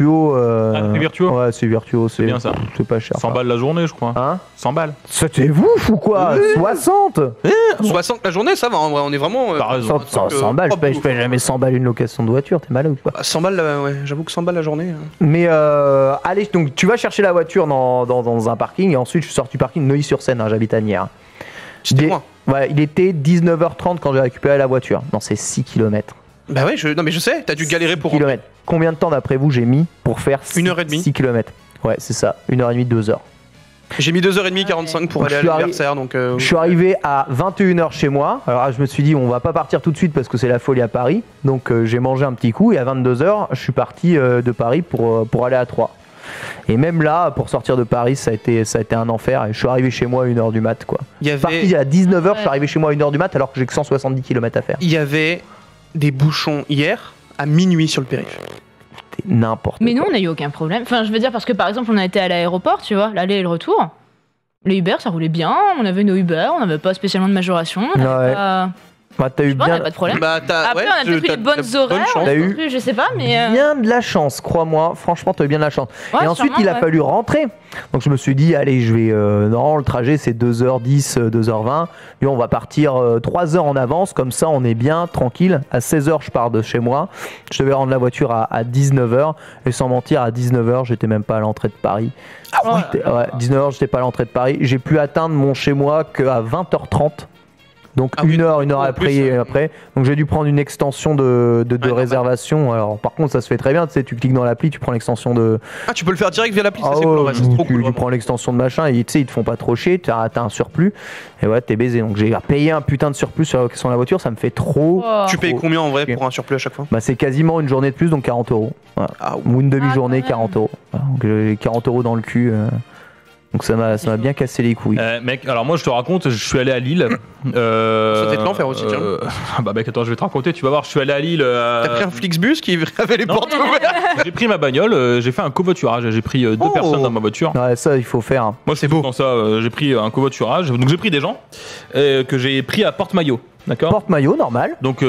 Virtuo. Euh... Ah, c'est Virtuo Ouais, c'est Virtuo, c'est bien ça. C'est pas cher. cent balles la journée, je crois. Hein cent balles. C'était ouf ou quoi? soixante soixante la journée, ça va, en vrai, on est vraiment. euh, T'as raison. cent, cent balles, je paye, je paye jamais cent balles une location de voiture, t'es malade ou quoi? bah, cent balles, euh, ouais, j'avoue que cent balles la journée. hein. Mais euh, allez, donc tu vas chercher la voiture dans, dans, dans un parking et ensuite je suis sorti du parking de Neuilly-sur-Seine, hein, j'habite à Nières. C'était Il- loin. Ouais, il était dix-neuf heures trente quand j'ai récupéré la voiture. Non, c'est six kilomètres. Bah ouais, je... non mais je sais, t'as dû galérer pour. kilomètres. Combien de temps d'après vous j'ai mis pour faire Une heure et demie. six kilomètres? Ouais, c'est ça, une heure et demie, deux heures. J'ai mis deux heures trente, quarante-cinq pour Donc, aller à je suis arri- l'anniversaire, donc. euh, Je suis arrivé à vingt et une heures chez moi. Alors là, je me suis dit, on va pas partir tout de suite parce que c'est la folie à Paris. Donc euh, j'ai mangé un petit coup et à vingt-deux heures, je suis parti euh, de Paris pour, euh, pour aller à Troyes. Et même là, pour sortir de Paris, ça a été, ça a été un enfer. Et je suis arrivé chez moi à une heure du mat, quoi. Il y Parti avait, à dix-neuf heures, je Ouais. suis arrivé chez moi à une heure du mat alors que j'ai que cent soixante-dix kilomètres à faire. il y avait des bouchons hier à minuit sur le périph'. C'était n'importe Mais quoi. nous, on n'a eu aucun problème. Enfin, je veux dire, parce que par exemple, on a été à l'aéroport, tu vois, l'aller et le retour. Les Uber, ça roulait bien. On avait nos Uber, on n'avait pas spécialement de majoration. On avait Ouais. pas... Bah, t'as eu Bon, on bien, avait pas de problème. Bah, t'as, Après, ouais, on a peut-être t'as- eu les bonnes t'as horaires. chance. on T'as a eu plus, je sais pas, mais. euh, bien de la chance, crois-moi. Franchement, t'as eu bien de la chance. ouais, et ensuite, sûrement, il a ouais. fallu rentrer. Donc, je me suis dit, allez, je vais. Euh, non, le trajet, c'est deux heures dix, euh, deux heures vingt. Et on va partir euh, trois heures en avance. Comme ça, on est bien, tranquille. À seize heures, je pars de chez moi. Je devais rendre la voiture à, à dix-neuf heures. Et sans mentir, à dix-neuf heures, j'étais même pas à l'entrée de Paris. Oh là J'étais- ouais, dix-neuf heures, j'étais pas à l'entrée de Paris. J'ai pu atteindre mon chez moi qu'à vingt heures trente. Donc Ah oui, une heure, une heure en après, plus, euh, après. Donc j'ai dû prendre une extension de, de, de Ouais, normal. réservation. Alors par contre, ça se fait très bien. Tu sais, tu cliques dans l'appli, tu prends l'extension de. Ah, tu peux le faire direct via l'appli, ça Ah c'est ouais, cool, ouais, c'est tu, trop tu- cool. tu vraiment. prends l'extension de machin et tu sais, ils te font pas trop chier. Tu as, un surplus. Et ouais, t'es baisé. Donc j'ai payé un putain de surplus sur la location de la voiture. Ça me fait trop. Oh. Tu payes Trop combien en vrai chier. pour un surplus à chaque fois? Bah, c'est quasiment une journée de plus, donc quarante euros. Voilà. Ah, ouais. Ou une demi-journée, Ah, quand même. quarante euros. Voilà. Donc j'ai quarante euros dans le cul. euh. Donc ça m'a ça m'a bien cassé les couilles. Euh, mec, alors moi je te raconte, je suis allé à Lille. Euh, Ça doit être l'enfer aussi, tiens. euh, bah mec, attends, je vais te raconter, tu vas voir, je suis allé à Lille. euh, T'as pris un Flixbus qui avait les non. portes ouvertes? J'ai pris ma bagnole, euh, j'ai fait un covoiturage, j'ai pris euh, deux Oh. personnes dans ma voiture. Ouais, ça, il faut faire. Moi c'est beau. Dans ça, euh, j'ai pris un covoiturage, donc j'ai pris des gens euh, que j'ai pris à Porte-Maillot, d'accord. Porte-maillot, normal. Donc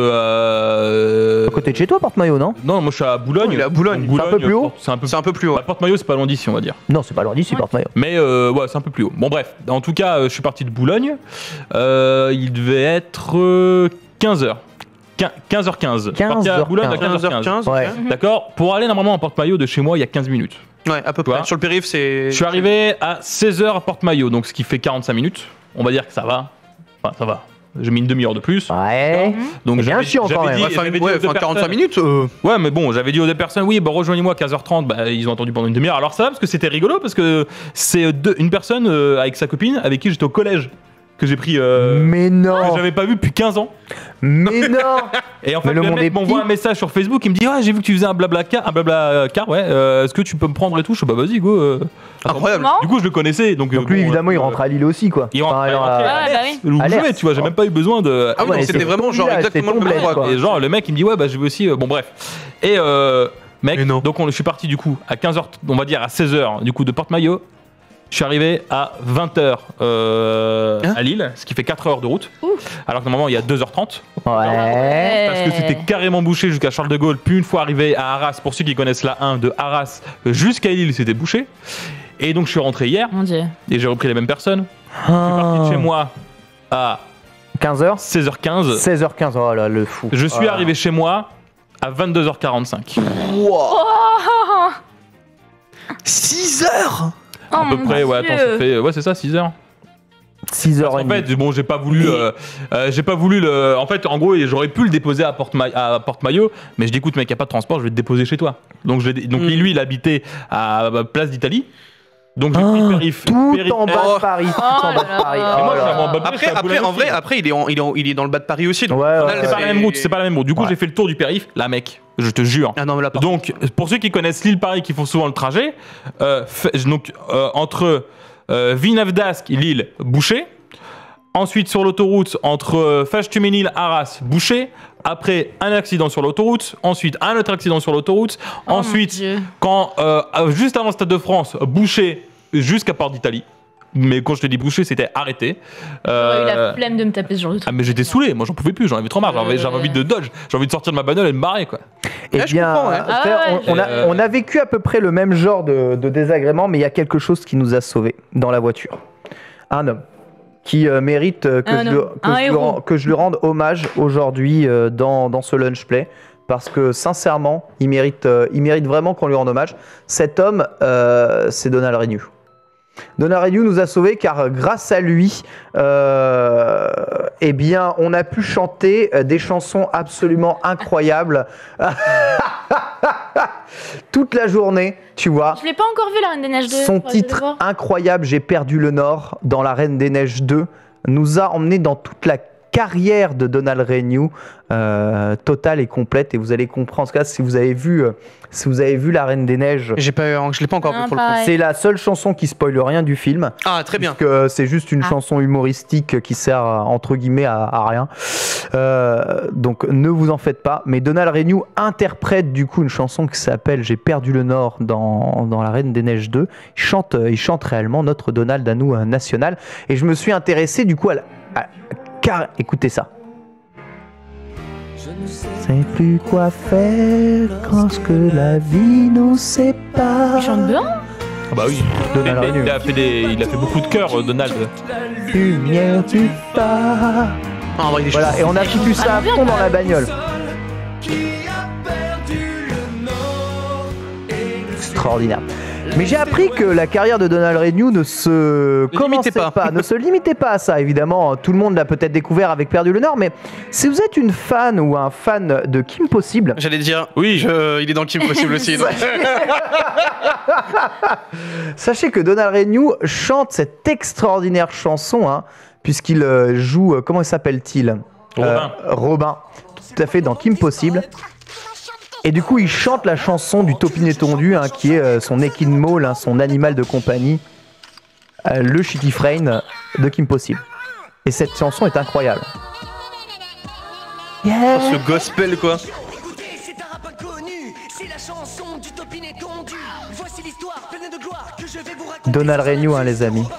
euh, À côté de chez toi, porte-maillot, non? non, moi je suis à Boulogne. Oh, il est à Boulogne. Donc, C'est un peu plus haut Porte- C'est un peu. C'est un peu plus haut. Bah, Porte-Maillot, c'est pas loin d'ici, on va dire. Non, c'est pas loin d'ici, porte-maillot. Mais euh, ouais, c'est un peu plus haut. Bon, bref. En tout cas, euh, je suis parti de Boulogne. Euh, il devait être euh, quinze heures. quinze heures quinze. Je suis parti à Boulogne à quinze quinze heures quinze. quinze, Ouais. ok. D'accord. Pour aller normalement en porte-maillot de chez moi, il y a quinze minutes. Ouais, à peu Tu vois près. Sur le périph', c'est. Je suis arrivé à seize heures à porte-maillot, donc ce qui fait quarante-cinq minutes. On va dire que ça va. Enfin, ça va. J'ai mis une demi-heure de plus. Ouais. Donc C'est bien j'avais- chiant, quand j'avais même. dit- Ouais, enfin, j'avais dit ouais, aux deux enfin, quarante-cinq personnes- minutes. euh, Ouais, mais bon, j'avais dit aux deux personnes, oui, bah rejoignez-moi à quinze heures trente. Bah, ils ont attendu pendant une demi-heure. Alors ça va parce que c'était rigolo parce que c'est deux- une personne euh, avec sa copine avec qui j'étais au collège que j'ai pris. euh, Mais que non. j'avais pas vu depuis quinze ans. Mais non. Et en fait, Mais le, le monde mec est m'envoie petit. un message sur Facebook, il me dit ouais, j'ai vu que tu faisais un blabla car, un blabla car, ouais. euh, Est-ce que tu peux me prendre et tout Je fais bah vas-y go. euh. Incroyable. Comment Du coup, je le connaissais, donc. Donc lui, évidemment, il rentre à Lille aussi, quoi. Il rentre- Enfin, il alors, rentre- euh, Ouais, bah oui. Où je Alerte. jouais, tu vois, j'ai même pas eu besoin de. Ah oui, Ouais, donc c'était c'est vraiment ton genre village, exactement c'est le ton même bled, endroit, quoi. quoi. Et genre, le mec, il me dit, ouais, bah, je vais aussi. euh, bon, bref. Et, euh, mec, Mais non. donc, on, je suis parti, du coup, à quinze heures, on va dire à seize heures, du coup, de Porte-Maillot. Je suis arrivé à vingt heures euh, Hein à Lille, ce qui fait quatre heures de route. Alors que normalement, il y a deux heures trente. Ouais. Parce que c'était carrément bouché jusqu'à Charles de Gaulle. Puis une fois arrivé à Arras, pour ceux qui connaissent la un de Arras jusqu'à Lille, c'était bouché. Et donc, je suis rentré hier Mon dieu. et j'ai repris les mêmes personnes. Je suis parti de chez moi à quinze heures. seize heures quinze. seize heures quinze. Oh là, le fou. Je suis Ah. arrivé chez moi à vingt-deux heures quarante-cinq. six heures Oh, À peu mon près, ouais, Dieu. attends, ça fait. Ouais, c'est ça, six heures. six heures En et demie. fait, bon, j'ai pas voulu. euh, euh, j'ai pas voulu le. En fait, en gros, j'aurais pu le déposer à Porte-Maillot, à Porte-Maillot, mais je dis, écoute, mec, y a pas de transport, je vais te déposer chez toi. Donc, je l'ai- donc Mm. lui, il habitait à Place d'Italie. Donc, j'ai pris le Ah, périph. tout périph- en bas Oh. de Paris. Tout Oh en bas là de Paris. là. Oh Et moi, là j'ai là. mon Bob- Après, je suis à après, Boulogne en vrai, aussi. après, il est, en- il est, en- il est dans le bas de Paris aussi. Donc, Ouais, au ouais, final, C'est pas la même route, c'est pas la même route. Du coup, Ouais. j'ai fait le tour du périph. Là, mec, je te jure. Ah non, mais là, par Donc, pour ceux qui connaissent l'île Paris, qui font souvent le trajet, euh, fait- donc, euh, entre euh, Villeneuve-d'Ascq, Lille, bouché. Ensuite, sur l'autoroute, entre euh, Fâche-Tuménil, Arras, bouché. Après, un accident sur l'autoroute. Ensuite, un autre accident sur l'autoroute. Oh, mon Ensuite, Dieu. quand, euh, euh, juste avant le Stade de France, bouché jusqu'à Porte d'Italie. Mais quand je te dis bouché, c'était arrêté. J'aurais eu la Euh, flemme de me taper ce genre de ah truc. mais j'étais saoulé, moi j'en pouvais plus, j'en avais trop marre, j'avais, j'avais envie de dodge, j'ai envie de sortir de ma bagnole et de me barrer quoi. Eh Ouais, je bien, comprends, ouais. euh, Ah tu sais, ouais, on, on a, euh, on a vécu à peu près le même genre de, de désagrément, mais il y a quelque chose qui nous a sauvés dans la voiture. Un homme qui euh, mérite euh, que, Un je, lui- homme. que, Un je lui, héros. ren- que je lui rende hommage aujourd'hui euh, dans, dans ce lunch play. Parce que sincèrement, il mérite, euh, il mérite vraiment qu'on lui rende hommage. Cet homme, euh, c'est Donald Renew. Donald Renew nous a sauvés car euh, grâce à lui, euh, eh bien, on a pu chanter euh, des chansons absolument incroyables toute la journée, tu vois. Je l'ai pas encore vu, la Reine des Neiges deux. Son faudrait que je le titre voie. incroyable, J'ai perdu le Nord, dans La Reine des Neiges deux, nous a emmené dans toute la carrière de Donald Renew, euh, totale et complète. Et vous allez comprendre, en tout cas, si vous avez vu, euh, si vous avez vu La Reine des Neiges, J'ai pas, je l'ai pas encore Non, vu pour le coup. pareil. c'est la seule chanson qui spoile rien du film. Ah, très bien. Parce que c'est juste une Ah. chanson humoristique qui sert à, entre guillemets à, à rien. Euh, donc ne vous en faites pas. Mais Donald Renew interprète du coup une chanson qui s'appelle J'ai perdu le Nord dans, dans La Reine des Neiges deux. Il chante, il chante réellement notre Donald à nous euh, national. Et je me suis intéressé du coup à, la- à- car écoutez ça. Je ne sais plus quoi faire quand que la vie nous sépare. Il chante bien. Ah bah oui. Donald Mais- mais Renew. il, a fait des, il a fait beaucoup de chœurs, euh, Donald. Lumière du phare. Ah, en vrai, il est Voilà, et on a foutu ça à fond dans la bagnole. Extraordinaire. Mais j'ai appris que la carrière de Donald Renew ne se commençait limitait pas. ne se limitait pas à ça. Évidemment, tout le monde l'a peut-être découvert avec Perdu le Nord, mais si vous êtes une fan ou un fan de Kim Possible, J'allais dire, Oui. je- il est dans le Kim Possible aussi. donc. sachez que Donald Renew chante cette extraordinaire chanson, hein, puisqu'il euh, joue, euh, comment s'appelle-t-il Robin. Euh, Robin, tout à fait, dans Kim Possible. Et du coup, il chante la chanson du Taupinet tondu, hein, qui est euh, son Ekin Mole, hein, son animal de compagnie, euh, le Shitty Frame de Kim Possible. Et cette chanson est incroyable. Yeah. Ce gospel, quoi. C'est un rap inconnu, c'est la chanson du Taupinet tondu. Voici l'histoire pleine de gloire que je vais vous raconter. Donald Renew, hein, les amis.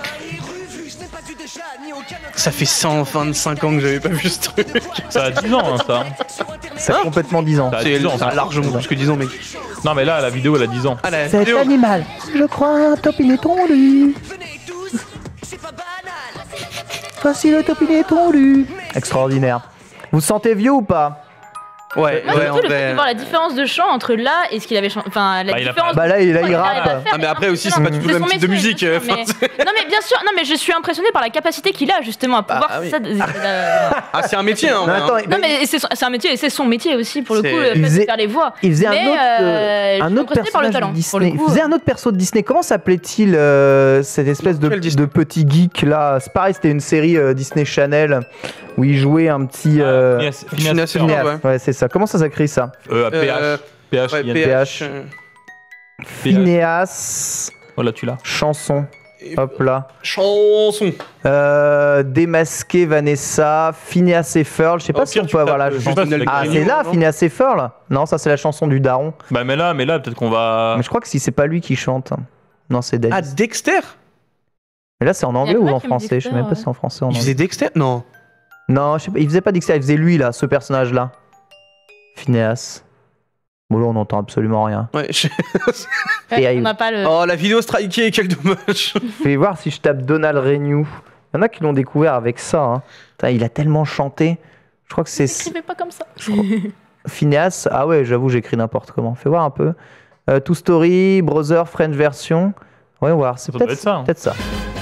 Ça fait cent vingt-cinq ans que j'avais pas vu ce truc. Ça a dix ans, hein, ça. Ça a complètement dix ans. Ça a C'est dix ans, ça a ça. largement plus que dix ans, mec. Non, mais là, la vidéo, elle a dix ans. Ah, la Cet vidéo. animal, je crois, un Taupinet tondu. Venez tous, c'est pas banal. Voici le Taupinet tondu. Extraordinaire. Vous sentez vieux ou pas? Ouais, Moi, ouais, surtout en le fait de vrai. voir la différence de chant entre là et ce qu'il avait chanté. Enfin, la Bah, il a différence. Bah là, il, là, il Ouais, arrive à rappe. faire, Ah, mais après aussi, c'est pas du tout C'est le son même type de métier, musique. bien sûr, enfin, mais- Non, mais bien sûr, non, mais je suis impressionné par la capacité qu'il a justement à pouvoir ah oui. ça. euh, Ah, c'est un métier, hein. en Mais vrai, attends, hein. Non, mais c'est son- c'est un métier et c'est son métier aussi pour le coup, C'est- le fait Il de faisait- faire les voix. Il faisait Mais, un autre, euh, euh, je un suis autre impressionné par le personnage talent, de pour le Disney. Il coup. faisait un autre perso de Disney. Comment s'appelait-il euh, cette espèce de, Quel Disney de petit geek là? C'est pareil, c'était une série euh, Disney Channel où il jouait un petit. euh, Phineas- Phineas Phineas Ferb. Ferb. Phineas. ouais. Ouais, c'est ça. Comment ça s'écrit ça? Euh, P H. Euh, P H, Ouais, il y a- P H. P H. euh, Phineas. Voilà, tu l'as. Chanson. et- Hop là. Chanson. Euh, démasqué Vanessa. Phineas et Ferb. Je sais pas Au si pire, on tu peut avoir la tapes, euh, chanson. je sais pas, Ah, c'est c'est la- là, non Phineas et Ferb. Non, ça c'est la chanson du daron. Bah, mais là, mais là peut-être qu'on va. Mais je crois que si c'est pas lui qui chante. Non, c'est Davis. Ah, Dexter. Mais là, c'est en anglais Il y a ou pas en qui me dit français? Je sais Dexter, même pas ouais. si c'est en français ou en Il anglais. faisait Dexter. Non. Non, je sais pas, il faisait pas Dexter, il faisait lui là, ce personnage-là. Phineas. Bon là on n'entend absolument rien. Ouais. je- Ouais, Et on n'a pas le. Oh, la vidéo strikée, quel dommage. Je vais voir si je tape Donald Renew. Il y en a qui l'ont découvert avec ça. Hein. Putain, il a tellement chanté. Je crois que c'est N'écrivez pas comme ça. Phineas. Ah ouais, j'avoue, j'écris n'importe comment. Fais voir un peu. Euh, Two Story, Brother, French version. Ouais, on va voir. C'est Ça doit peut-être être ça, hein. peut-être ça.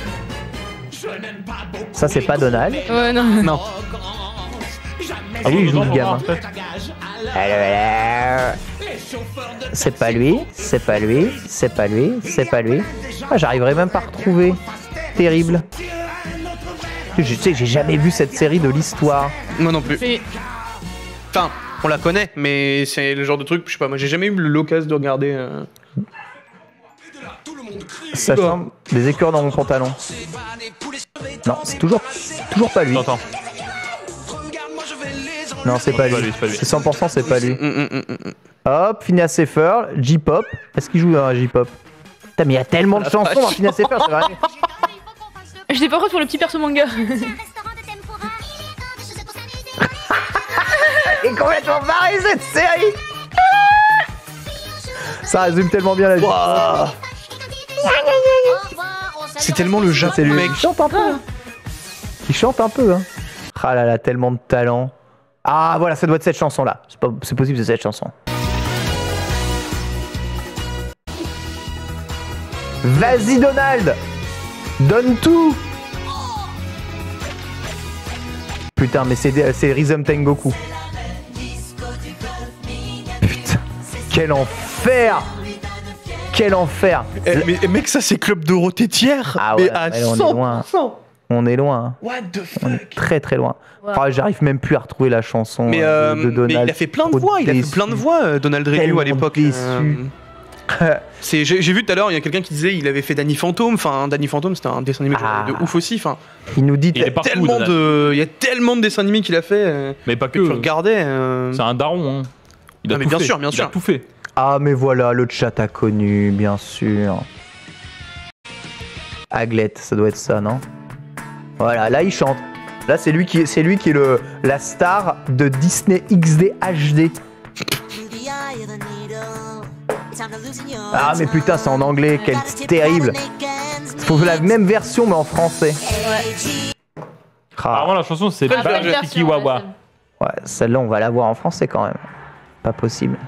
Ça, c'est pas Donald. Ouais, non. Non. Ah oui, il joue le Dans- gamin. peut-être. C'est pas lui, c'est pas lui, c'est pas lui, c'est pas lui. Ah, j'arriverai même pas à retrouver. Terrible. Je sais que j'ai jamais vu cette série de l'histoire. Moi non plus. Mais- Enfin, on la connaît, mais c'est le genre de truc, je sais pas, moi j'ai jamais eu l'occasion de regarder. euh, Sachant des écœurs dans mon pantalon. Non, c'est toujours, toujours pas lui. Attends, Non, c'est pas C'est pas lui. lui, c'est pas lui. C'est cent pour cent, c'est pas lui. hum, hum, hum, hum. Hop, Phineas et Ferb, J-pop. Est-ce qu'il joue dans un J-pop? Putain, mais il y a tellement de chansons dans Phineas et Ferb, c'est vrai. J'étais pas prête pour le petit perso manga. Et complètement barré cette série. Ça résume tellement bien la vie. Waouh. C'est tellement le Japon, C'est lui mec. qui chante un peu. hein. Il chante un peu. Hein. Ah là là, tellement de talent. Ah voilà, ça doit être cette chanson-là. C'est pas- c'est possible, c'est cette chanson. Vas-y Donald, donne tout. Putain, mais c'est c'est Rhythm Tengoku. Putain, quel enfer. Quel enfer. Eh, mais mec, ça c'est Club Dorothée tiers. Ah mais ouais, à ouais, on est cent loin. pour cent. On est loin. hein. What the On est fuck. très très loin. Ouais. Ah, j'arrive même plus à retrouver la chanson Mais, euh, euh, de, de Donald. mais il a fait plein de Trop voix, il a fait déçu. plein de voix, euh, Donald Renew Tellement à l'époque. déçu. euh, c'est- J'ai j'ai vu tout à l'heure, il y a quelqu'un qui disait il avait fait Danny Phantom. Enfin, Danny Phantom, c'était un dessin animé que Ah. j'avais de ouf aussi. Enfin, Il nous dit Il est partout, tellement Donald. de, il y a tellement de dessins animés qu'il a fait euh, Mais pas que que. tu regardais. euh, C'est un daron. Hein. Il a Ah, mais tout bien fait. sûr, bien Il sûr. a tout fait. Ah mais voilà, le chat a connu, bien sûr. Aglet, ça doit être ça, non? Voilà, là il chante. Là c'est lui qui, c'est lui qui est le, la star de Disney X D H D. Ah mais putain, c'est en anglais, quel terrible. Faut la même version mais en français. Alors Ah, moi la chanson c'est Ah, Bad bonne version, Tiki Wawa. ouais, ouais, celle-là on va la voir en français quand même. Pas possible.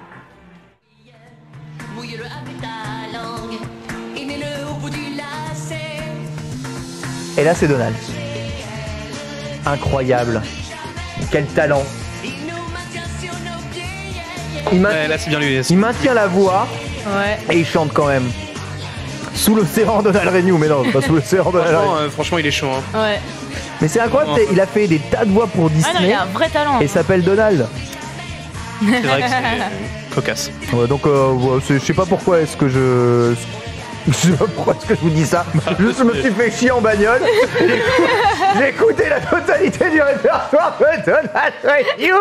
Mouille-le avec ta langue et mets-le au bout du lacet. Et là c'est Donald. Incroyable. Quel talent. Il nous maintient sur nos pieds. Il maintient, Ouais, là c'est bien lui. il maintient la voix. Ouais. Et il chante quand même. Sous l'océan Donald Renew, mais non, pas sous l'océan Donald Franchement, Renew. euh, franchement, il est chaud. Hein. Ouais. Mais c'est incroyable, t'sais, il a fait des tas de voix pour Ah non, il Disney a un vrai talent. et il s'appelle Donald. C'est vrai que c'est cocasse. Ouais, donc, euh, ouais, c'est- je sais pas pourquoi est-ce que je. Je sais pas pourquoi est-ce que je vous dis ça. Juste, je me suis fait chier en bagnole. J'ai écouté la totalité du répertoire de Donald Renew.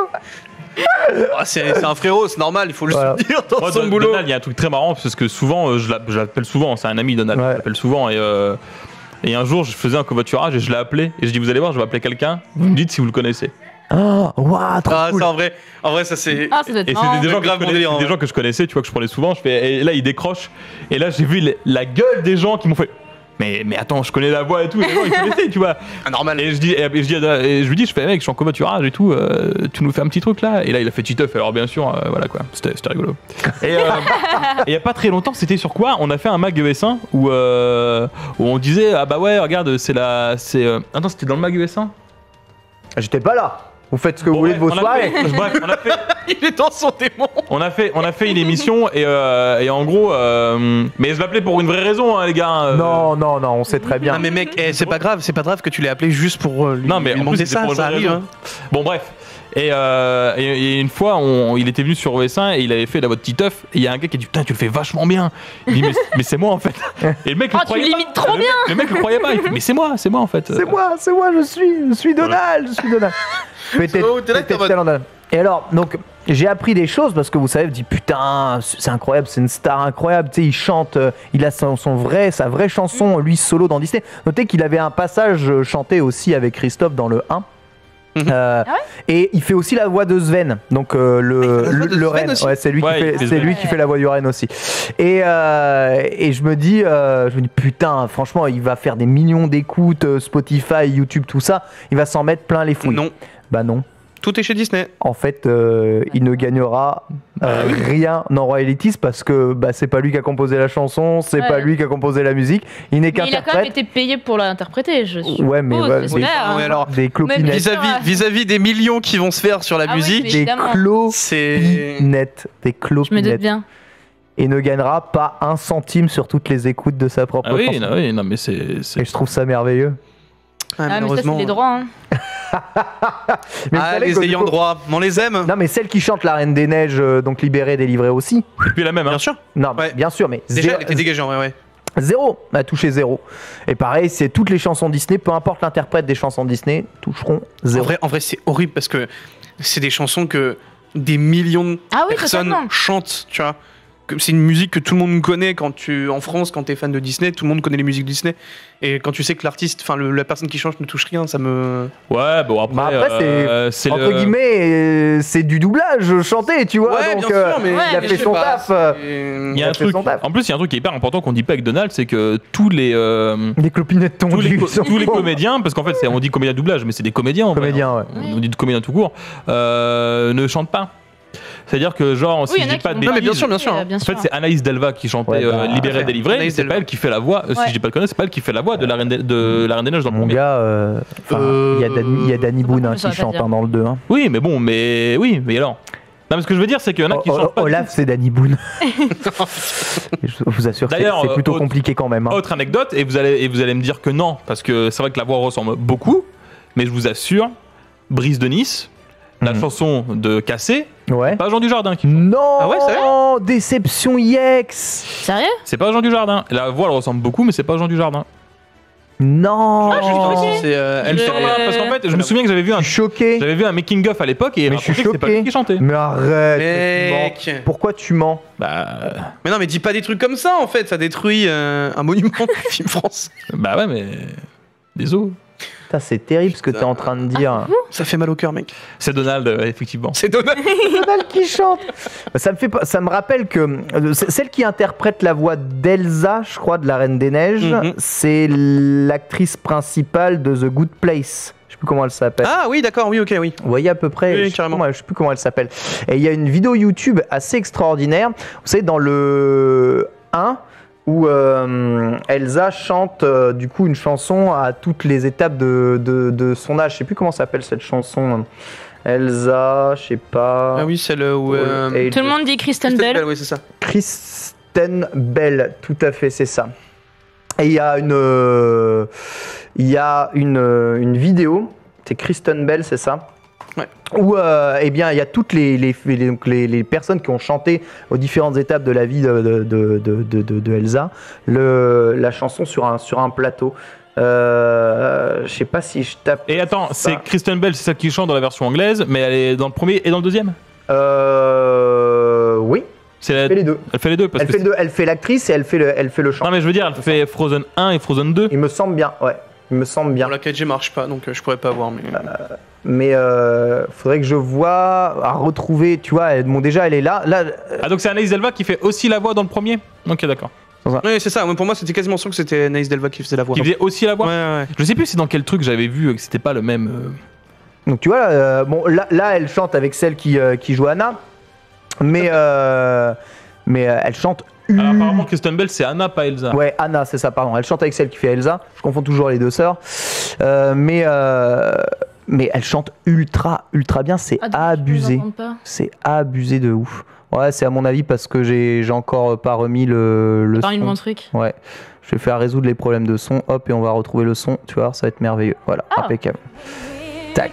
Ah, c'est c'est un frérot, c'est normal, il faut le Voilà. dire dans Moi, son Don- boulot. Donald, il y a un truc très marrant parce que souvent, euh, je l'app- je l'appelle souvent, c'est un ami Donald, Ouais. je l'appelle souvent et, euh, et un jour je faisais un covoiturage et je l'ai appelé et je dis vous allez voir, je vais appeler quelqu'un, vous me dites si vous le connaissez. Oh, waouh, trop Ah, cool. ça en vrai, en vrai, ça c'est. Ah, ça doit être Et marrant. c'était des, gens que je grave bon connaissais- délire, des ouais. gens que je connaissais, tu vois, que je prenais souvent, je fais, et là il décroche et là j'ai vu le- la gueule des gens qui m'ont fait mais, mais attends, je connais la voix et tout, et les gens ils connaissaient, tu vois. Ah, normal. Et je dis, et, je dis, et je lui dis, je fais mec, je suis en covoiturage et tout, euh, tu nous fais un petit truc là. Et là il a fait Titeuf, alors bien sûr, euh, voilà quoi, c'était c'était rigolo. Et euh, et il y a pas très longtemps, c'était sur quoi? On a fait un mag U S un où, euh, où on disait ah bah ouais regarde c'est la, c'est euh, attends c'était dans le mag U S un. J'étais pas là. Vous faites ce que vous Bon, voulez de vos bref, on a soirées. fait- bref, on a fait, Il est dans son démon. on a fait, on a fait une émission et, euh, et en gros, euh, mais je l'appelais pour une vraie raison hein, les gars. euh, Non, non, non, on sait très bien. Non mais mec, eh, c'est pas grave, c'est pas grave que tu l'aies appelé juste pour euh, lui, Non, mais lui en demander plus, c'était ça, pour une ça vraie arrive. raison. Hein. Bon bref. Et, euh, et, et une fois, on- il était venu sur O S un et il avait fait la voix de Titeuf. Et il y a un gars qui a dit putain, tu le fais vachement bien. Il dit mais, mais c'est moi en fait. Et le mec, Oh, le tu croyait l'imites pas. trop Le mec- Le mec le croyait pas. Il fait mais c'est moi, c'est moi en fait. C'est moi, c'est moi, je suis, je suis Donald, je suis Donald. Peut-être, Oh, t'es là, t'es en peut-être mode- talent Donald. Et alors, donc, j'ai appris des choses parce que vous savez, vous dites putain, c'est incroyable, c'est une star incroyable. Tu sais, il chante, euh, il a son, son vrai, sa vraie chanson, lui solo dans Disney. Notez qu'il avait un passage euh, chanté aussi avec Christophe dans le un. Euh, Ah ouais et il fait aussi la voix de Sven, donc euh, le, Ah, il fait la voix le, de le Sven Ren. aussi Ouais, c'est lui, Ouais, qui, il fait, fait c'est Sven. lui qui fait la voix du Ren aussi. Et, euh, et je me dis, euh, je me dis putain, franchement, il va faire des millions d'écoutes, euh, Spotify, YouTube, tout ça. Il va s'en mettre plein les fouilles. Non, Bah non. tout est chez Disney. En fait, euh, il ne gagnera euh, rien en royalties parce que bah, c'est pas lui qui a composé la chanson, c'est Ouais. pas lui qui a composé la musique. Il n'est Mais il a quand même qu'interprète. été payé pour l'interpréter, je suis. Ouais, mais ouais, j'espère. des- hein. Ouais, alors, Des clopinettes. Mais- vis-à-vis, sûr, vis-à-vis des millions qui vont se faire sur la Ah oui, musique, mais- Des évidemment. c'est. clopinettes. Des Je me doute clopinettes. bien. Et ne gagnera pas un centime sur toutes les écoutes de sa propre Ah oui, chanson. non, oui, non mais c'est. c'est- Et je trouve ça merveilleux. Ah, Ah, mais ça, c'est malheureusement. les droits. Hein. Mais vous Ah, savez les que du ayants coup- droit, on les aime. Non, mais celle qui chante La Reine des Neiges, euh, donc libérée, délivrée aussi. Et puis la même. Hein. Bien sûr. Non, Ouais. bien sûr, mais Déjà, zéro, elle était dégageante, ouais, ouais. zéro a touché zéro. Et pareil, c'est toutes les chansons Disney, peu importe l'interprète des chansons Disney, toucheront En zéro. vrai, en vrai c'est horrible parce que c'est des chansons que des millions de Ah oui, personnes totalement. chantent, tu vois. que c'est une musique que tout le monde connaît quand tu en France, quand t'es fan de Disney, tout le monde connaît les musiques Disney. Et quand tu sais que l'artiste, enfin le- la personne qui chante ne touche rien, ça me. Ouais, bon après, Bah après, euh, c'est Entre le- guillemets, euh, c'est du doublage chanté, tu vois. Ouais, donc, bien euh, sûr, mais Ouais, il a mais fait je sais son pas, taf. c'est- euh, Il y a il un a fait truc. son taf. En plus, il y a un truc qui est hyper important qu'on dit pas avec Donald, c'est que tous les euh, Des clopinettes tous les, tondues. co- sont tous les bons. comédiens, parce qu'en fait, c'est- on dit comédien de doublage, mais c'est des comédiens. En vrai, Comédiens, ouais. hein. On dit comédiens tout court. euh, ne chantent pas. C'est-à-dire que genre, Oui, si il y je en a dis qui pas de vont Non, mais bien bêtises, sûr, bien sûr. Euh, bien en fait, sûr. c'est Anaïs Delva qui chantait Ouais, bah, euh, Libéré, ouais. délivré. Anaïs C'est pas Delva. elle qui fait la voix. euh, Si Ouais. je dis pas de conneries, c'est pas elle qui fait la voix de la Reine des, de la Reine des Neiges dans le Mon premier. gars, euh, enfin, il y a Danny, il y a Danny Boone hein, Je saurais qui pas chante dire. hein, dans le deux. Hein. Oui, mais bon, mais oui, mais alors. Non, mais ce que je veux dire, c'est qu'il y en a qui Oh, chantent oh, pas. du Olaf, tout. c'est Danny Boone. je vous assure que c'est D'ailleurs, c'est plutôt euh, compliqué quand même. hein. Autre anecdote, et vous allez et vous allez me dire que non, parce que c'est vrai que la voix ressemble beaucoup, mais je vous assure, Brise de Nice, la Mhm. chanson de Cassé, Ouais. pas Jean Dujardin qui. Non, Ah ouais, sérieux déception Yex. Sérieux? C'est pas Jean Dujardin. La voix elle ressemble beaucoup, mais c'est pas Jean Dujardin. Non. Ah, je suis choquée. C'est, euh, elle Je- fait- Voilà, parce qu'en fait, je me souviens que j'avais vu Je un suis choqué. j'avais vu un making of à l'époque et il Mais je suis racontait que c'était pas choqué. lui qui chantait. Mais arrête. Mec. tu mens. Pourquoi tu mens? Bah, Mais non, mais dis pas des trucs comme ça en fait, ça détruit euh, un monument du film France. bah ouais, mais désolé. Putain, c'est terrible ce que t'es en train de dire. Ça fait mal au cœur, mec. C'est Donald, euh, effectivement. C'est Donald. Donald qui chante. Ça me fait pas- ça me rappelle que euh, c- celle qui interprète la voix d'Elsa, je crois, de la Reine des Neiges, Mhm. c'est l'actrice principale de The Good Place. Je sais plus comment elle s'appelle. Ah oui, d'accord, oui, ok, oui. Vous voyez à peu près, Oui, je, sais plus carrément. comment, je sais plus comment elle s'appelle. Et il y a une vidéo YouTube assez extraordinaire. Vous savez, dans le un, où euh, Elsa chante euh, du coup une chanson à toutes les étapes de, de, de son âge. Je sais plus comment s'appelle cette chanson. Elsa, je sais pas. Ah oui, celle où. euh, Age. Tout le monde dit Kristen Kristen Bell. Bell, oui, c'est ça. Kristen Bell, tout à fait, c'est ça. Et il y a une, euh, il y a une, euh, une vidéo, c'est Kristen Bell, c'est ça, Ouais. où euh, eh bien il y a toutes les, les, les, donc les- les personnes qui ont chanté aux différentes étapes de la vie de, de, de, de, de- de- de Elsa, le, la chanson sur un, sur un plateau. Euh, je sais pas si je tape. Et attends, ça. c'est Kristen Bell, c'est celle qui chante dans la version anglaise, mais elle est dans le premier et dans le deuxième. Euh, oui, C'est la- elle fait les deux. Elle fait les deux parce Elle que fait, les deux. Elle fait l'actrice et elle fait le, elle fait le chant. non mais je veux dire, elle fait Frozen un et Frozen deux. Il me semble bien, ouais. Il me semble bien. Bon, la quatre G marche pas, donc euh, je pourrais pas voir. Mais... Mais euh, faudrait que je vois à retrouver, tu vois, elle- bon déjà elle est là, là euh, Ah donc c'est Anaïs Delva qui fait aussi la voix dans le premier. Ok d'accord. Oui, c'est ça. Moi, pour moi, c'était quasiment sûr que c'était Anaïs Delva qui faisait la voix. Qui faisait aussi la Ouais, voix. ouais, ouais. Je sais plus c'est dans quel truc j'avais vu que c'était pas le même. euh, donc tu vois, euh, bon là, là elle chante avec celle qui, euh, qui joue Anna, mais euh, mais euh, elle chante. Alors, apparemment Kristen Bell c'est Anna pas Elsa. Ouais, Anna, c'est ça, pardon. Elle chante avec celle qui fait Elsa. Je confonds toujours les deux sœurs, Euh, mais euh, mais elle chante ultra ultra bien. C'est Ah, dommage, je abusé, l'entends pas. c'est abusé de ouf. Ouais, c'est à mon avis parce que j'ai j'ai encore pas remis le le Parle de son. mon truc. Ouais, je vais faire résoudre les problèmes de son, hop, et on va retrouver le son, tu vois, ça va être merveilleux. Voilà, Ah. impeccable. Tac.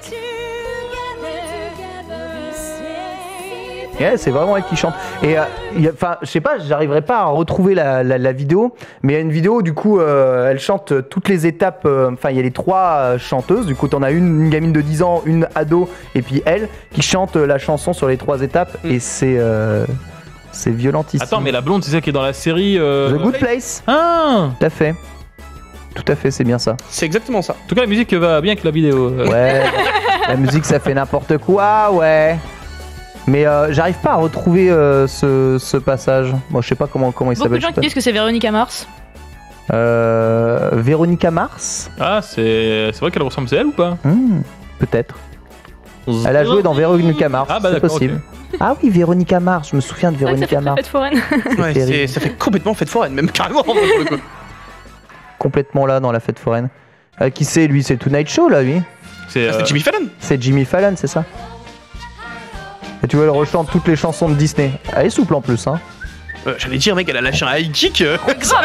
Ouais, c'est vraiment elle qui chante. Et enfin, je sais pas, j'arriverai pas à retrouver la, la, la vidéo, mais il y a une vidéo, du coup, euh, elle chante toutes les étapes. Enfin, il y a les trois euh, chanteuses. Du coup, t'en as une, une gamine de dix ans, une ado, et puis elle qui chante la chanson sur les trois étapes. Mm. Et c'est euh, c'est violentissime. Attends mais la blonde c'est celle qui est dans la série. euh, The Good Place. Ah. Tout à fait. Tout à fait, c'est bien ça. C'est exactement ça. En tout cas la musique va bien avec la vidéo. euh. Ouais, la musique ça fait n'importe quoi, ouais. Mais euh, j'arrive pas à retrouver euh, ce, ce passage. Moi je sais pas comment, comment il Beaucoup de s'appelle. gens je sais qui disent que c'est Véronica Mars. pas. Euh, Véronica Mars. Ah c'est c'est vrai qu'elle ressemble c'est elle ou pas? Hmm, peut-être. Elle a joué dans Véronica Mars, Ah bah c'est d'accord, possible. Ah oui, Véronica Mars, je me souviens de C'est vrai que ça Véronica fait Mars. fête foraine. Ouais, terrible. c'est- ça fait complètement fête foraine, même carrément. pour le coup. Complètement là dans la fête foraine. Euh, qui c'est lui? C'est le Tonight Show là, lui. C'est Ah, euh, c'est Jimmy Fallon. C'est Jimmy Fallon, c'est ça? Et tu vois, elle rechante toutes les chansons de Disney. Elle est souple en plus, hein. Euh, J'allais dire, mec, elle a lâché un high kick. euh.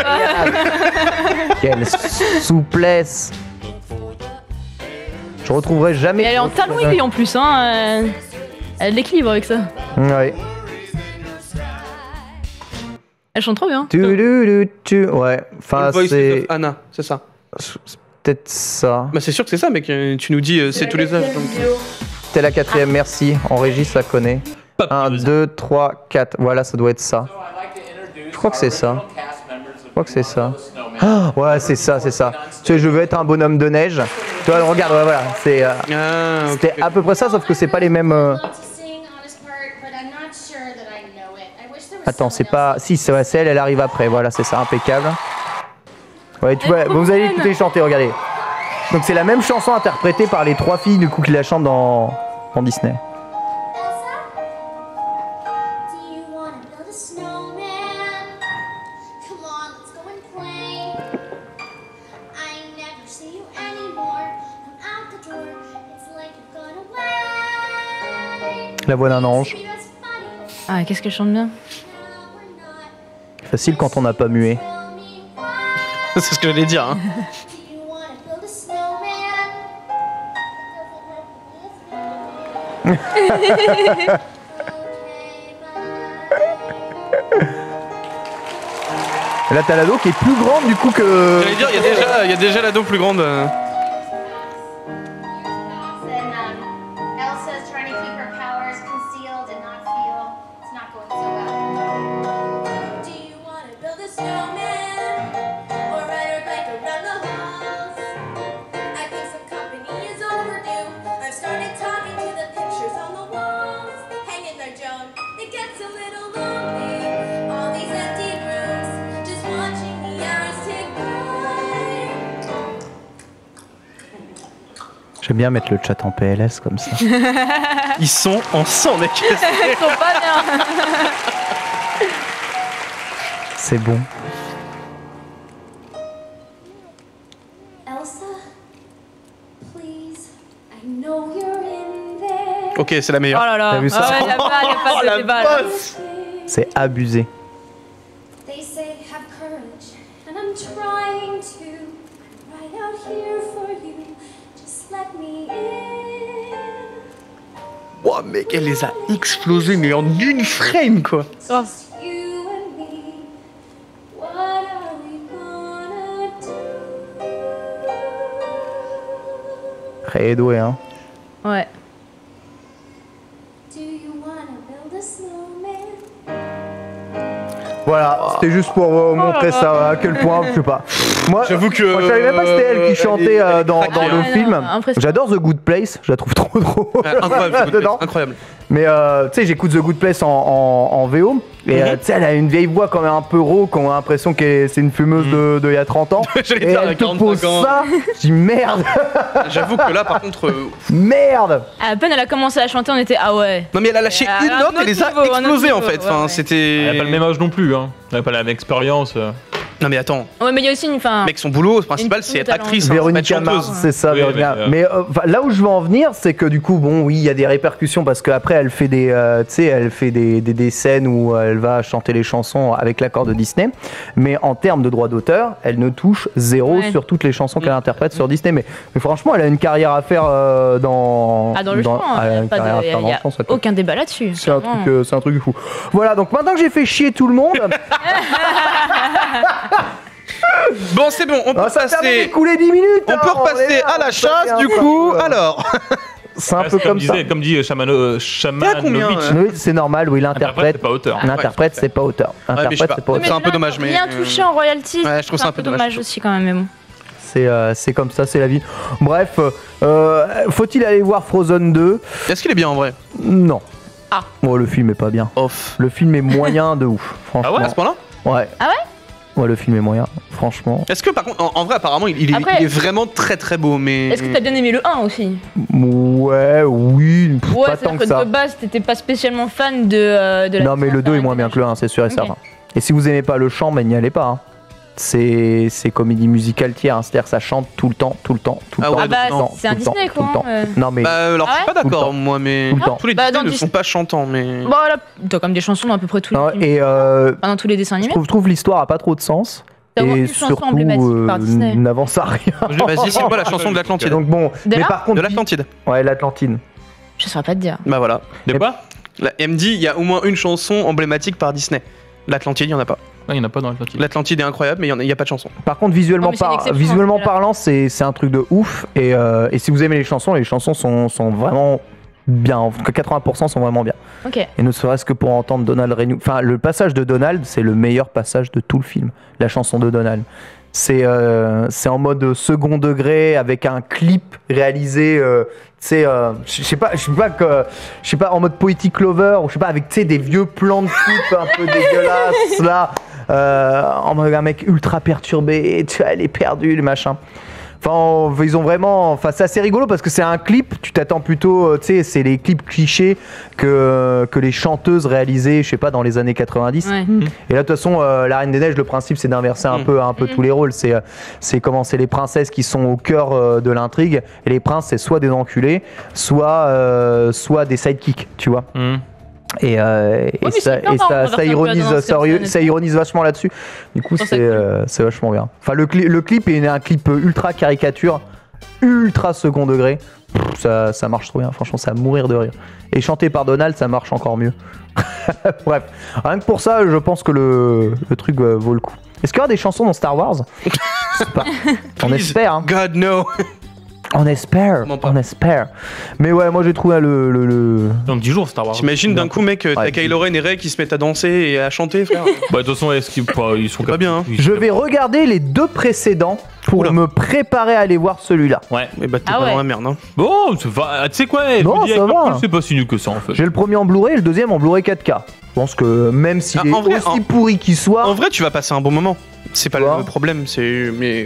Quelle souplesse. Je retrouverai jamais. Et elle est en talon aiguille en plus, hein. euh, Elle l'équilibre avec ça. Ouais. Elle chante trop bien. Tu, tu, tu, tu. Ouais. Enfin, The Voice c'est of Anna, c'est ça. c'est peut-être ça. Bah, c'est sûr que c'est ça, mec. euh, Tu nous dis, euh, c'est tous les âges. Donc... C'était la quatrième, merci. En régie, ça connaît. pas un, plus. deux, trois, quatre. Voilà, ça doit être ça. crois que c'est ça. Je crois que c'est ça. Ah, ouais, c'est ça, c'est ça. Tu sais, je veux être un bonhomme de neige. Tu vois, regarde, ouais, voilà. C'est, euh, Ah, ok. c'était à peu près ça, sauf que c'est pas les mêmes. euh, Attends, c'est pas. Si, c'est ouais, c'est elle, elle arrive après. Voilà, c'est ça, impeccable. Ouais, tu vois, vous allez écouter chanter, regardez. Donc c'est la même chanson interprétée par les trois filles du coup qui la chantent dans, dans Disney. La voix d'un ange. Ah, qu'est-ce qu'elle chante bien. Facile quand on n'a pas mué. C'est ce que j'allais dire. Hein. Et là t'as l'ado qui est plus grande du coup que... J'allais dire, il y a déjà, il y a déjà l'ado plus grande. euh. J'aime bien mettre le chat en P L S comme ça. Ils sont en sang, mec. Ils sont pas bien. C'est bon. Ok, c'est la meilleure. Oh là là. T'as vu ça Ah ouais, y a pas, y a pas Oh, de la débat, là. bosse. C'est abusé. They say have courage, and I'm trying to. I'm right out here for you. Just let me in. Wow, mec, elle les a explosés, mais en une frame, quoi. Oh. Just you and me. What are we gonna do? Très doué, hein. Ouais. Do you wanna build a snowman? Voilà, c'était juste pour vous montrer là là. ça, à quel point, je sais pas. Moi, J'avoue que, moi, je savais même pas que c'était elle euh, qui chantait elle est- euh, elle est dans, craquée, dans le hein. film. Ah, impressionnant. J'adore The Good Place, je la trouve trop drôle. Ah, incroyable, The Good Dedans. Place, incroyable. Mais euh, tu sais, j'écoute The Good Place en, en, en V O. Et euh, tu sais, elle a une vieille voix quand même un peu rauque, on a l'impression que c'est une fumeuse de, de il y a trente ans. J'allais Et dire, à elle te quarante-cinq pose ans. ça, je dis merde, J'avoue que là, par contre. euh, merde. À peine elle a commencé à chanter, on était ah ouais. Non, mais elle a lâché À une un note autre et les a niveau, un autre explosés, en niveau, fait. ouais, Enfin, ouais. c'était. Elle a pas le même âge non plus, hein. Elle a pas la même expérience. euh. Non, mais attends, Ouais, mais il y a aussi une. Enfin, mec, son boulot principal, Une c'est être talent. actrice, hein, c'est pas être Véronica chanteuse. Mars, c'est ça, Oui, Véronica. mais, euh, Mais euh, enfin, là où je veux en venir, c'est que du coup, bon, oui, il y a des répercussions parce qu'après, elle fait des, euh, tu sais, elle fait des, des, des scènes où elle va chanter les chansons avec l'accord de Disney. Mais en termes de droits d'auteur, elle ne touche zéro Ouais. sur toutes les chansons qu'elle interprète sur Disney. Mais, mais franchement, elle a une carrière à faire euh, dans. ah, dans le chant, elle a il une n'y a, pas carrière à de- faire y dans le a chant, ça, aucun débat là-dessus. c'est un clairement. truc, euh, c'est un truc de fou. Voilà, donc maintenant que j'ai fait chier tout le monde, Bon, c'est bon, on peut ah, ça permet passer. d'écouler dix minutes. On hein, peut est repasser là, à la on chasse, fait du bien, coup. ça. Alors, C'est un Ouais, peu c'est comme disait- ça. Comme dit Chamano, euh, combien, Chamanovic. euh, Oui, c'est normal, oui, Interprète, l'interprète. c'est pas auteur. L'interprète, c'est pas auteur. mais je sais L'interprète, pas. c'est pas Oui, auteur. C'est un peu rien- dommage, mais, Rien euh, touché en royalties. ouais, je trouve ça un peu dommage. aussi quand même, mais bon. C'est euh, c'est comme ça, c'est la vie. Bref, euh, faut-il aller voir Frozen deux? est-ce qu'il est bien en vrai? Non. Ah. Oh, le film est pas bien. Off. Le film est moyen de ouf, franchement. À ce point-là? Ouais. Ah ouais Ouais, le film est moyen, franchement. Est-ce que par contre, en, en vrai, apparemment, il, il est, Après- il est vraiment très très beau, mais. Est-ce que t'as bien aimé le un aussi? Ouais, oui, pff, Ouais, pas tant c'est-à-dire que que ça. de base, t'étais pas spécialement fan de, euh, de la Non, mais le licence, deux est hein, moins bien que le un, c'est sûr et Ok. certain. Et si vous aimez pas le chant, ben n'y allez pas. hein. C'est c'est comédie musicale tiers, hein. C'est-à-dire que ça chante tout le temps, tout le temps, tout le Ah temps. ouais, Ah bah, tout le temps, c'est un tout le temps, Disney, tout quoi, le temps. hein, euh. Non, mais Bah, alors, Ah je suis pas Tout le d'accord, temps. moi, mais. Tout le temps. Tous les Bah, Disney dans ne Disney- sont pas chantants, mais. Bon, là, t'as comme des chansons dans à peu près tous les non, films. et euh, Enfin, dans tous les dessins je animés. trouve, je trouve l'histoire a pas trop de sens. T'as au moins Et une chanson surtout, emblématique par euh, Disney. n'avance à rien. Vas-y, c'est quoi la chanson de l'Atlantide? Donc bon, De mais là par contre, De l'Atlantide. ouais, l'Atlantide. Je saurais pas te dire. Bah voilà. De Mais- quoi La M D, il y a au moins une chanson emblématique par Disney. L'Atlantide, il y en a pas. Non, il n'y en a pas dans l'Atlantique. L'Atlantide est incroyable, mais il n'y a, a pas de chanson. Par contre, visuellement, Oh, mais c'est une par- exception, visuellement celle-là. parlant, c'est c'est un truc de ouf. Et, euh, et si vous aimez les chansons, les chansons sont, sont vraiment bien. En tout cas, quatre-vingts pour cent sont vraiment bien. Ok. Et ne serait-ce que pour entendre Donald Renew. Enfin, le passage de Donald, c'est le meilleur passage de tout le film. La chanson de Donald. C'est euh, c'est en mode second degré avec un clip réalisé, euh, tu sais, euh, je sais pas, je sais pas que, je sais pas en mode Poetic Lover ou je sais pas avec tu sais des vieux plans de coupe un peu dégueulasses là, euh, en mode un mec ultra perturbé, tu vois, elle est perdue le machin. Enfin, ils ont vraiment. Enfin, c'est assez rigolo parce que c'est un clip. Tu t'attends plutôt, tu sais, c'est les clips clichés que que les chanteuses réalisaient, je sais pas, dans les années quatre-vingt-dix. Ouais. Et là, de toute façon, euh, la Reine des Neiges, le principe, c'est d'inverser un Mm. peu, un peu tous les rôles. C'est, euh, c'est comment c'est les princesses qui sont au cœur euh, de l'intrigue, et les princes, c'est soit des enculés, soit, euh, soit des sidekicks, tu vois. Mmh. Et, euh, et mais ça, c'est bien et marrant ça, de ça reverser un peu ironise, la tendance ça, comme ça, ça ironise vachement là-dessus. Du coup, Je trouve c'est, ça cool. euh, c'est vachement bien. Enfin, le, cli- le clip est un clip ultra caricature, ultra second degré. Pff, ça, ça marche trop bien. Franchement, c'est à mourir de rire. Et chanté par Donald, ça marche encore mieux. Bref, rien que pour ça, je pense que le, le truc euh, vaut le coup. Est-ce qu'il y aura des chansons dans Star Wars? Je sais pas. On Please, espère. Hein. God no. On espère. Comment pas. On espère. Mais ouais, moi j'ai trouvé le, le, le... Dans dix jours, Star Wars. T'imagines d'un coup, mec, t'as Ouais. Kylo Ren et Rey qui se mettent à danser et à chanter, frère. Bah, de toute façon, est-ce qu'ils pas- ils sont Pas bien, hein. ils- Je vais regarder les deux précédents pour Oula. me préparer à aller voir celui-là. Ouais. Mais bah, t'es Ah pas ouais. dans la merde, hein. Bon, ça va. Tu sais quoi je Non, me dis, ça avec le va. recul, c'est pas si nul que ça en fait. J'ai le premier en Blu-ray et le deuxième en Blu-ray quatre K. Je pense que même s'il Ah, est en vrai, aussi en- pourri qu'il soit. En vrai, tu vas passer un bon moment. C'est pas Quoi le problème, c'est. Mais.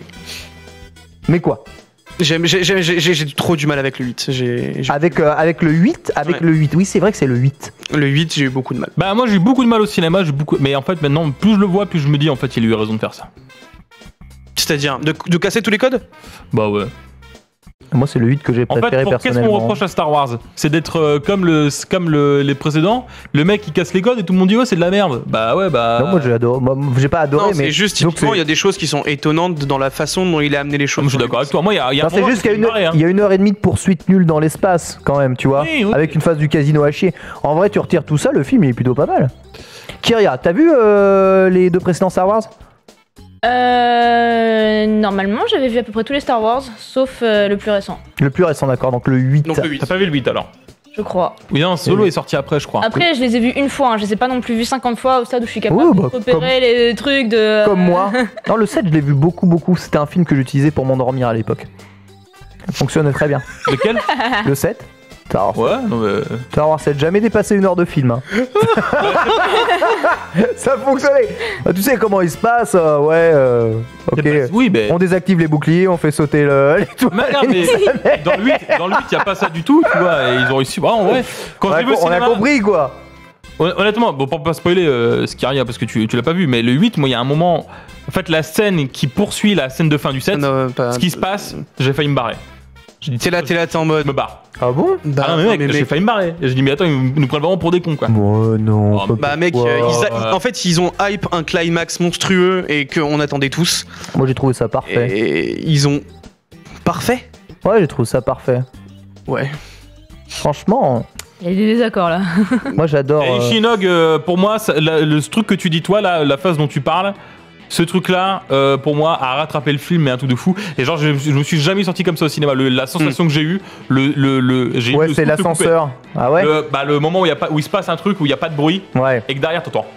Mais quoi? J'aime- J'ai j'ai- j'ai- j'ai trop du mal avec le huit. J'ai j'ai- Avec, euh, avec le huit, avec Ouais. le huit. Oui, c'est vrai que c'est le huit. Le huit, j'ai eu beaucoup de mal. Bah, moi, j'ai eu beaucoup de mal au cinéma. J'ai beaucoup... Mais en fait, maintenant, plus je le vois, plus je me dis, en fait, il a eu raison de faire ça. C'est-à-dire, de, de casser tous les codes. Bah, ouais. Moi, c'est le huit que j'ai En fait, préféré pour- qu'est-ce qu'on personnellement. reproche à Star Wars? C'est d'être euh, comme, le, comme le- les précédents. Le mec, il casse les codes et tout le monde dit, ouais, c'est de la merde. Bah, ouais, bah. Non, moi j'ai adoré. Moi, j'ai pas adoré, Non, mais. c'est juste, donc, typiquement, c'est- il y a des choses qui sont étonnantes dans la façon dont il a amené les choses. Comme je suis d'accord avec toi. Moi, il y a, il y a Non, un c'est moment, juste qu'il y a c'est une, pareil, hein. il y a une heure et demie de poursuite nulle dans l'espace, quand même, tu vois. Oui, oui. Avec une phase du casino à chier. En vrai, tu retires tout ça, le film il est plutôt pas mal. Kyria, t'as vu euh, les deux précédents Star Wars? Euh, normalement, j'avais vu à peu près tous les Star Wars, sauf euh, le plus récent, Le plus récent, d'accord, donc le huit. Donc le huit. T'as pas vu le huit alors? je crois. Oui, non, Solo est sorti après, je crois. Après, je les ai vus une fois, hein, je les ai pas non plus vus cinquante fois au stade où je suis capable Ouais, de bah, repérer les trucs de. Comme moi. Non, le sept, je l'ai vu beaucoup, beaucoup. C'était un film que j'utilisais pour m'endormir à l'époque. Ça fonctionnait très bien. Lequel? Le sept Star Wars, Ouais, non, mais. Star Wars sept, jamais dépassé une heure de film. hein. Ça fonctionnait. Ah, tu sais comment il se passe, euh, ouais, euh, ok. Oui, mais. On désactive les boucliers, on fait sauter le... les tours. Mais non, mais dans le huit, dans le huit, y a pas ça du tout, tu vois, et ils ont réussi. Vraiment, ouais. Quand On je a, l'ai vu au on a cinéma, compris, quoi. hon- honnêtement, bon, pour pas spoiler euh, ce qu'il y a, parce que tu, tu l'as pas vu, mais le huit, moi, il y a un moment, en fait, la scène qui poursuit la scène de fin du sept, Non, pas- ce qui se passe, j'ai failli me barrer. J'ai dit, T'es là, t'es là, t'es en je mode. me barre. Ah bon? Bah, ah non, mais non, mec, mais j'ai mec, failli me barrer. Et j'ai dit, mais attends, ils nous prennent vraiment pour des cons, quoi. Bon, non. Oh, pas Bah mec, pourquoi. euh, ils a- Ouais. en fait ils ont hype un climax monstrueux et qu'on attendait tous. Moi, j'ai trouvé ça parfait. Et ils ont... Parfait. Ouais, j'ai trouvé ça parfait. Ouais. Franchement, Il y a des désaccords là. moi, j'adore... Et euh, Shinog, euh, pour moi, ça- la- le ce truc que tu dis, toi, là, la phase dont tu parles, ce truc-là, euh, pour moi, a rattrapé le film, mais un truc de fou. Et genre, je, je me suis jamais sorti comme ça au cinéma. Le- la sensation que j'ai eue, le, le, le, j'ai eu Ouais, le c'est souffle coupé. l'ascenseur. Ah ouais? Le, bah, le moment où, il y a pas, où il se passe un truc, où il n'y a pas de bruit, Ouais. et que derrière, t'entends.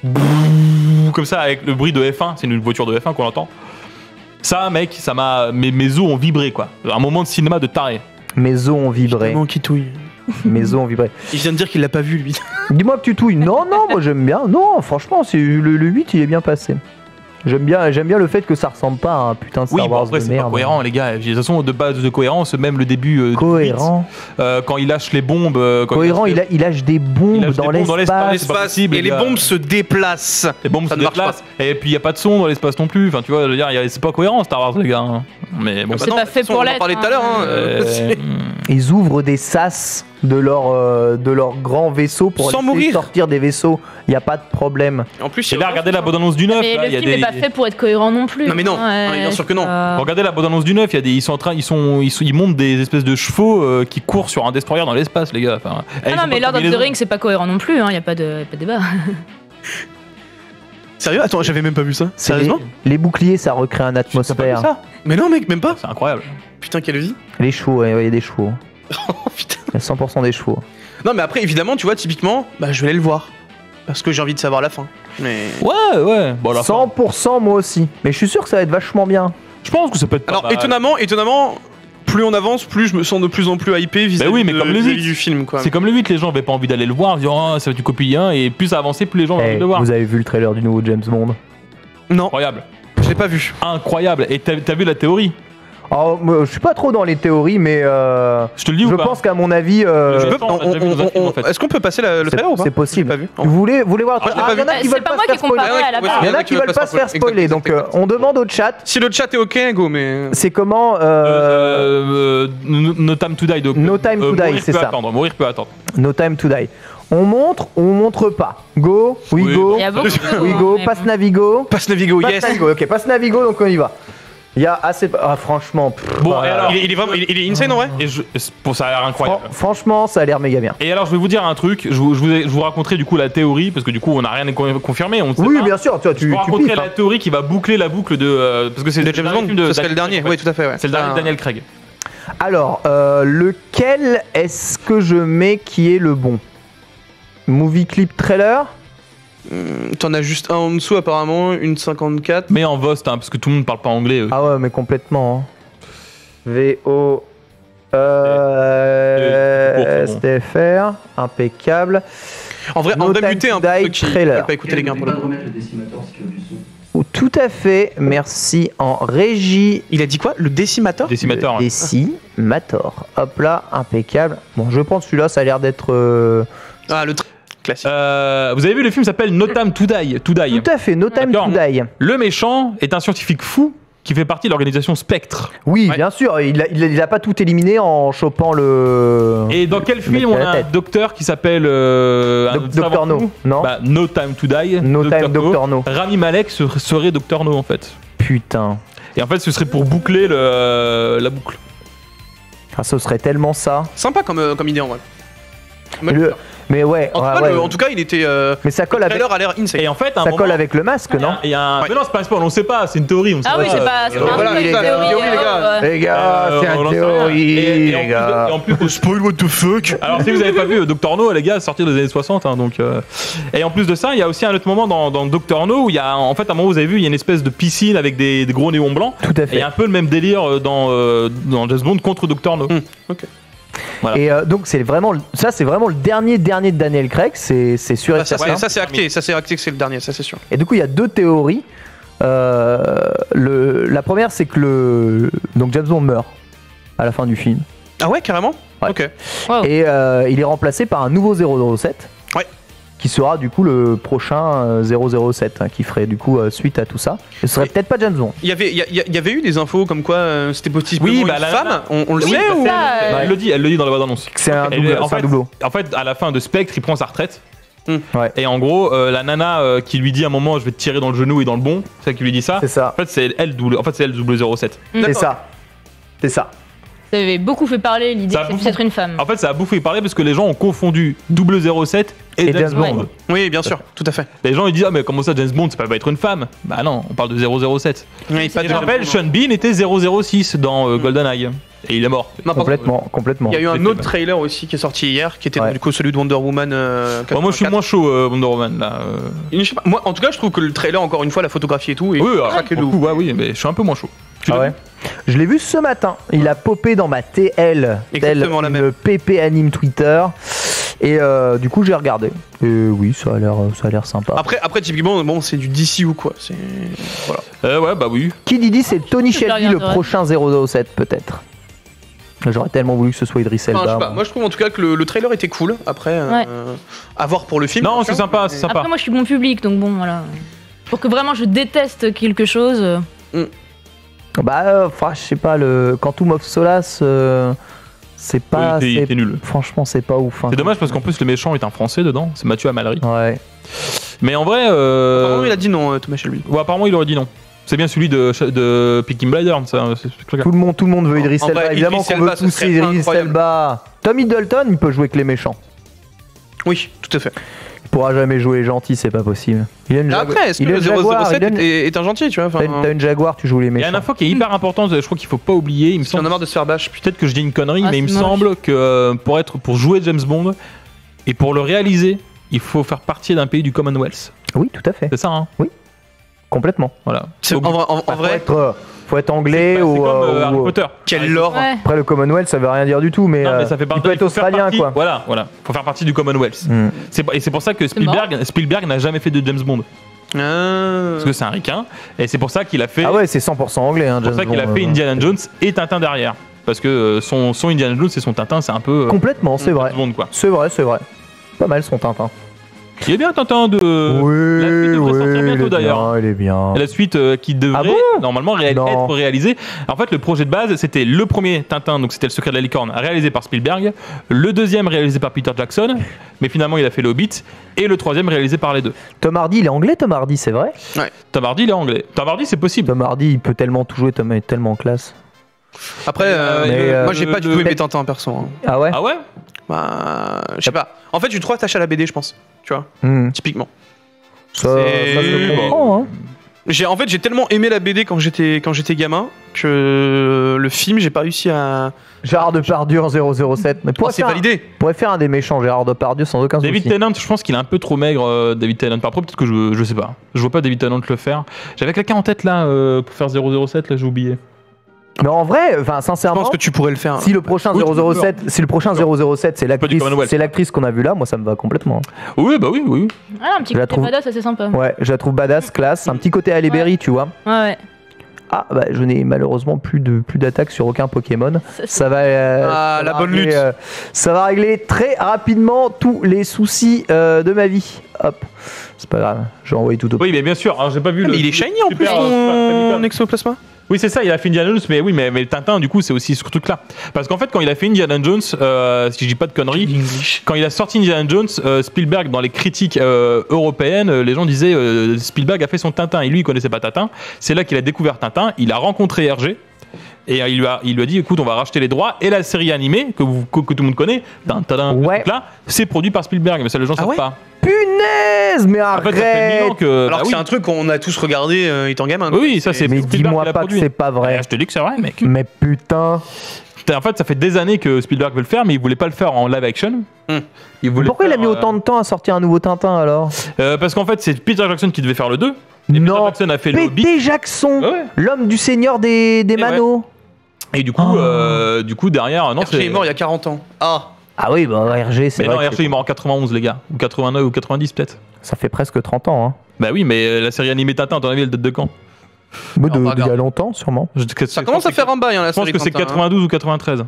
Bouh, comme ça, avec le bruit de F un, c'est une voiture de F un qu'on entend. Ça, mec, ça m'a. Mes, mes os ont vibré, quoi. Un moment de cinéma de taré. Mes os ont vibré. Vraiment qui touille. Mes os ont vibré. Il vient de dire qu'il l'a pas vu lui. Dis-moi que tu touilles. Non, non, moi j'aime bien. Non, franchement, c'est le, le huit, il est bien passé. J'aime bien, j'aime bien le fait que ça ressemble pas à un putain de Star Oui, bon, Wars après, de c'est merde. pas cohérent, les gars. De toute façon, de base de cohérence, même le début. euh, du Cohérent. huit, euh, quand il lâche les bombes. euh, quand Cohérent, il, lâche a- il lâche des bombes Il lâche des dans bombes dans l'espace. l'espace. C'est pas possible, et les les gars. bombes se déplacent. les, les bombes Ça se ne marche déplacent. Et puis, il n'y a pas de son dans l'espace non plus. Enfin, tu vois, je veux dire, y a- c'est pas cohérent, Star Wars, les gars. hein. Mais bon, Bah C'est non, pas de toute fait façon, pour on en l'être, parlait tout à hein. l'heure. hein. Euh, Ils ouvrent des sas de leur, euh, de leur grand vaisseau pour Sans laisser mourir. sortir des vaisseaux. Il n'y a pas de problème. En plus, Et là, regardez la bande-annonce du neuf. Mais là, le il y a film des... est pas fait pour être cohérent non plus. Non, mais non. Ouais, Non, mais bien sûr que non. euh, Regardez la bande-annonce du neuf, il y a des, ils sont en train, ils sont, ils, sont- ils montent des espèces de chevaux euh, qui courent sur un destroyer dans l'espace, les gars. Enfin, eh, Ah ils non, ont mais pas Lord of the combinaison. Rings, c'est pas cohérent non plus, il hein, y a pas de, y a pas de débat. Sérieux? Attends, j'avais même pas vu ça. C'est Sérieusement? les, les boucliers, ça recrée une T'as pas vu atmosphère. ça Mais non, mec, même pas. C'est incroyable. Putain, quelle vie. Les chevaux, ouais, il y a des chevaux. Oh putain. Il y a cent pour cent des chevaux. Non, mais après, évidemment, tu vois, typiquement, bah, je vais aller le voir. Parce que j'ai envie de savoir la fin. Mais... Ouais, ouais. Bon, la fin. cent pour cent moi aussi. Mais je suis sûr que ça va être vachement bien. Je pense que ça peut être pas Alors, mal. étonnamment, étonnamment, plus on avance, plus je me sens de plus en plus hypé vis-à-vis Bah oui, mais de- comme le vis-à-vis huit. du film, quoi. C'est comme le huit, les gens avaient pas envie d'aller le voir, en disant oh, ça va être du quotidien, et plus ça avançait, plus les gens avaient Eh, envie de le voir. vous avez vu le trailer du nouveau James Bond? Non, Incroyable. je l'ai pas vu. Incroyable. Et t'as t'as vu la théorie? Oh, moi, je suis pas trop dans les théories, mais euh, Je te le dis je ou pas? pense qu'à mon avis, euh, Je Je peux- pense, on l'a on- déjà vu dans un on- film, en on- fait. Est-ce qu'on peut passer la- le c'est trailer ou pas c'est possible. J'ai pas vu. Vous voulez, vous voulez voir Moi, je l'ai pas il y en a vu. qui C'est veulent pas pas moi se faire qui ai comparé spoiler. à la base. Il y en a qui veulent pas se faire spoiler, donc euh, on demande au chat. Si le chat est ok, go, mais. C'est comment euh, Euh, euh, no, no Time to Die. Donc, No Time to Die, mourir c'est peut ça. Attendre, mourir peut attendre. No Time to Die. On montre ou on montre pas? Go, we Oui. go, Il y a beaucoup de we mots, go, mais passe bon. Navigo. Passe Navigo, Passe yes. Navigo, ok, passe Navigo, donc on y va. Il y a assez. Ah, franchement. pff, Bon, bah, et alors Il est, il est vraiment, il est, il est insane en vrai. Et je, pour ça a l'air incroyable. fran- franchement, ça a l'air méga bien. Et alors, je vais vous dire un truc. Je vous, je vous, ai- je vous raconterai du coup la théorie, parce que du coup, on n'a rien con- confirmé. On ne sait Oui, pas. bien sûr, tu, Je tu, vous tu raconterai piffes, la hein. théorie qui va boucler la boucle de. euh, parce que c'est De le James dernier Bond, film de ce serait le Daniel dernier. Craig, Oui, tout à fait, ouais. C'est le dernier Ah. de Daniel Craig. Alors, euh, lequel est-ce que je mets qui est le bon? Movie clip trailer? Hum, T'en as juste un en dessous, apparemment, une cinquante-quatre. Mais en Vost, hein, parce que tout le monde parle pas anglais. eux. Ah ouais, mais complètement. hein. V O euh, Et- S T F R, impeccable. En vrai, en No vrai, Time buter to un peu Die ceux qui trailer. veulent pas écouter les gars pour le pas de coup. remettre le décimateur si tu veux du son. Oh, tout à fait, merci en régie. Il a dit quoi? Le décimateur? Décimateur. hein. Décimator. Hop là, impeccable. Bon, je pense que celui-là, ça a l'air d'être. euh, Ah, le tr- classique. Euh, vous avez vu le film s'appelle No Time to Die. To Die. Tout à fait, No Time D'accord. to Die. Le méchant est un scientifique fou qui fait partie de l'organisation Spectre. Oui, Ouais. bien sûr, il a, il a- il a pas tout éliminé en chopant le. Et dans quel Le film mec on à la a un tête. docteur qui s'appelle euh, un Doc- savant Docteur No, fou non Bah, No Time to Die. No Time Doctor No. Rami Malek ser- serait Docteur No en fait. Putain. Et en fait, ce serait pour boucler le, la boucle. Ah, ce serait tellement ça. Sympa comme, euh, comme idée en vrai. Moi, Le- j'adore. Mais ouais, En, ouais, tout cas, ouais. le- en tout cas, il était. Euh, Mais ça colle le avec, trailer a l'air insane. Et en fait, à un ça moment, colle avec le masque, il y a- non il y a un... Ouais. Mais non, c'est pas un spoil, on sait pas, c'est une théorie. On sait Ah oui, pas. c'est pas. C'est pas un voilà, truc il de est là, théorie, théorie, les gars. euh, ouais. Les gars, Euh, c'est on un en sait rien. théorie, Et- et en les plus- gars. Et en plus, spoil what the fuck. Alors si vous avez pas vu euh, Doctor No, les gars, sortir des années soixante, hein, donc. euh, Et en plus de ça, il y a aussi un autre moment dans, dans Doctor No où il y a, en fait, à un moment vous avez vu, il y a une espèce de piscine avec des, des gros néons blancs. Tout à Et il y fait. a un peu le même délire euh, dans euh, dans James Bond contre Doctor No. Hmm, ok. Voilà. Et euh, donc c'est vraiment le- ça, c'est vraiment le dernier dernier de Daniel Craig, c'est c'est sûr et Ah, ça, certain. c'est- ça, c'est acté, ça c'est acté que c'est le dernier, ça c'est sûr. Et du coup, il y a deux théories. Euh, le, la première, c'est que le donc James Bond meurt à la fin du film Ah ouais, carrément. Ouais. Ok. Wow. et euh, il est remplacé par un nouveau zéro zéro sept. Ouais. Qui sera du coup le prochain euh, zéro zéro sept, hein, qui ferait du coup euh, suite à tout ça. Ce serait Et- peut-être pas James Bond. Il y avait, il y, a- il y avait eu des infos comme quoi euh, c'était possiblement Oui, bah, une la- femme. la- On, on le Oui, sait bah, ou c'est- Ça, euh, Elle le dit, elle le dit dans la bande annonce. C'est un, Et double, en, c'est un fait, doublon. en fait, à la fin de Spectre, il prend sa retraite. Hmm. Ouais. Et en gros, euh, la nana euh, qui lui dit à un moment, je vais te tirer dans le genou et dans le bon, c'est elle qui lui dit ça. C'est ça. En fait, c'est elle double. En fait, c'est elle double zéro sept. C'est D'accord. ça. C'est ça. Ça avait beaucoup fait parler l'idée Ça que a c'est beaucoup- peut-être une femme. En fait, ça a bouffé parler parce que les gens ont confondu double zéro sept et, Et James James Bond. Bond. Oui, bien sûr, tout à fait. Les gens ils disent ah mais comment ça James Bond ça peut pas être une femme. Bah non, on parle de zéro zéro sept. Oui, pas Et de- je rappelle, Sean Bean était zéro zéro six dans euh, GoldenEye et il est mort. Non, par contre, Complètement, complètement. Il y a eu un C'était autre pas- trailer aussi qui est sorti hier, qui était Ouais. du coup celui de Wonder Woman. euh, Bon, moi je suis quatre-vingt-quatre. moins chaud euh, Wonder Woman là. euh. Je sais pas, moi, en tout cas, je trouve que le trailer, encore une fois, la photographie et tout, est Oui, alors, craqué de pour le ouf. coup, ouais, oui, mais je suis un peu moins chaud. Tu Ah l'as ouais. vu Je l'ai vu ce matin. Il a popé dans ma T L, tel Exactement la une même. P P anime Twitter. Et euh, du coup, j'ai regardé. Et oui, ça a l'air, ça a l'air sympa. Après, après, typiquement, bon, c'est du D C ou quoi. C'est voilà. Euh, Ouais, bah oui. Qui dit dit, c'est Tony Je le Shelby, le regarderai. prochain zéro zéro sept peut-être. J'aurais tellement voulu que ce soit Idris Enfin, je Elba. sais pas, moi. moi, je trouve en tout cas que le, le trailer était cool. Après, euh, Ouais. à voir pour le film. Non, bien c'est sûr, sympa, mais- c'est sympa. Après, moi, je suis bon public, donc bon, voilà. Pour que vraiment je déteste quelque chose. euh, Bah, euh, enfin, je sais pas, le Quantum of Solace, euh, c'est pas. Oui, il était- il c'est- était nul. Franchement, c'est pas ouf. hein. C'est dommage parce qu'en plus le méchant est un français dedans, c'est Mathieu Amalric. Ouais. Mais en vrai, euh... Apparemment, il a dit non, euh, Thomas Shelby. ouais, apparemment il aurait dit non. C'est bien celui de, de Peaky Blinders, ça. c'est- c'est clair. Tout le monde, tout le monde veut Idris En Elba. vrai, Évidemment Idris qu'on veut Elba, ce tous serait Idris incroyable. Elba. Tom Hiddleston, il peut jouer que les méchants. Oui, tout à fait. Il pourra jamais jouer gentil, c'est pas possible. Il a une Jaguar. Après, est-ce que il a le une zéro zéro Jaguar, sept il a une- est, est un gentil, tu vois enfin, T'as une, t'as une Jaguar, tu joues les Il y a méchants. une info qui est hyper importante, je crois qu'il faut pas oublier. Il me Il en a semble, marre de se faire bâche. Putain. peut-être que je dis une connerie, Ah, mais il me c'est moche. semble que euh, pour, être, pour jouer James Bond et pour le réaliser, il faut faire partie d'un pays du Commonwealth. Oui, tout à fait. C'est ça, hein Complètement. Voilà. C'est- Donc, En, vrai- en- en Faut vrai, être, euh, faut être anglais c'est ou. comme euh, euh, Harry ou- Potter. quel lore. Ouais. Après, le Commonwealth, ça veut rien dire du tout, mais, Non, mais euh, ça fait partie, il peut être faut faire australien, partie- quoi. Voilà, voilà. Faut faire partie du Commonwealth. Hmm. C'est- Et c'est pour ça que Spielberg, Spielberg n'a jamais fait de James Bond. Ah. Parce que c'est un ricain. Et c'est pour ça qu'il a fait, Ah ouais, c'est cent pour cent anglais, hein, c'est pour James ça qu'il a Bond, fait euh, Indiana Jones et Tintin derrière. Parce que euh, son, son Indiana Jones et son Tintin, c'est un peu euh, Complètement, c'est vrai. James Bond, quoi. C'est vrai, c'est vrai. Pas mal son Tintin. Il est bien Tintin de. oui, la suite devrait oui, sortir bientôt, il est d'ailleurs. bien, il est bien. La suite euh, qui devrait Ah bon normalement réa- Non. être réalisée. En fait, le projet de base, c'était le premier Tintin, donc c'était Le Secret de la Licorne, réalisé par Spielberg. Le deuxième réalisé par Peter Jackson, mais finalement il a fait Le Hobbit. Et le troisième réalisé par les deux. Tom Hardy, il est anglais, Tom Hardy, c'est vrai. Tom Hardy, il est anglais. Tom Hardy, c'est possible. Tom Hardy, il peut tellement tout jouer, Tom est tellement classe. Après, euh, Mais, le- euh, moi j'ai pas du le- tout aimé Tintin perso. hein. Ah ouais, Ah ouais Bah, je sais pas. En fait, je suis trop attaché à la B D, je pense. Tu vois, Hmm. typiquement. Ça, ça C'est- se comprend, hein. J'ai, en fait, j'ai tellement aimé la B D quand j'étais, quand j'étais gamin que le film, j'ai pas réussi à. Gérard Depardieu en zéro zéro sept. Mais Oh, pourrait c'est faire, un, validé. pourrait faire un des méchants, Gérard Depardieu, sans aucun David souci. Tennant, je pense qu'il est un peu trop maigre, euh, David Tennant. Par après, peut-être que je, je sais pas. Je vois pas David Tennant le faire. J'avais quelqu'un en tête là euh, pour faire zéro zéro sept, là j'ai oublié. Mais en vrai, enfin, Je sincèrement, pense que tu pourrais le faire. si le prochain Oui, tu zéro zéro peux sept, si le prochain zéro zéro sept, c'est Pas du l'actrice, Commonwealth. c'est l'actrice qu'on a vue là, moi ça me va complètement. Oui, bah oui, oui. Ah, un petit Je la côté trouve- badass, assez sympa. Ouais, Ouais, je la trouve badass, classe, un petit côté Halle Berry, tu vois. ouais. Ah bah je n'ai malheureusement plus de plus d'attaques sur aucun Pokémon. Ça va. euh, Ah, ça la va bonne régler, lutte. euh, ça va régler très rapidement tous les soucis euh, de ma vie. Hop, c'est pas grave, je vais envoyer tout au. Oui, mais bien sûr. Alors, j'ai pas vu Ah, le. mais il est shiny en plus, super, euh, ton exoplasma. Oui, c'est ça, il a fait Indiana Jones, mais oui, mais, mais le Tintin, du coup, c'est aussi ce truc-là. Parce qu'en fait, quand il a fait Indiana Jones, euh, si je dis pas de conneries, quand il a sorti Indiana Jones, euh, Spielberg, dans les critiques euh, européennes, euh, les gens disaient euh, Spielberg a fait son Tintin, et lui, il connaissait pas Tintin. C'est là qu'il a découvert Tintin, il a rencontré Hergé. Et euh, il lui, a, il lui a dit, écoute, on va racheter les droits. Et la série animée, que, vous, que, que tout le monde connaît, Tintin, Ouais. là, c'est produit par Spielberg. Mais ça, les gens Ah savent ouais pas. Punaise, mais En fait, ça fait mille arrête. ans que. Alors bah que oui. c'est un truc qu'on a tous regardé euh, étant gamin. Oui, oui, ça, c'est Mais Spielberg dis-moi qui l'a pas que produit. c'est pas vrai. Ah, je te dis que c'est vrai, mec. Mais putain. En fait, ça fait des années que Spielberg veut le faire, mais il voulait pas le faire en live action. Hmm. Il voulait Pourquoi il a faire, mis euh, autant de temps à sortir un nouveau Tintin alors? euh, Parce qu'en fait, c'est Peter Jackson qui devait faire le deux. Et Peter Non, Jackson a fait le Hobbit. Pété Jackson, Ouais, ouais. l'homme du Seigneur des, des Et Manos. Et du coup, Oh. euh, du coup derrière, non, Hergé c'est est mort il y a quarante ans. Ah. Ah oui, bah R G, c'est Mais vrai. non, que Hergé il est mort en quatre-vingt-onze, les gars. Ou quatre-vingt-neuf ou quatre-vingt-dix, peut-être. ça fait presque trente ans. Hein. Bah oui, mais euh, la série animée Tintin, à ton avis, elle date de quand Bah, de- on va d'il y a regarder. longtemps, sûrement. Je- Ça commence à faire un bail, hein, la Je pense série que c'est Tintin, hein. quatre-vingt-douze ou quatre-vingt-treize.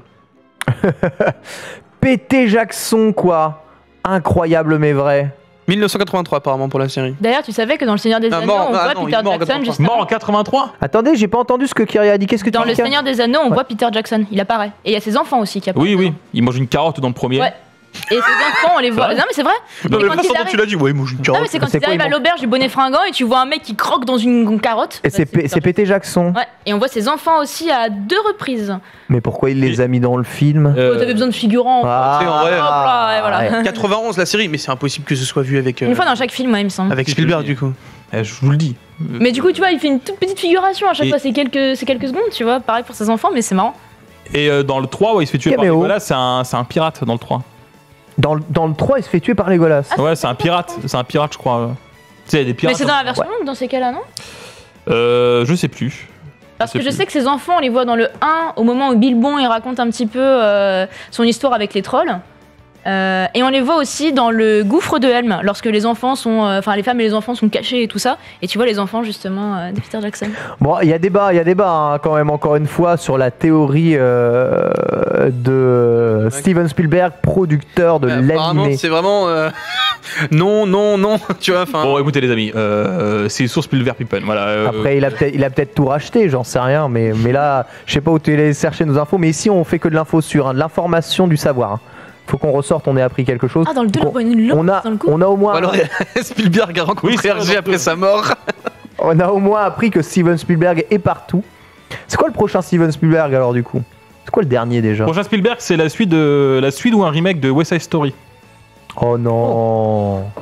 Pété Jackson, quoi. Incroyable, mais vrai. mille neuf cent quatre-vingt-trois apparemment pour la série. D'ailleurs, tu savais que dans Le Seigneur des Ah, Anneaux, mort, on ah, voit non, il Peter est mort en Jackson quatre-vingt-trois. juste Mort avant. en quatre-vingt-trois. Attendez, j'ai pas entendu ce que Kyrie a dit. Qu'est-ce que Dans tu Le dis, Kyrie Seigneur des Anneaux, on Ouais. voit Peter Jackson. Il apparaît. Et il y a ses enfants aussi qui apparaissent. Oui, oui. dedans. Il mange une carotte dans le premier. Ouais. Et ses enfants, on les voit. vrai Non, mais c'est vrai. Non, Et mais quand la il façon dont arrive- tu l'as dit, ouais, moi j'ai une Non, carotte. mais c'est quand C'est ils quoi, arrivent ils à vont- l'auberge du bonnet fringant et tu vois un mec qui croque dans une carotte. Et Bah, c'est P- Peter c'est Pété Jackson. Ouais, et on voit ses enfants aussi à deux reprises. Mais pourquoi il les a mis dans le film Euh, Oh, t'avais besoin de figurants. Ah, c'est en vrai. Hop là, et voilà. ouais. quatre-vingt-onze la série, mais c'est impossible que ce soit vu avec, euh, Une fois dans chaque film, ouais, il me semble. avec Spielberg du coup. eh, je vous le dis. Mais du coup, tu vois, il fait une toute petite figuration à chaque Et- fois, c'est quelques, c'est quelques secondes, tu vois. Pareil pour ses enfants, mais c'est marrant. Et euh, dans le trois, ouais, il se fait tuer par Caméo. Legolas, c'est un, c'est un pirate dans le trois. Dans le, dans le trois, il se fait tuer par Legolas. Ouais, c'est un pirate. C'est un pirate, je crois. Tu sais, il y a des Mais pirates. c'est dans la version longue dans ces cas-là, non Euh, je sais plus. Parce Je que sais je plus. sais que ses enfants, on les voit dans le un, au moment où Bilbon il raconte un petit peu euh, son histoire avec les trolls. Euh, et on les voit aussi dans le gouffre de Helm, lorsque les enfants sont, euh, enfin les femmes et les enfants sont cachés et tout ça. Et tu vois les enfants justement euh, de Peter Jackson. Bon, il y a débat, il y a débat hein, quand même encore une fois sur la théorie euh, de Steven Spielberg, producteur de Mais apparemment, l'animé. c'est vraiment euh, non, non, non, tu vois. Enfin, Bon, écoutez les amis, euh, euh, c'est source Spielberg People. Voilà. euh, Après, il a peut-être, il a peut-être tout racheté, j'en sais rien, mais, mais là, je sais pas où tu es allé chercher nos infos, mais ici on fait que de l'info sûre, hein, de l'information, du savoir. hein. Faut qu'on ressorte, on ait appris quelque chose. Ah dans le deux, on, on voit une lampe on a, dans le cou. on a au moins, alors Spielberg a rencontré Oui, c'est vrai, Hergé dans après le- sa mort. on a au moins appris que Steven Spielberg est partout. C'est quoi le prochain Steven Spielberg alors du coup? C'est quoi le dernier déjà? Prochain Spielberg, c'est la suite de la suite ou un remake de West Side Story. Oh non.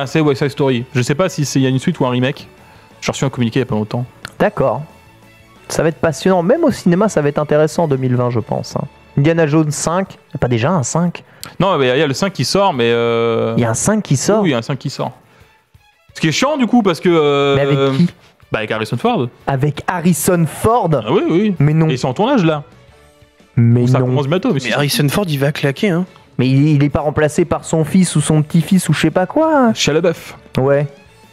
Enfin, c'est West Side Story. Je sais pas si il y a une suite ou un remake. J'ai reçu un communiqué il y a pas longtemps. D'accord. Ça va être passionnant. Même au cinéma, ça va être intéressant en deux mille vingt, je pense. hein. Indiana Jones cinq. Il n'y a pas déjà un cinq? Non, mais il y a le cinq qui sort, mais. euh, Il y a un cinq qui sort. Oui, il y a un cinq qui sort. Ce qui est chiant du coup, parce que. euh, Mais avec qui? Bah, avec Harrison Ford. Avec Harrison Ford. Ah oui, oui. Mais non. Et ils sont en tournage là. Mais Ça non. commence bientôt. Mais, Mais si. Harrison Ford, il va claquer, hein. Mais il, il est pas remplacé par son fils ou son petit-fils ou je sais pas quoi. Shia LaBeouf. Ouais.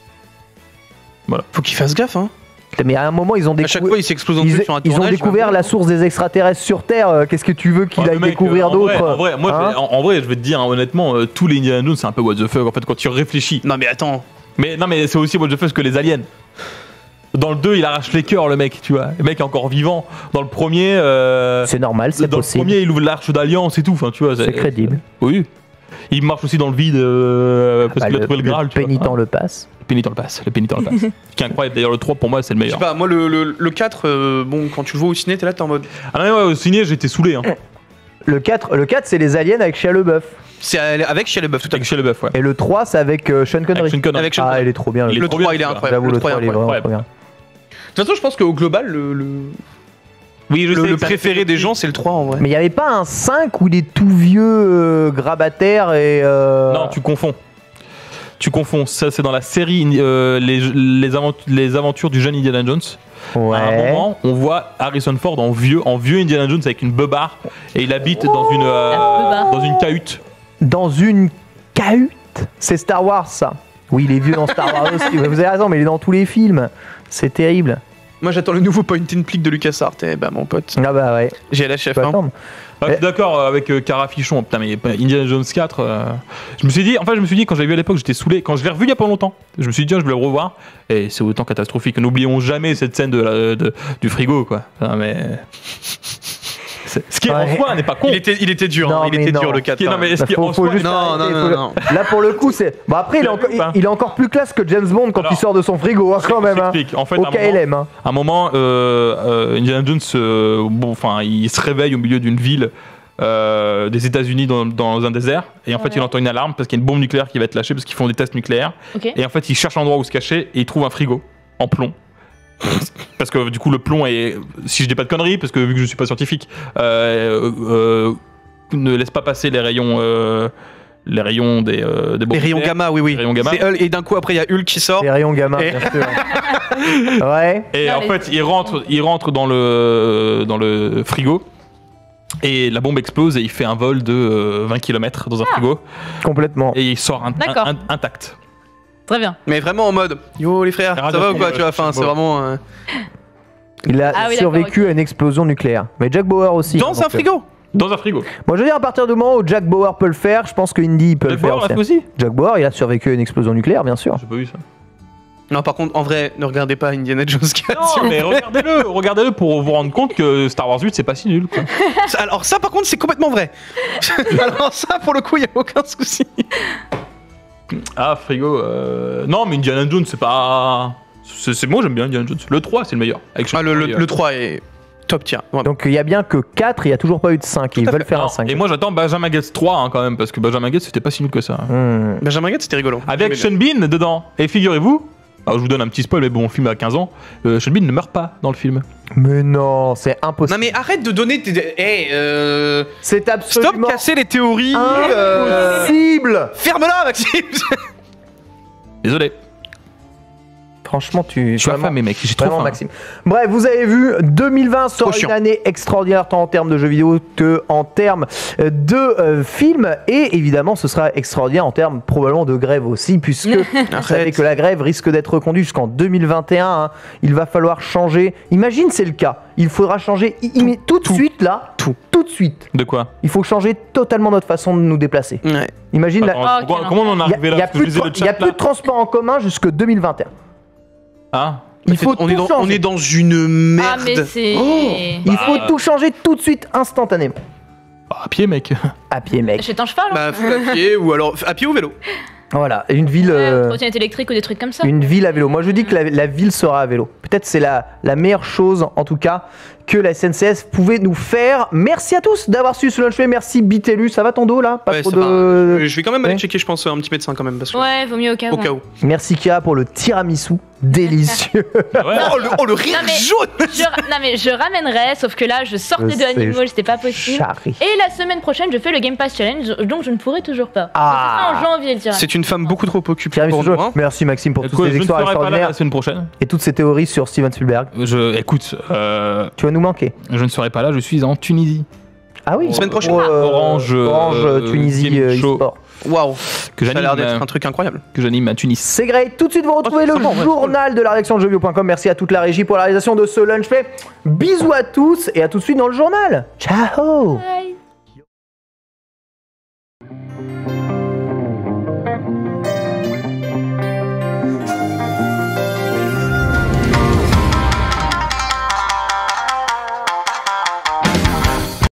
Faut qu'il fasse gaffe, hein. Mais à un moment, ils ont À chaque découvert. fois, il s'explose en Ils, truc sur un ils ont tournage. il va découvert mourir. la source des extraterrestres sur Terre. euh, Qu'est-ce que tu veux qu'il Ouais, aille mais mec, découvrir euh, en vrai- d'autres En vrai, moi, je hein vais- en, en vrai, je vais te dire, hein, honnêtement, euh, tous les Indiana Jones, c'est un peu what the fuck en fait quand tu réfléchis. Non, mais attends. Mais non, mais c'est aussi what the fuck que les aliens. Dans le deux, il arrache les cœurs, le mec, tu vois. Le mec est encore vivant. Dans le premier, euh, C'est normal, c'est dans possible. le premier, il ouvre l'arche d'alliance et tout. Enfin, tu vois. C'est crédible. Oui. Il marche aussi dans le vide euh, parce Bah, qu'il a le, trouvé le le Graal. tu vois. pénitent Hein. le passe. Le pénitent le passe. Le pénitent le passe. Ce qui est incroyable. D'ailleurs, le trois pour moi, c'est le Je sais meilleur. pas, moi, le, le, le quatre, euh, bon, quand tu le vois au ciné, t'es là, t'es en mode. Ah non, mais ouais, au ciné, j'étais saoulé. Hein. Le quatre, le quatre c'est les aliens avec Shia LaBeouf. C'est avec Shia LaBeouf, tout à Avec Shia LaBeouf, ouais. Et le trois, c'est avec euh, Sean Connery. Avec Sean Connery. Avec Sean Ah, Connery. il est trop bien. Il Le, est Le trop trois, bien, il est celui-là. incroyable. J'avoue, Le le trois, trois, il est vraiment incroyable. trop bien. De toute façon, je pense qu'au global, le, le, Oui, je le, sais, le ça- préféré des gens, c'est le trois en vrai. Mais il n'y avait pas un cinq où il est tout vieux euh, grabataire et. euh, Non, tu confonds. Tu confonds. Ça, c'est dans la série euh, les, les, avant- les aventures du jeune Indiana Jones. Ouais. À un moment, on voit Harrison Ford en vieux, en vieux Indiana Jones avec une beubare et il habite dans une euh, La beubare. dans une cahute. Dans une cahute. C'est Star Wars, ça. Oui, il est vieux dans Star Wars aussi. Vous avez raison, mais il est dans tous les films. C'est terrible. Moi, j'attends le nouveau point and click de LucasArts. Eh bah, mon pote, Ah bah ouais. j'ai la chef. Faut Hein. attendre. Ah, je suis d'accord avec euh, Cara Fichon. Putain, mais Indiana Jones quatre. euh, Je me suis dit, en fait, je me suis dit quand j'avais vu à l'époque, j'étais saoulé. Quand je l'ai revu il y a pas longtemps, je me suis dit, tiens, je vais le revoir. Et c'est autant catastrophique. N'oublions jamais cette scène de, la- de- du frigo, quoi. Enfin, mais c'est- ce qui en Ouais. soi n'est pas con. Il était, il était dur, Non, hein, il mais était non. dur le Ce quatre. qui est- non, mais ce Bah, qui faut- en faut soi juste n'est- Non, arrêter, non, faut non, le- non. Là pour le coup c'est. Bon après il est, Tu l'as encore, vu ou pas il, il est encore plus classe que James Bond quand Alors, il sort de son frigo hein, quand même. Hein. j'explique. En fait, Au à un K L M. Hein. À un moment, euh, euh, Indiana Jones, euh, bon, enfin, il se réveille au milieu d'une ville euh, des États-Unis dans, dans un désert, et en fait, Ouais. il entend une alarme parce qu'il y a une bombe nucléaire qui va être lâchée parce qu'ils font des tests nucléaires. Ok. Et en fait, il cherche un endroit où se cacher et il trouve un frigo en plomb. Parce que du coup, le plomb est, si je dis pas de conneries, parce que vu que je suis pas scientifique, euh, euh, ne laisse pas passer les rayons, euh, les rayons des, euh, des bombes Les rayons nucléaires. gamma, oui, oui. Les rayons gamma. C'est Hulk, et d'un coup, après, il y a Hulk qui sort. Les rayons gamins, Et- bien sûr. Ouais. Et Non, en les- fait, il rentre, il rentre dans le, dans le frigo. Et la bombe explose et il fait un vol de euh, vingt kilomètres dans un frigo. Complètement. Et il sort un- D'accord. un- un- intact. Très bien. Mais vraiment en mode Yo les frères, Ah, ça va ou quoi ouais, tu vois, enfin, c'est bon. vraiment. euh, Il a Ah oui, survécu d'accord, à une explosion nucléaire. Mais Jack Bauer aussi. Dans Donc, un euh, frigo. Dans un frigo. Moi je veux dire à partir du moment où Jack Bauer peut le faire, je pense que Indy peut Jack le faire Bauer l'a aussi. fait aussi. Jack Bauer il a survécu à une explosion nucléaire bien sûr. J'ai pas vu ça. Non, par contre, en vrai, ne regardez pas Indiana Jones quatre. s'il Non, vous mais plaît. regardez-le, regardez-le pour vous rendre compte que Star Wars huit c'est pas si nul. Quoi. Alors, ça, par contre, c'est complètement vrai. Alors, ça, pour le coup, il n'y a aucun souci. Ah, frigo. euh, Non, mais Indiana Jones c'est pas. C'est c'est- moi j'aime bien Indiana Jones. Le trois c'est le meilleur. Avec Ah, le, le, Sean le trois est top tier. Vraiment. Donc il y a bien que quatre, il n'y a toujours pas eu de cinq. Ils à veulent fait. faire un Non, cinq. et moi j'attends Benjamin Gates trois hein, quand même parce que Benjamin Gates c'était pas si nul que ça. Hmm. Benjamin Gates, c'était rigolo. Avec Sean Bean dedans. Et figurez-vous, alors je vous donne un petit spoil, mais bon, le film a quinze ans, euh, Sean Bean ne meurt pas dans le film. Mais non, c'est impossible. Non, mais arrête de donner tes. Hey, euh. C'est Stop absolument casser les théories. euh, impossible. Ferme-la, Maxime. Désolé. Franchement, tu. Je suis vraiment- affamé, mec. J'ai trop Vraiment, faim. Maxime. Bref, vous avez vu, deux mille vingt sera Trop une chiant. année extraordinaire tant en termes de jeux vidéo que en termes euh, de euh, films. Et évidemment, ce sera extraordinaire en termes probablement de grève aussi, puisque vous savez Arrête. que la grève risque d'être reconduite jusqu'en deux mille vingt et un. hein. Il va falloir changer. Imagine, c'est le cas. Il faudra changer i- immé- tout, de suite, là. Tout. Tout de suite. De quoi Il faut changer totalement notre façon de nous déplacer. Ouais. Imagine, la- Attends, Oh, pourquoi- quel comment on en est il y a, arrivé il là y a Parce que plus, je de, lisais le tra- il y a chat, plus là. de transport en commun jusque deux mille vingt et un. Ah. Il faut on, est tout dans, changer. on est dans une merde. Ah, mais c'est. Il Bah, faut tout changer tout de suite, instantanément. Bah, à pied, mec. À pied, mec. Chez un cheval hein. Bah, faut à pied ou alors à pied ou vélo. Voilà, une ville, Ouais, euh, trottinette électrique ou des trucs comme ça. une ville à vélo. Moi, je dis que la, la ville sera à vélo. Peut-être c'est la, la meilleure chose, en tout cas, que la S N C F pouvait nous faire. Merci à tous d'avoir suivi ce lunch. Merci Bitelu, ça va ton dos là? Pas Ouais, trop ça de... va. Je vais quand même aller Ouais. checker, je pense, un petit médecin quand même. Parce que... Ouais, vaut mieux au cas où. Au cas où. Merci Kia pour le tiramisu délicieux. Ouais. Oh, le, oh, le rire Non, mais- jaune. Je, non mais je ramènerai, sauf que là je sortais Je de sais, Animal, c'était pas possible. Charrie. Et la semaine prochaine, je fais le Game Pass Challenge, donc je ne pourrai toujours pas. Ah. C'est en janvier le tirage. C'est une femme beaucoup trop occupée Tiramisu pour jaune. nous. Hein. Merci Maxime pour toutes Écoute, ces je ne histoires serai pas là extraordinaires la semaine prochaine. et toutes ces théories sur Steven Spielberg. Je, écoute, euh, Tu vas nous manquer. je ne serai pas là, je suis en Tunisie. Ah oui. Semaine prochaine. Pour, euh, Orange, Orange euh, Tunisie Game euh, Show. e-sport. Waouh. Que Ça a l'air j'anime, d'être euh, un truc incroyable. que j'anime à Tunis. C'est great. Tout de suite, vous retrouvez Oh, le c'est bon, ouais, journal de la rédaction de jeuxvideo point com. Merci à toute la régie pour la réalisation de ce lunch play. Bisous à tous et à tout de suite dans le journal. Ciao. Ouais.